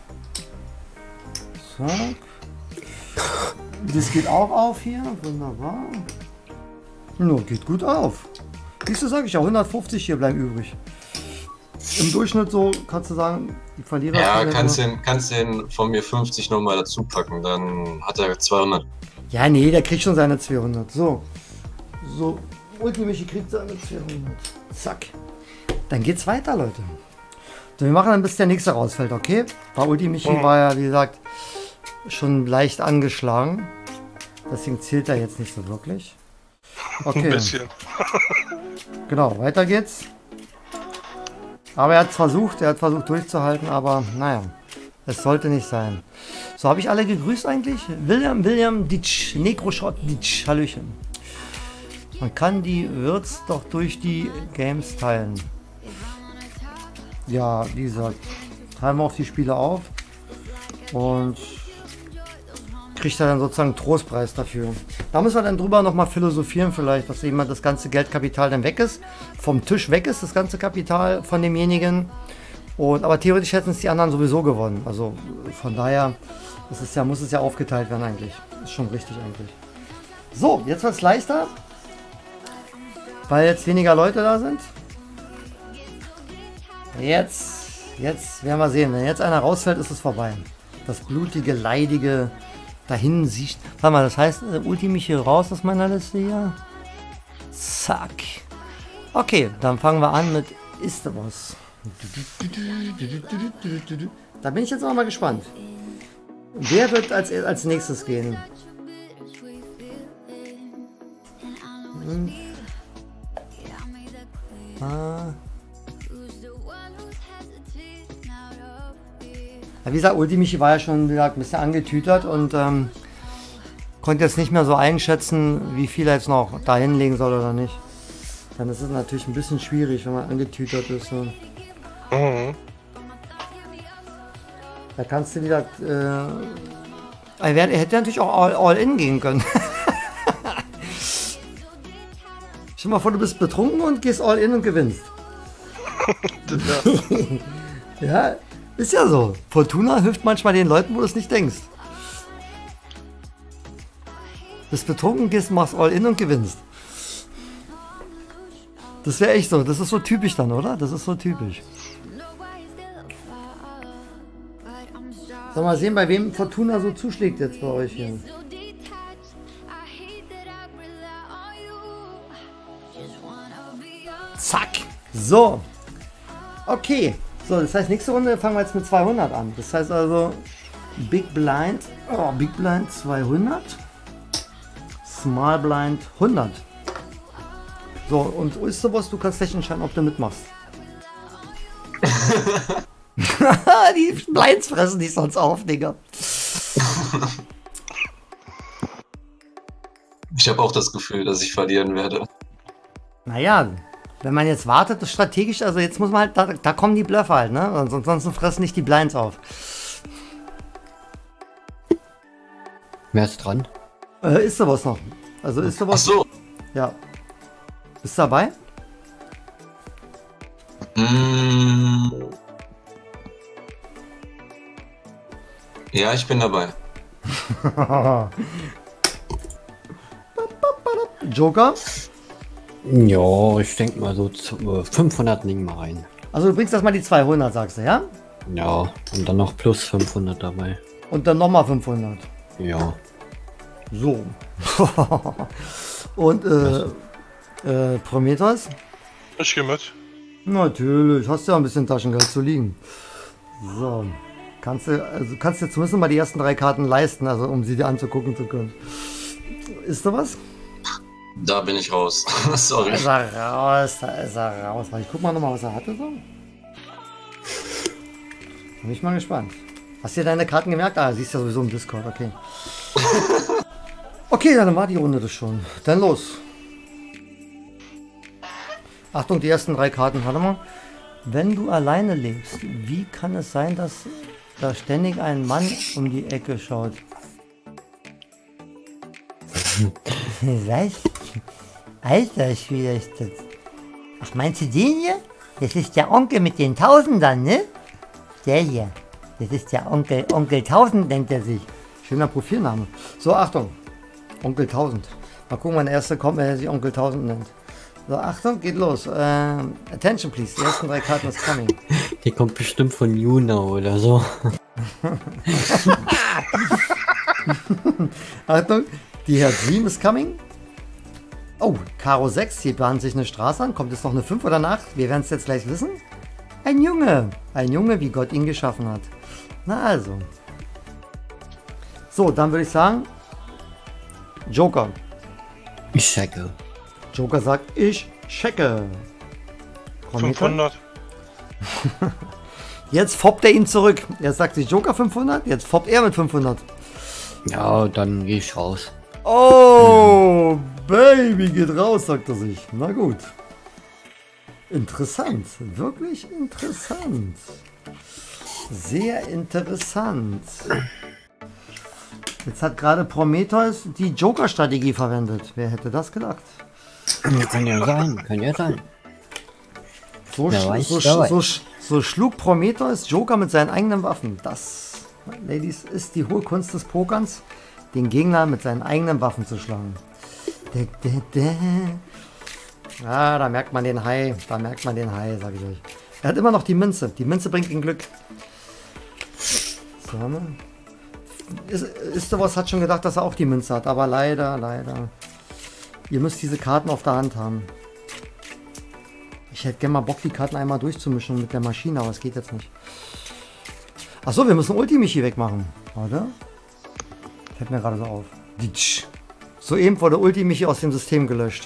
Zack. Das geht auch auf hier. Wunderbar. No, geht gut auf. Siehst du, sag ich ja, hundertfünfzig hier bleiben übrig. Im Durchschnitt so, kannst du sagen, die Verlierer... Ja, verlieren kannst nur- den, kannst den von mir fünfzig nochmal dazu packen, dann hat er zweihundert. Ja, nee, der kriegt schon seine zweihundert. So. So. Ultimichi kriegt seine zweihundert. Zack. Dann geht's weiter, Leute. So, wir machen dann, bis der nächste rausfällt, okay? Bei Ultimichi Mhm. war ja, wie gesagt, schon leicht angeschlagen. Deswegen zählt er jetzt nicht so wirklich. Ein Okay, bisschen. genau, weiter geht's. Aber er hat versucht, er hat versucht durchzuhalten, aber naja, es sollte nicht sein. So, habe ich alle gegrüßt eigentlich? William, William, Ditsch, Necroshot, Ditsch, Hallöchen. Man kann die Wirts doch durch die Games teilen. Ja, wie gesagt, teilen wir auf die Spiele auf und kriegt er dann sozusagen einen Trostpreis dafür. Da müssen wir dann drüber nochmal philosophieren vielleicht, dass eben das ganze Geldkapital dann weg ist, vom Tisch weg ist, das ganze Kapital von demjenigen. Und, aber theoretisch hätten es die anderen sowieso gewonnen. Also von daher das ist ja, muss es ja aufgeteilt werden eigentlich. Ist schon richtig eigentlich. So, jetzt wird es leichter, weil jetzt weniger Leute da sind. Jetzt, jetzt werden wir sehen. Wenn jetzt einer rausfällt, ist es vorbei. Das blutige, leidige dahin sieht. Warte mal, das heißt, äh, ulti mich hier raus aus meiner Liste hier. Zack. Okay, dann fangen wir an mit Ist was. Da bin ich jetzt auch mal gespannt. Wer wird als, als nächstes gehen? Hm. Ah. Ja, wie gesagt, Ulti Michi war ja schon wie gesagt, ein bisschen angetütert und ähm, konnte jetzt nicht mehr so einschätzen, wie viel er jetzt noch da hinlegen soll oder nicht. Dann ist es natürlich ein bisschen schwierig, wenn man angetütert ist. Ne? Mhm. Da kannst du wieder. Äh, er hätte natürlich auch all, all in gehen können. Stell dir mal vor, du bist betrunken und gehst all in und gewinnst. Ja, ist ja so. Fortuna hilft manchmal den Leuten, wo du es nicht denkst. Bist betrunken, gehst, machst all in und gewinnst. Das wäre echt so. Das ist so typisch dann, oder? Das ist so typisch. Soll mal sehen, bei wem Fortuna so zuschlägt jetzt bei euch hier. Zack. So. Okay. So, das heißt, nächste Runde fangen wir jetzt mit zweihundert an. Das heißt also, Big Blind, oh, Big Blind zweihundert, Small Blind hundert. So, und ist sowas, du kannst dich entscheiden, ob du mitmachst. Die Blinds fressen dich sonst auf, Digga. Ich habe auch das Gefühl, dass ich verlieren werde. Naja, wenn man jetzt wartet, das strategisch, also jetzt muss man halt, da, da kommen die Blöffe halt, ne? Ansonsten fressen nicht die Blinds auf. Wer ist dran? Äh, ist sowas noch? Also ist sowas? Ach so. Ja. Bist du dabei? Mm. Ja, ich bin dabei. Joker? Ja, ich denke mal so zu, äh, fünfhundert liegen mal rein. Also du bringst erstmal die zweihundert, sagst du, ja? Ja, und dann noch plus fünfhundert dabei. Und dann nochmal fünfhundert. Ja. So. Und äh, äh, Prometheus? Ich gehe mit. Natürlich, hast du ja ein bisschen Taschengeld zu liegen. So. Kannst du, also kannst du zumindest mal die ersten drei Karten leisten, also um sie dir anzugucken zu können. Ist da was? Da bin ich raus. Sorry. Da ist er raus, da ist er raus. Ich guck mal nochmal, was er hatte so. Bin ich mal gespannt. Hast du dir deine Karten gemerkt? Ah, siehst du ja sowieso im Discord, okay. Okay, dann war die Runde das schon. Dann los. Achtung, die ersten drei Karten, warte mal. Wenn du alleine lebst, wie kann es sein, dass da ständig ein Mann um die Ecke schaut? Was? Alter Schwede ist das. Ach, meinst du den hier? Das ist der Onkel mit den Tausendern, ne? Der hier. Das ist der Onkel, Onkel Tausend nennt er sich. Schöner Profilname. So, Achtung. Onkel Tausend. Mal gucken, wann der erste kommt, wenn er sich Onkel Tausend nennt. So, Achtung, geht los. Ähm, attention please, die ersten drei Karten ist coming. Die kommt bestimmt von Juno oder so. Achtung, die Herr Dream ist coming. Oh, Karo sechs, hier bahnt sich eine Straße an. Kommt jetzt noch eine fünf oder eine acht? Wir werden es jetzt gleich wissen. Ein Junge. Ein Junge, wie Gott ihn geschaffen hat. Na also. So, dann würde ich sagen, Joker. Ich checke. Joker sagt, ich checke. Prometheus? fünfhundert. Jetzt foppt er ihn zurück. Jetzt sagt sich Joker fünfhundert, jetzt foppt er mit fünfhundert. Ja, dann gehe ich raus. Oh, Baby geht raus, sagt er sich. Na gut. Interessant, wirklich interessant. Sehr interessant. Jetzt hat gerade Prometheus die Joker-Strategie verwendet. Wer hätte das gedacht? Kann ja sein, kann ja sein. So, Wer sch weiß, so, wer sch weiß. so, sch so schlug Prometheus Joker mit seinen eigenen Waffen. Das, Ladies, ist die hohe Kunst des Pokerns, den Gegner mit seinen eigenen Waffen zu schlagen. Da, da, da. Ah, da merkt man den Hai. Da merkt man den Hai, sage ich euch. Er hat immer noch die Münze. Die Münze bringt ihm Glück. So, ne? Ist, ist sowas hat schon gedacht, dass er auch die Münze hat, aber leider, leider. Ihr müsst diese Karten auf der Hand haben. Ich hätte gerne mal Bock, die Karten einmal durchzumischen mit der Maschine, aber es geht jetzt nicht. Achso, wir müssen Ulti-Michi wegmachen, oder? Fällt mir gerade so auf. Ditsch. Soeben wurde Ulti-Michi aus dem System gelöscht.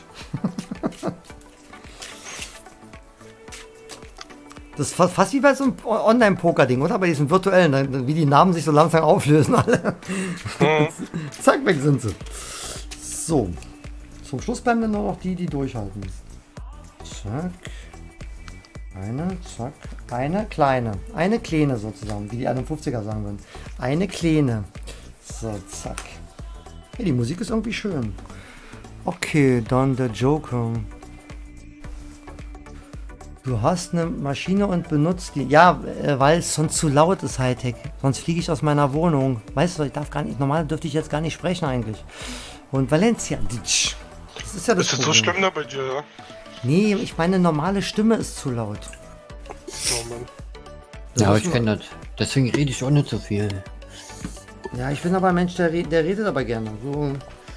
Das ist fast wie bei so einem Online-Poker-Ding, oder? Bei diesem virtuellen, wie die Namen sich so langsam auflösen alle. Zack, weg sind sie. So. Zum Schluss bleiben dann nur noch die, die durchhalten. Zack. Eine, zack. Eine kleine. Eine kleine sozusagen, wie die einundfünfziger sagen würden. Eine kleine. So, zack. Hey, die Musik ist irgendwie schön. Okay, dann der Joker. Du hast eine Maschine und benutzt die. Ja, äh, weil es sonst zu laut ist, Hightech. Sonst fliege ich aus meiner Wohnung. Weißt du, ich darf gar nicht, normal dürfte ich jetzt gar nicht sprechen eigentlich. Und Valencia, ditsch. Das ist ja das Ist das so schlimm da bei dir, ja? Nee, ich meine, normale Stimme ist zu laut. Oh Mann. Ja, aber ich kenne das. Deswegen rede ich auch nicht so viel. Ja, ich bin aber ein Mensch, der, red, der redet aber gerne. So.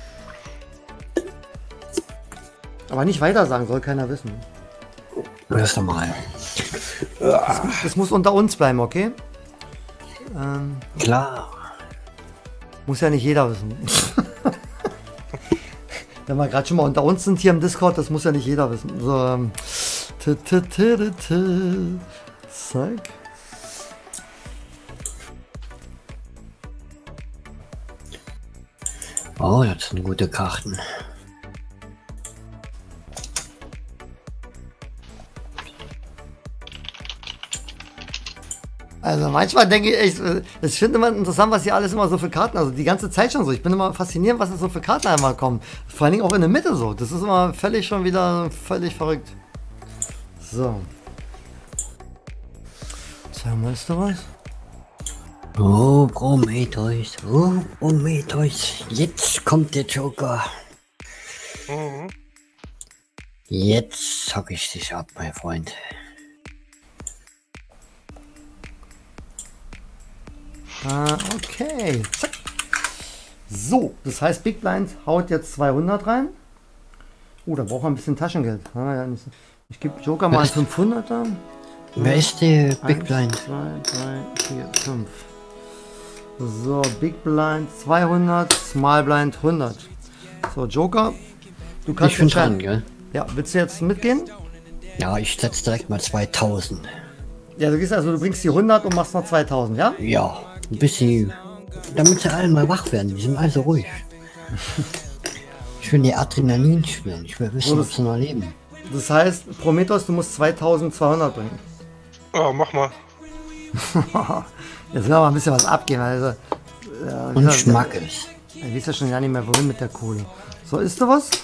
Aber nicht weiter sagen, soll keiner wissen. Das ist normal. Das, das muss unter uns bleiben, okay? Ähm, Klar. muss ja nicht jeder wissen. Wenn wir gerade schon mal unter uns sind hier im Discord, das muss ja nicht jeder wissen. So, ähm, t -t -t -t -t. Zack. Oh, das sind gute Karten. Also manchmal denke ich echt, ich finde immer interessant, was hier alles immer so für Karten, also die ganze Zeit schon so. Ich bin immer fasziniert, was da so für Karten einmal kommen. Vor allen Dingen auch in der Mitte so. Das ist immer völlig schon wieder völlig verrückt. So. Sagen wir, ist da was? Oh, Prometheus. Oh, Prometheus. Jetzt kommt der Joker. Mhm. Jetzt hock ich dich ab, mein Freund. Ah, okay. Zack. So, das heißt, Big Blind haut jetzt zweihundert rein. Oh, da braucht man ein bisschen Taschengeld. Ah, ja, nicht so. Ich gebe Joker mal einen fünfhunderter. Wer ist der Big Eins, Blind? zwei, drei, vier, fünf. So, Big Blind zweihundert, Small Blind hundert. So, Joker, du kannst Ich bin dran, entscheiden. gell? Ja, willst du jetzt mitgehen? Ja, ich setze direkt mal zweitausend. Ja, du gehst also, du bringst die hundert und machst noch zweitausend, ja? Ja, ein bisschen. Damit sie alle mal wach werden. Die sind also ruhig. Ich will die Adrenalin spüren. Ich will wissen, So, was sie noch leben. Das heißt, Prometheus, du musst zweitausendzweihundert bringen. Ja, mach mal. Jetzt will wir mal ein bisschen was abgeben. Also, ja, Und ja, Schmackes. Er weiß ja schon gar nicht mehr, wohin mit der Kohle. So, ist da was?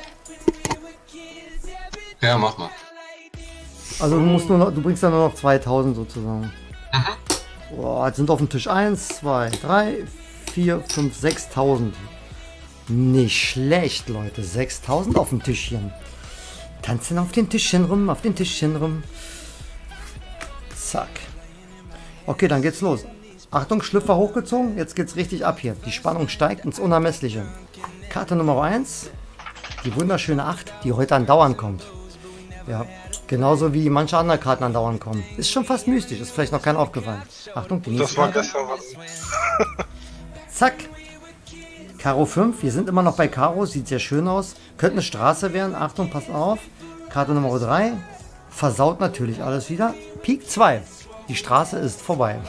Ja, mach mal. Also du musst nur noch, du bringst dann nur noch zweitausend sozusagen. Boah, jetzt sind auf dem Tisch eins, zwei, drei, vier, fünf, sechstausend. Nicht schlecht, Leute. sechstausend auf dem Tischchen. Tanzen auf den Tischchen rum, auf den Tischchen rum. Zack. Okay, dann geht's los. Achtung, Schlüpfer hochgezogen. Jetzt geht's richtig ab hier. Die Spannung steigt ins Unermessliche. Karte Nummer eins. Die wunderschöne acht, die heute andauernd kommt. Ja, genauso wie manche andere Karten andauernd kommen. Ist schon fast mystisch, ist vielleicht noch kein aufgefallen. Achtung, die nächste Das war Karte. gestern was. Zack. Karo fünf, wir sind immer noch bei Karo, sieht sehr schön aus. Könnte eine Straße werden, Achtung, pass auf. Karte Nummer drei. Versaut natürlich alles wieder. Pik zwei. Die Straße ist vorbei.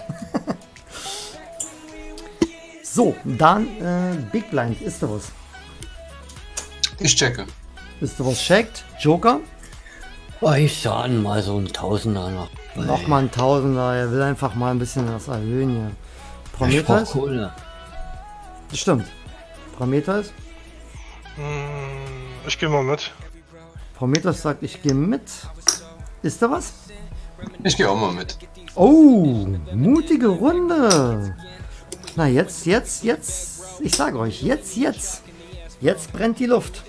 So, dann äh, Big Blind. Ist da was? Ich checke. Ist da was checkt? Joker? Oh, ich sah mal so ein Tausender noch. Nochmal ein Tausender. Er will einfach mal ein bisschen was erhöhen hier. Ich brauch Prometheus? Kohle. Das stimmt. Prometheus? Hm, ich gehe mal mit. Prometheus sagt, ich gehe mit. Ist da was? Ich gehe auch mal mit. Oh, mutige Runde. Na jetzt, jetzt, jetzt. Ich sage euch, jetzt, jetzt. Jetzt brennt die Luft.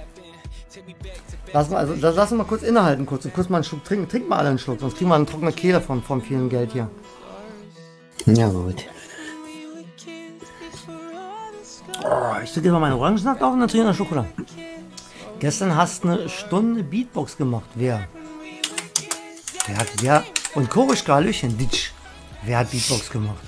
Lass mal, also, das lassen wir mal kurz innehalten, kurz und kurz mal einen Schluck trinken. Trinkt mal alle einen Schluck, sonst kriegen wir eine trockene Kehle von, von vielen Geld hier. Ja gut. Oh, ich drücke mal meine Orangensaft auf und dann trinke ich eine Schokolade. Gestern hast du eine Stunde Beatbox gemacht. Wer? Wer hat, wer? Und Korischka, Hallöchen, Ditsch. Wer hat Beatbox gemacht?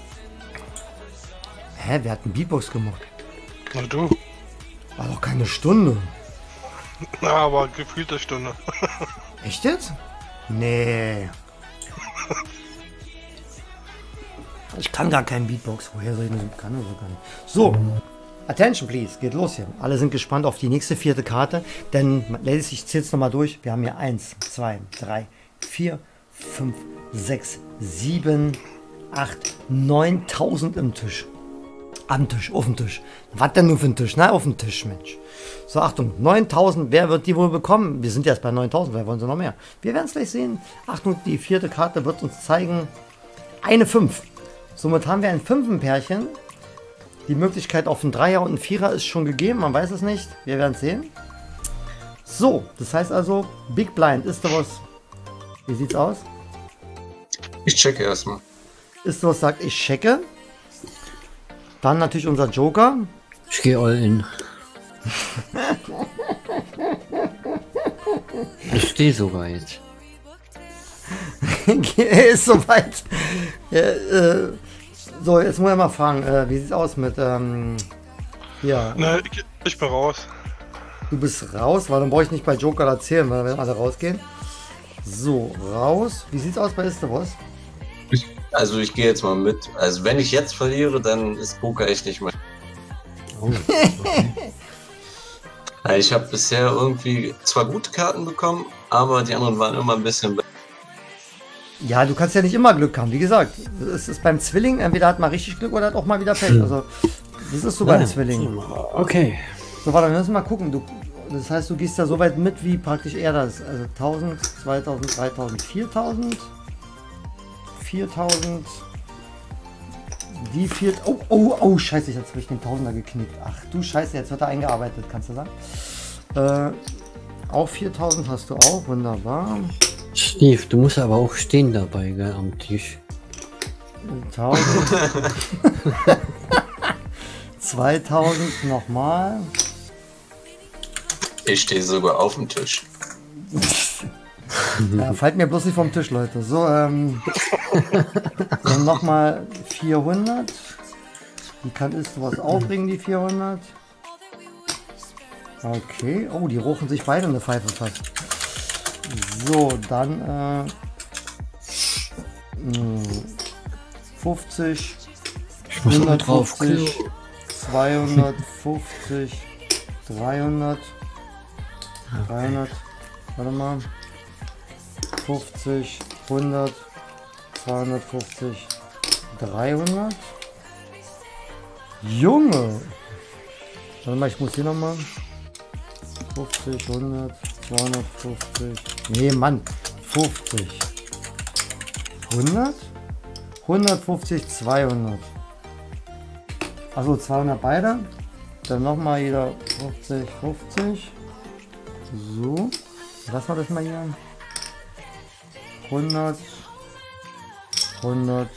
Hä, wer hat einen Beatbox gemacht? Na du. War doch keine Stunde. Ja, aber gefühlte Stunde. Echt jetzt? Nee. Ich kann gar keinen Beatbox. Woher soll ich das kann oder kann? So, Attention please, geht los hier. Alle sind gespannt auf die nächste vierte Karte, denn, Ladies, ich zähle es nochmal durch. Wir haben hier eins, zwei, drei, vier, fünf, sechs, sieben, acht, neuntausend im Tisch. Am Tisch, auf dem Tisch. Was denn nur für ein Tisch? Na, auf dem Tisch, Mensch. So, Achtung, neuntausend, wer wird die wohl bekommen? Wir sind jetzt bei neuntausend, wer wollen sie noch mehr? Wir werden es gleich sehen. Achtung, die vierte Karte wird uns zeigen eine fünf. Somit haben wir ein Fünfenpärchen. Die Möglichkeit auf einen Dreier und einen Vierer ist schon gegeben, man weiß es nicht. Wir werden es sehen. So, das heißt also, Big Blind, ist da was? Wie sieht's aus? Ich checke erstmal. Ist da was, sagt ich checke. Dann natürlich unser Joker. Ich gehe all in. Ich stehe sogar jetzt. Ist soweit. Ja, äh, so, jetzt muss ich mal fragen, äh, wie sieht's aus mit, ähm, ja, Ne, ich, ich bin raus. du bist raus, weil dann brauche ich nicht bei Joker erzählen, weil dann werden alle rausgehen. So, raus. Wie sieht's aus bei Istavos? Ich, also ich gehe jetzt mal mit. Also wenn ich jetzt verliere, dann ist Poker echt nicht mehr. Oh, okay. Ich habe bisher irgendwie zwar gute Karten bekommen, aber die anderen waren immer ein bisschen besser. Ja, du kannst ja nicht immer Glück haben. Wie gesagt, es ist beim Zwilling, entweder hat man richtig Glück oder hat auch mal wieder Pech. Also, das ist so beim Zwilling. Okay. So, warte, wir müssen mal gucken. Du, das heißt, du gehst ja so weit mit, wie praktisch er das. Also tausend, zweitausend, dreitausend, viertausend. viertausend. Die vier. Oh, oh, oh, scheiße, jetzt habe ich den Tausender geknickt. Ach du Scheiße, jetzt wird er eingearbeitet, kannst du sagen. Äh, auch viertausend hast du auch, wunderbar. Steve, du musst aber auch stehen dabei, gell, am Tisch. tausend. zweitausend nochmal. Ich stehe sogar auf dem Tisch. Ja, fallt mir bloß nicht vom Tisch, Leute. So, ähm. Dann nochmal vierhundert. Die kann ist was aufregen, die vierhundert. Okay. Oh, die rochen sich beide eine Pfeife fast. So, dann äh, fünfzig, Ich muss mal drauf. hundertfünfzig, zweihundertfünfzig, dreihundert, dreihundert, warte mal, fünfzig, hundert, zweihundertfünfzig, dreihundert. Junge! Warte mal, ich muss hier nochmal. fünfzig, hundert, zweihundertfünfzig. Nee, Mann. fünfzig. hundert? hundertfünfzig, zweihundert. Also zweihundert beide. Dann nochmal jeder fünfzig, fünfzig. So. Lassen wir das mal hier. hundert. hundert.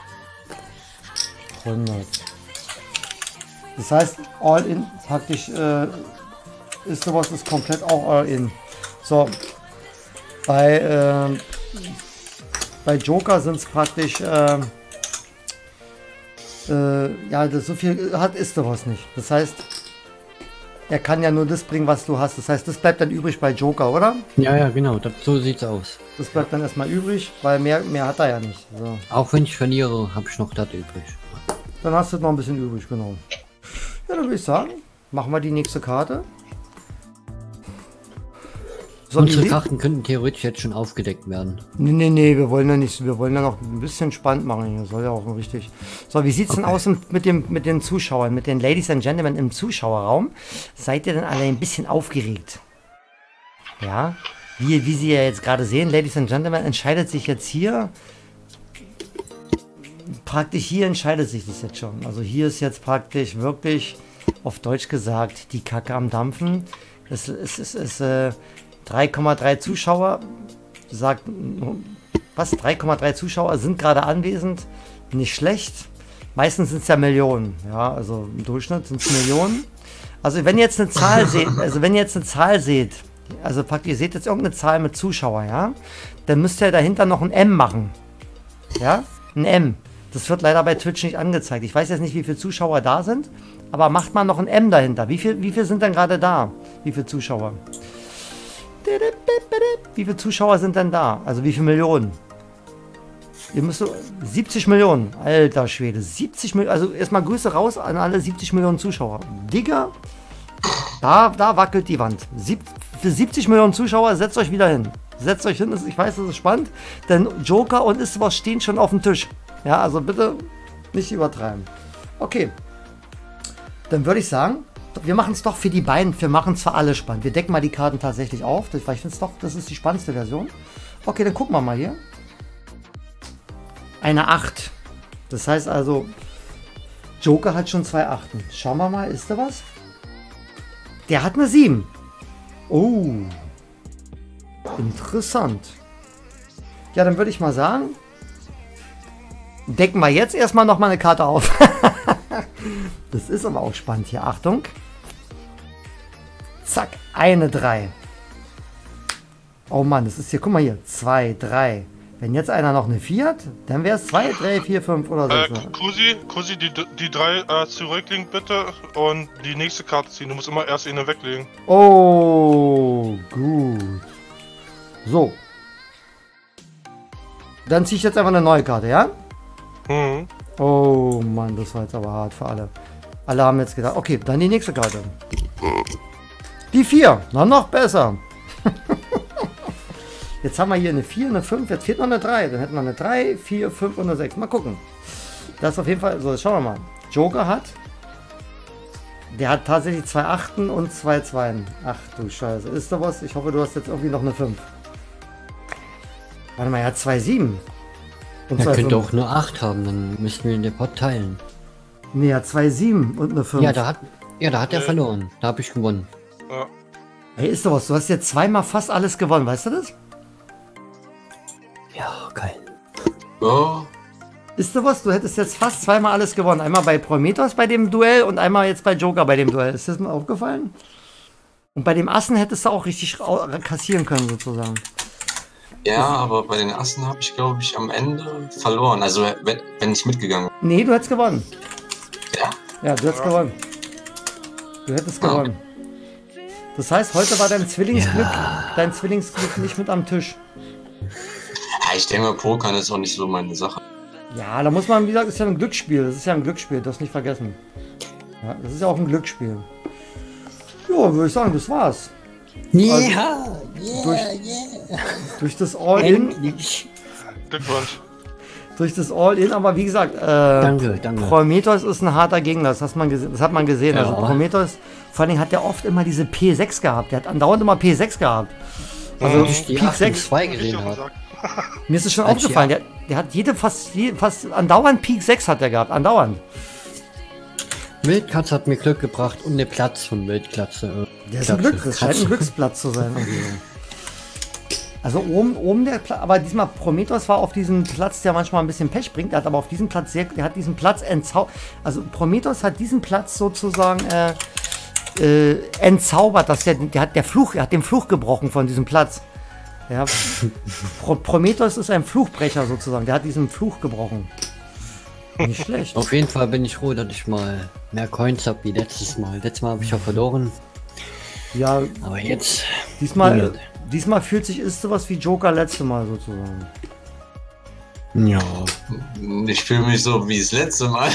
hundert. Das heißt, all in praktisch äh, ist sowas ist komplett auch all in. So, bei, äh, bei Joker sind es praktisch, äh, äh, ja, das so viel hat ist sowas nicht. Das heißt, er kann ja nur das bringen, was du hast. Das heißt, das bleibt dann übrig bei Joker, oder? Ja, ja, genau, das, so sieht's aus. Das bleibt dann erstmal übrig, weil mehr, mehr hat er ja nicht. So. Auch wenn ich verliere, habe ich noch das übrig. Dann hast du noch ein bisschen übrig, genau. Ja, dann würde ich sagen, machen wir die nächste Karte. So, Unsere wie- Karten könnten theoretisch jetzt schon aufgedeckt werden. Nee, nee, nee, wir wollen ja nicht, wir wollen ja noch ein bisschen spannend machen hier, soll ja auch richtig. So, wie sieht's denn Okay. aus mit dem, mit den Zuschauern, mit den Ladies and Gentlemen im Zuschauerraum? Seid ihr denn alle ein bisschen aufgeregt? Ja? Wie, wie Sie ja jetzt gerade sehen, Ladies and Gentlemen, entscheidet sich jetzt hier, praktisch hier entscheidet sich das jetzt schon. Also hier ist jetzt praktisch wirklich, auf Deutsch gesagt, die Kacke am Dampfen. Es ist, es ist, äh, drei Komma drei Zuschauer, sagt, was, drei Komma drei Zuschauer sind gerade anwesend, nicht schlecht. Meistens sind es ja Millionen, ja, also im Durchschnitt sind es Millionen. Also wenn ihr jetzt eine Zahl seht, also wenn ihr jetzt eine Zahl seht, also praktisch, ihr seht jetzt irgendeine Zahl mit Zuschauer, ja, dann müsst ihr dahinter noch ein M machen, ja, ein M. Das wird leider bei Twitch nicht angezeigt. Ich weiß jetzt nicht, wie viele Zuschauer da sind, aber macht mal noch ein M dahinter. Wie viel, wie viel sind denn gerade da? Wie viele Zuschauer? Wie viele Zuschauer sind denn da? Also wie viele Millionen? Ihr müsst so siebzig Millionen. Alter Schwede, siebzig Millionen. Also erstmal Grüße raus an alle siebzig Millionen Zuschauer. Digga, da, da wackelt die Wand. Sieb, für siebzig Millionen Zuschauer setzt euch wieder hin. Setzt euch hin, ich weiß, das ist spannend, denn Joker und ist was stehen schon auf dem Tisch. Ja, also bitte nicht übertreiben. Okay, dann würde ich sagen, wir machen es doch für die beiden, wir machen es für alle spannend. Wir decken mal die Karten tatsächlich auf, weil ich finde es doch, das ist die spannendste Version. Okay, dann gucken wir mal hier. Eine acht. Das heißt also, Joker hat schon zwei Achten. Schauen wir mal, ist da was? Der hat eine sieben. Oh. Interessant. Ja, dann würde ich mal sagen, decken wir jetzt erstmal noch mal eine Karte auf. Das ist aber auch spannend hier. Achtung. Zack, eine drei. Oh Mann, das ist hier, guck mal hier, zwei, drei. Wenn jetzt einer noch eine vier hat, dann wäre es zwei, drei, vier, fünf oder Äh, sechs. Kusi, Kusi, die, die drei äh, zurücklegen bitte und die nächste Karte ziehen. Du musst immer erst eine weglegen. Oh, gut. So. Dann ziehe ich jetzt einfach eine neue Karte, ja? Mhm. Oh Mann, das war jetzt aber hart für alle. Alle haben jetzt gedacht, okay, dann die nächste Karte. Die vier, na noch besser. Jetzt haben wir hier eine vier, eine fünf, jetzt fehlt noch eine drei. Dann hätten wir eine drei, vier, fünf und eine sechs. Mal gucken. Das ist auf jeden Fall, so, jetzt schauen wir mal. Joker hat, der hat tatsächlich zwei Achten und zwei Zweien. Ach du Scheiße, ist da was? Ich hoffe, du hast jetzt irgendwie noch eine fünf. Warte mal, er hat zwei Sieben. Und Er zwei könnte fünf. auch nur acht haben, dann müssten wir den Pot teilen. Nee, er hat zwei Sieben und eine fünf. Ja, da hat, ja, da hat er Äh. verloren. Da habe ich gewonnen. Ja. Hey, ist doch was, du hast jetzt zweimal fast alles gewonnen, weißt du das? Ja, geil. Oh, Ist doch was, du hättest jetzt fast zweimal alles gewonnen. Einmal bei Prometheus bei dem Duell und einmal jetzt bei Joker bei dem Duell. Ist das mal aufgefallen? Und bei dem Assen hättest du auch richtig au- kassieren können, sozusagen. ja, aber bei den Assen habe ich, glaube ich, am Ende verloren. Also, wenn, wenn ich mitgegangen wäre. Nee, du hättest gewonnen. Ja. Ja, du hättest gewonnen. Du hättest Ah, gewonnen. Das heißt, heute war dein Zwillingsglück, dein Zwillingsglück nicht mit am Tisch. Ja, ich denke mal, Pokern ist auch nicht so meine Sache. Ja, da muss man, wie gesagt, ist ja ein Glücksspiel. Das ist ja ein Glücksspiel, das nicht vergessen. Ja, das ist ja auch ein Glücksspiel. Ja, würde ich sagen, das war's. Ja, Durch, durch das All-In, Glückwunsch. durch das All-In, aber wie gesagt, äh, Danke, danke. Prometheus ist ein harter Gegner, das, hat man gese- das hat man gesehen. Ja. Also Prometheus, vor allem hat der oft immer diese P sechs gehabt. Der hat andauernd immer P sechs gehabt. Also Als ich die Peak sechs. zwei Ich gesehen hab habe. gesagt. Mir ist es schon Als aufgefallen, der, der hat jede fast, jede, fast andauernd Peak sechs hat er gehabt, andauernd. Wildkatze hat mir Glück gebracht und der Platz von Wildkatze. Äh, Der ist ein Katze. Glück, das scheint ein Katze. Glücksplatz zu sein. Also oben, oben der Platz, aber diesmal Prometheus war auf diesem Platz, der manchmal ein bisschen Pech bringt. Der hat aber auf diesem Platz sehr, der hat diesen Platz entzaubert. Also Prometheus hat diesen Platz sozusagen äh, äh, entzaubert, dass der, der hat der Fluch, er hat den Fluch gebrochen von diesem Platz. Ja, Pro, Prometheus ist ein Fluchbrecher sozusagen. Der hat diesen Fluch gebrochen. Nicht schlecht. Auf jeden Fall bin ich froh, dass ich mal mehr Coins habe wie letztes Mal. Letztes Mal habe ich auch verloren. Ja, Aber jetzt. diesmal, diesmal fühlt sich ist sowas wie Joker letzte Mal sozusagen. Ja. Ich fühle mich so wie das letzte Mal.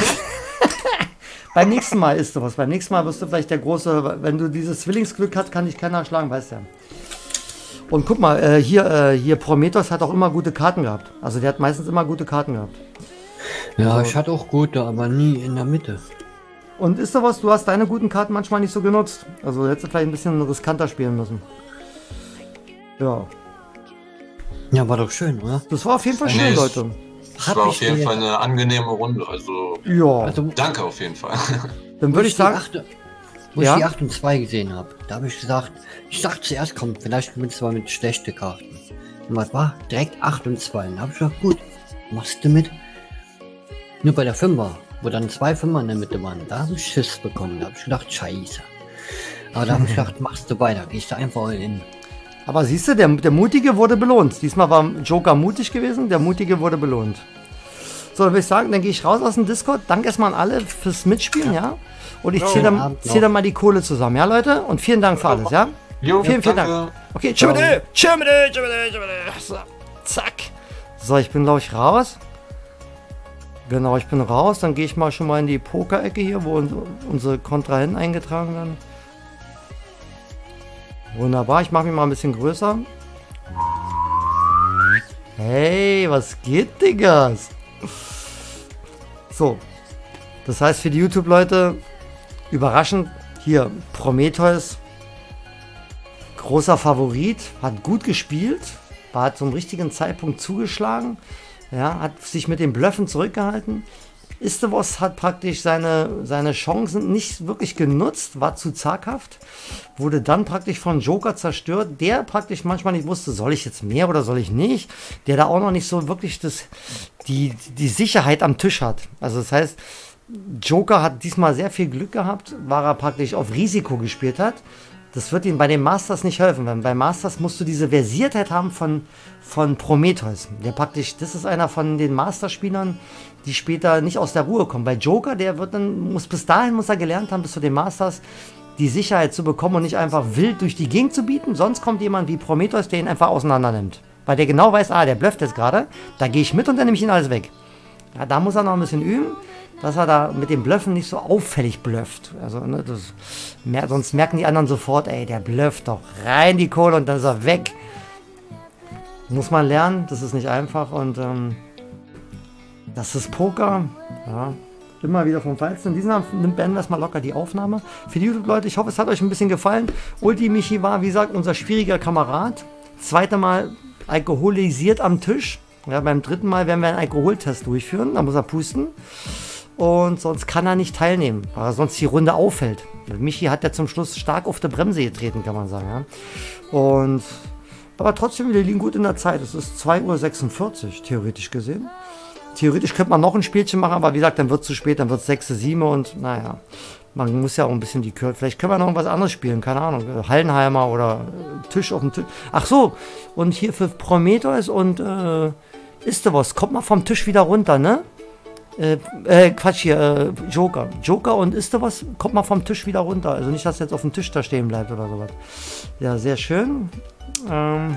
Beim nächsten Mal ist sowas. Beim nächsten Mal wirst du vielleicht der große, wenn du dieses Zwillingsglück hast, kann dich keiner schlagen, weißt du ja. Und guck mal, äh, hier, äh, hier Prometheus hat auch immer gute Karten gehabt. Also der hat meistens immer gute Karten gehabt. Ja, So. ich hatte auch gute, aber nie in der Mitte. Und ist da was, du hast deine guten Karten manchmal nicht so genutzt. Also hättest du vielleicht ein bisschen riskanter spielen müssen. Ja. Ja, war doch schön, oder? Das war auf jeden Fall Nee, schön, es- Leute. Es Hab war ich auf jeden dir- Fall eine angenehme Runde. Also Ja, Also, danke auf jeden Fall. dann wo würde ich die sagen, achte- wo Ja? ich die acht und zwei gesehen habe, da habe ich gesagt, ich dachte zuerst, komm, vielleicht gewinnst du mal mit schlechten Karten. Und was war? Direkt acht und zwei. Dann habe ich gesagt, gut, machst du mit. Nur bei der Fünfer, wo dann zwei Fünfer in der Mitte waren, da habe ich Schiss bekommen. Da habe ich gedacht, scheiße. Aber da habe ich gedacht, machst du weiter, gehst du einfach all in. aber siehst du, der, der Mutige wurde belohnt. Diesmal war Joker mutig gewesen, der Mutige wurde belohnt. So, dann würde ich sagen, dann gehe ich raus aus dem Discord. Danke erstmal an alle fürs Mitspielen, ja? Und ich zähle dann, Abend noch. zähl dann mal die Kohle zusammen, ja, Leute? Und vielen Dank für alles, ja? Jo, Vielen, vielen danke. Dank. Okay, tschüss, tschüss, tschüss, tschüss. So, zack. So, ich bin, glaube ich, raus. Genau, ich bin raus. Dann gehe ich mal schon mal in die Poker-Ecke hier, wo uns- unsere Kontrahenten eingetragen werden. Wunderbar, ich mache mich mal ein bisschen größer. Hey, was geht, Diggas? So, das heißt für die YouTube-Leute, überraschend, hier, Prometheus, großer Favorit, hat gut gespielt, war zum richtigen Zeitpunkt zugeschlagen, ja, hat sich mit dem Bluffen zurückgehalten. Istevos hat praktisch seine, seine Chancen nicht wirklich genutzt, war zu zaghaft, wurde dann praktisch von Joker zerstört, der praktisch manchmal nicht wusste, soll ich jetzt mehr oder soll ich nicht, der da auch noch nicht so wirklich das, die, die Sicherheit am Tisch hat. Also das heißt, Joker hat diesmal sehr viel Glück gehabt, weil er praktisch auf Risiko gespielt hat. Das wird ihm bei den Masters nicht helfen, weil bei Masters musst du diese Versiertheit haben von, von Prometheus. Der praktisch, das ist einer von den Masterspielern, die später nicht aus der Ruhe kommen. Bei Joker, der wird dann, muss bis dahin muss er gelernt haben, bis zu den Masters, die Sicherheit zu bekommen und nicht einfach wild durch die Gegend zu bieten. Sonst kommt jemand wie Prometheus, der ihn einfach auseinander nimmt. Weil der genau weiß, ah, der blufft jetzt gerade, da gehe ich mit und dann nehme ich ihn alles weg. Ja, da muss er noch ein bisschen üben, dass er da mit dem Bluffen nicht so auffällig blufft. Also, ne, das, mer sonst merken die anderen sofort, ey, der blufft doch rein die Kohle und dann ist er weg. Muss man lernen, das ist nicht einfach und ähm, das ist Poker. Ja, immer wieder vom Feinsten. In diesem Mal nimmt Ben erstmal locker die Aufnahme. Für die YouTube-Leute, ich hoffe, es hat euch ein bisschen gefallen. Ulti Michi war, wie gesagt, unser schwieriger Kamerad. Zweite Mal alkoholisiert am Tisch. Ja, beim dritten Mal werden wir einen Alkoholtest durchführen. Da muss er pusten. Und sonst kann er nicht teilnehmen, weil er sonst die Runde auffällt. Michi hat ja zum Schluss stark auf der Bremse getreten, kann man sagen. Ja. Und, aber trotzdem, wir liegen gut in der Zeit. Es ist zwei Uhr sechsundvierzig, theoretisch gesehen. Theoretisch könnte man noch ein Spielchen machen, aber wie gesagt, dann wird es zu spät, dann wird es sechs, sieben und naja. Man muss ja auch ein bisschen die Kür. Vielleicht können wir noch was anderes spielen, keine Ahnung. Hallenheimer oder Tisch auf dem Tisch. Ach so, und hier für Prometheus und äh, Istevos, kommt mal vom Tisch wieder runter, ne? Äh, äh, Quatsch hier, äh, Joker. Joker und Istevos, kommt mal vom Tisch wieder runter. Also nicht, dass jetzt auf dem Tisch da stehen bleibt oder sowas. Ja, sehr schön. Ähm.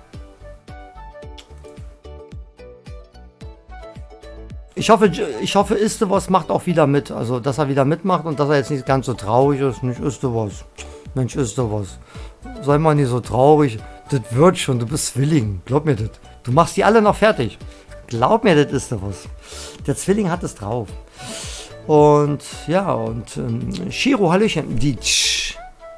Ich hoffe, ich hoffe, Istevos macht auch wieder mit. Also, dass er wieder mitmacht und dass er jetzt nicht ganz so traurig ist. Nicht Istevos. Mensch, Istevos. Sei mal nicht so traurig. Das wird schon, du bist Zwilling. Glaub mir das. Du machst die alle noch fertig. Glaub mir, das ist doch was. Der Zwilling hat es drauf. Und ja, und ähm, Shiro, Hallöchen. Die Tsch.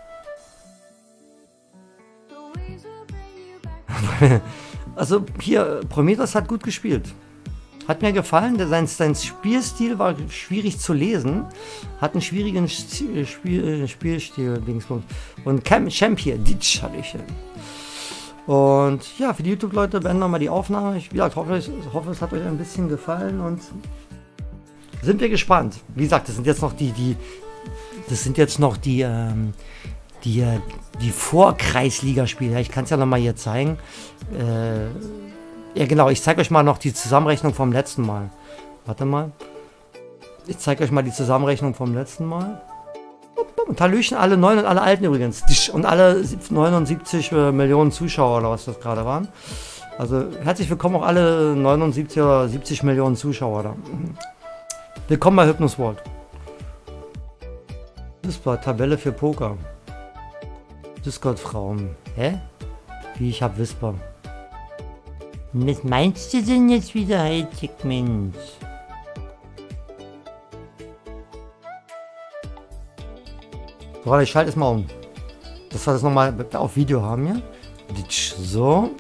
Also hier, Prometheus hat gut gespielt. Hat mir gefallen, der, sein, sein Spielstil war schwierig zu lesen. Hat einen schwierigen Spiel, Spiel, Spielstil. Dingsbums. Und Champion, die Tsch, Hallöchen. Und ja, für die YouTube-Leute beenden wir mal die Aufnahme. Ich wie gesagt, hoffe, ich hoffe, es hat euch ein bisschen gefallen und sind wir gespannt. Wie gesagt, das sind jetzt noch die, die, das sind jetzt noch die, ähm, die, die Vor-Kreisligaspiele. Ich kann es ja noch mal hier zeigen. Äh, ja genau, ich zeige euch mal noch die Zusammenrechnung vom letzten Mal. Warte mal. Ich zeige euch mal die Zusammenrechnung vom letzten Mal. Und Hallöchen alle Neuen und alle Alten übrigens. Und alle neunundsiebzig Millionen Zuschauer oder was das gerade waren. Also herzlich willkommen auch alle neunundsiebzig oder siebzig Millionen Zuschauer da. Willkommen bei Hypnos World. Discord, Tabelle für Poker. Discord-Frauen. Hä? Wie, ich hab Whisper. Was meinst du denn jetzt wieder, Hightech, Mensch? So, ich schalte es mal um. Dass wir das nochmal auf Video haben, ja? So.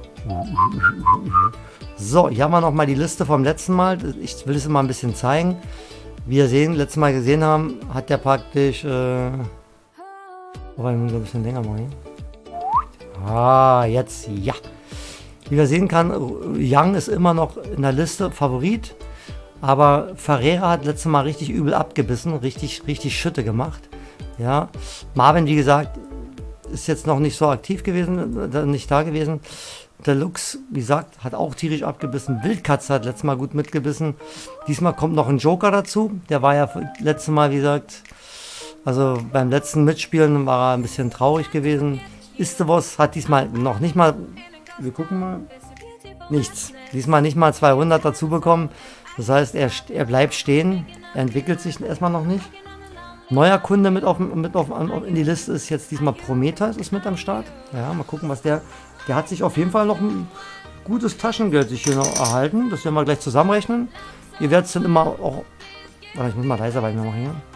So, hier haben wir nochmal die Liste vom letzten Mal. Ich will es mal ein bisschen zeigen. Wie wir sehen, letztes Mal gesehen haben, hat der praktisch... Äh oh, wir müssen ein bisschen länger machen. Ah, jetzt, ja. Wie wir sehen kann, Young ist immer noch in der Liste Favorit. Aber Ferreira hat letztes Mal richtig übel abgebissen, richtig, richtig Schütte gemacht. Ja, Marvin, wie gesagt, ist jetzt noch nicht so aktiv gewesen, nicht da gewesen. Deluxe, wie gesagt, hat auch tierisch abgebissen. Wildkatze hat letztes Mal gut mitgebissen. Diesmal kommt noch ein Joker dazu. Der war ja letztes Mal, wie gesagt, also beim letzten Mitspielen war er ein bisschen traurig gewesen. Istivos hat diesmal noch nicht mal, wir gucken mal, nichts. Diesmal nicht mal zweihundert dazu bekommen. Das heißt, er, er bleibt stehen. Er entwickelt sich erstmal noch nicht. Neuer Kunde mit, auf, mit auf, in die Liste ist jetzt diesmal Prometheus ist mit am Start. Ja, mal gucken, was der... Der hat sich auf jeden Fall noch ein gutes Taschengeld sich hier noch erhalten. Das werden wir gleich zusammenrechnen. Ihr werdet es dann immer auch... Warte, ich muss mal leiser bei mir machen hier.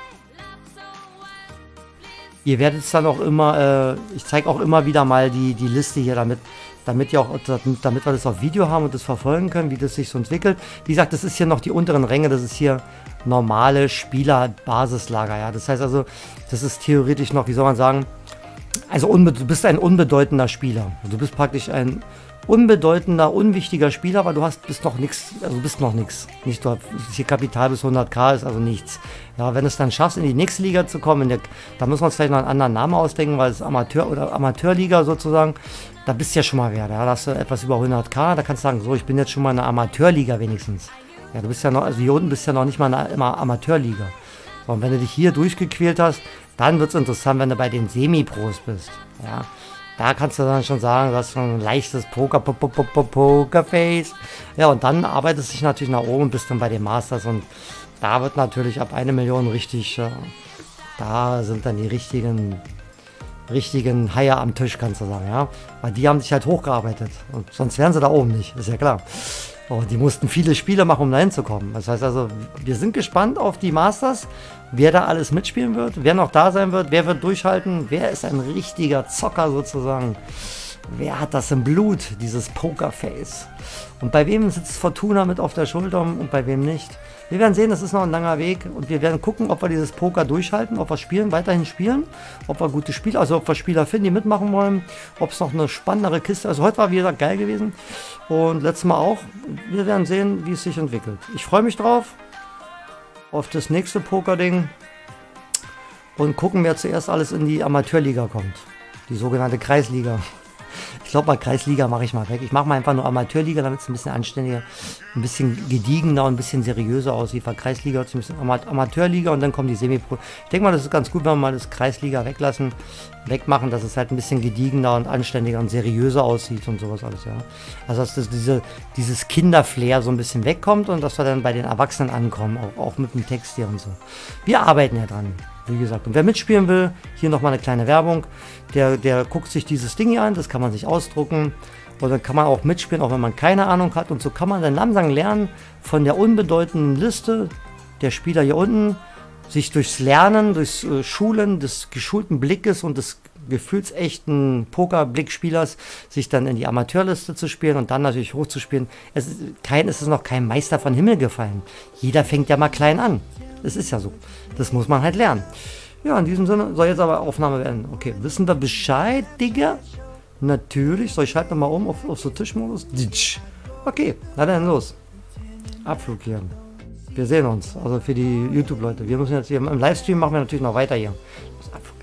Ihr werdet es dann auch immer... Äh, ich zeige auch immer wieder mal die, die Liste hier, damit, damit, ihr auch, damit wir das auf Video haben und das verfolgen können, wie das sich so entwickelt. Wie gesagt, das ist hier noch die unteren Ränge. Das ist hier normale Spieler-Basislager. Ja? Das heißt also, das ist theoretisch noch, wie soll man sagen... Also du bist ein unbedeutender Spieler. Du bist praktisch ein unbedeutender, unwichtiger Spieler, weil du hast bist noch nichts, also du bist noch nichts. Nicht dort, hier Kapital bis hunderttausend ist also nichts. Ja, wenn du es dann schaffst, in die nächste Liga zu kommen, der, da müssen wir uns vielleicht noch einen anderen Namen ausdenken, weil es Amateur oder Amateurliga sozusagen, da bist du ja schon mal wert. Ja, da hast du etwas über hunderttausend, da kannst du sagen, so, ich bin jetzt schon mal in der Amateurliga wenigstens. Ja, du bist ja noch, also hier unten bist du ja noch nicht mal in der Amateurliga. So, und wenn du dich hier durchgequält hast, dann wird es interessant, wenn du bei den Semi-Pros bist. Ja, da kannst du dann schon sagen, du hast schon ein leichtes Poker, po, po, po, po, Pokerface. Ja, und dann arbeitest du dich natürlich nach oben und bist dann bei den Masters. Und da wird natürlich ab eine Million richtig, äh, da sind dann die richtigen, richtigen Haie am Tisch, kannst du sagen. Ja, weil die haben sich halt hochgearbeitet. Und sonst wären sie da oben nicht, ist ja klar. Oh, die mussten viele Spiele machen, um da hinzukommen. Das heißt also, wir sind gespannt auf die Masters, wer da alles mitspielen wird, wer noch da sein wird, wer wird durchhalten, wer ist ein richtiger Zocker sozusagen. Wer hat das im Blut, dieses Pokerface? Und bei wem sitzt Fortuna mit auf der Schulter und bei wem nicht? Wir werden sehen, das ist noch ein langer Weg und wir werden gucken, ob wir dieses Poker durchhalten, ob wir spielen, weiterhin spielen, ob wir gute Spieler, also ob wir Spieler finden, die mitmachen wollen, ob es noch eine spannendere Kiste, also heute war wie gesagt geil gewesen und letztes Mal auch. Wir werden sehen, wie es sich entwickelt. Ich freue mich drauf, auf das nächste Poker-Ding und gucken, wer zuerst alles in die Amateurliga kommt, die sogenannte Kreisliga. Ich glaube, mal Kreisliga mache ich mal weg. Ich mache mal einfach nur Amateurliga, damit es ein bisschen anständiger, ein bisschen gediegener und ein bisschen seriöser aussieht. Weil Kreisliga, ein bisschen Amateurliga und dann kommen die Semi-Pro. Ich denke mal, das ist ganz gut, wenn wir mal das Kreisliga weglassen, wegmachen, dass es halt ein bisschen gediegener und anständiger und seriöser aussieht und sowas alles, ja. Also, dass das, diese, dieses Kinderflair so ein bisschen wegkommt und dass wir dann bei den Erwachsenen ankommen, auch, auch mit dem Text hier und so. Wir arbeiten ja dran. Wie gesagt, und wer mitspielen will, hier nochmal eine kleine Werbung, der, der guckt sich dieses Ding hier an, das kann man sich ausdrucken und dann kann man auch mitspielen, auch wenn man keine Ahnung hat und so kann man dann langsam lernen von der unbedeutenden Liste der Spieler hier unten, sich durchs Lernen, durchs äh, Schulen des geschulten Blickes und des gefühlsechten Poker-Blickspielers sich dann in die Amateurliste zu spielen und dann natürlich hochzuspielen. Es ist, kein, es ist noch kein Meister von Himmel gefallen. Jeder fängt ja mal klein an. Das ist ja so. Das muss man halt lernen. Ja, in diesem Sinne soll jetzt aber Aufnahme werden. Okay, wissen wir Bescheid, Digga? Natürlich. Soll ich schalten nochmal um auf, auf so Tischmodus? Okay, na dann los. Abflug hier. Wir sehen uns. Also für die YouTube-Leute. Wir müssen jetzt hier im Livestream machen wir natürlich noch weiter hier. Abflug.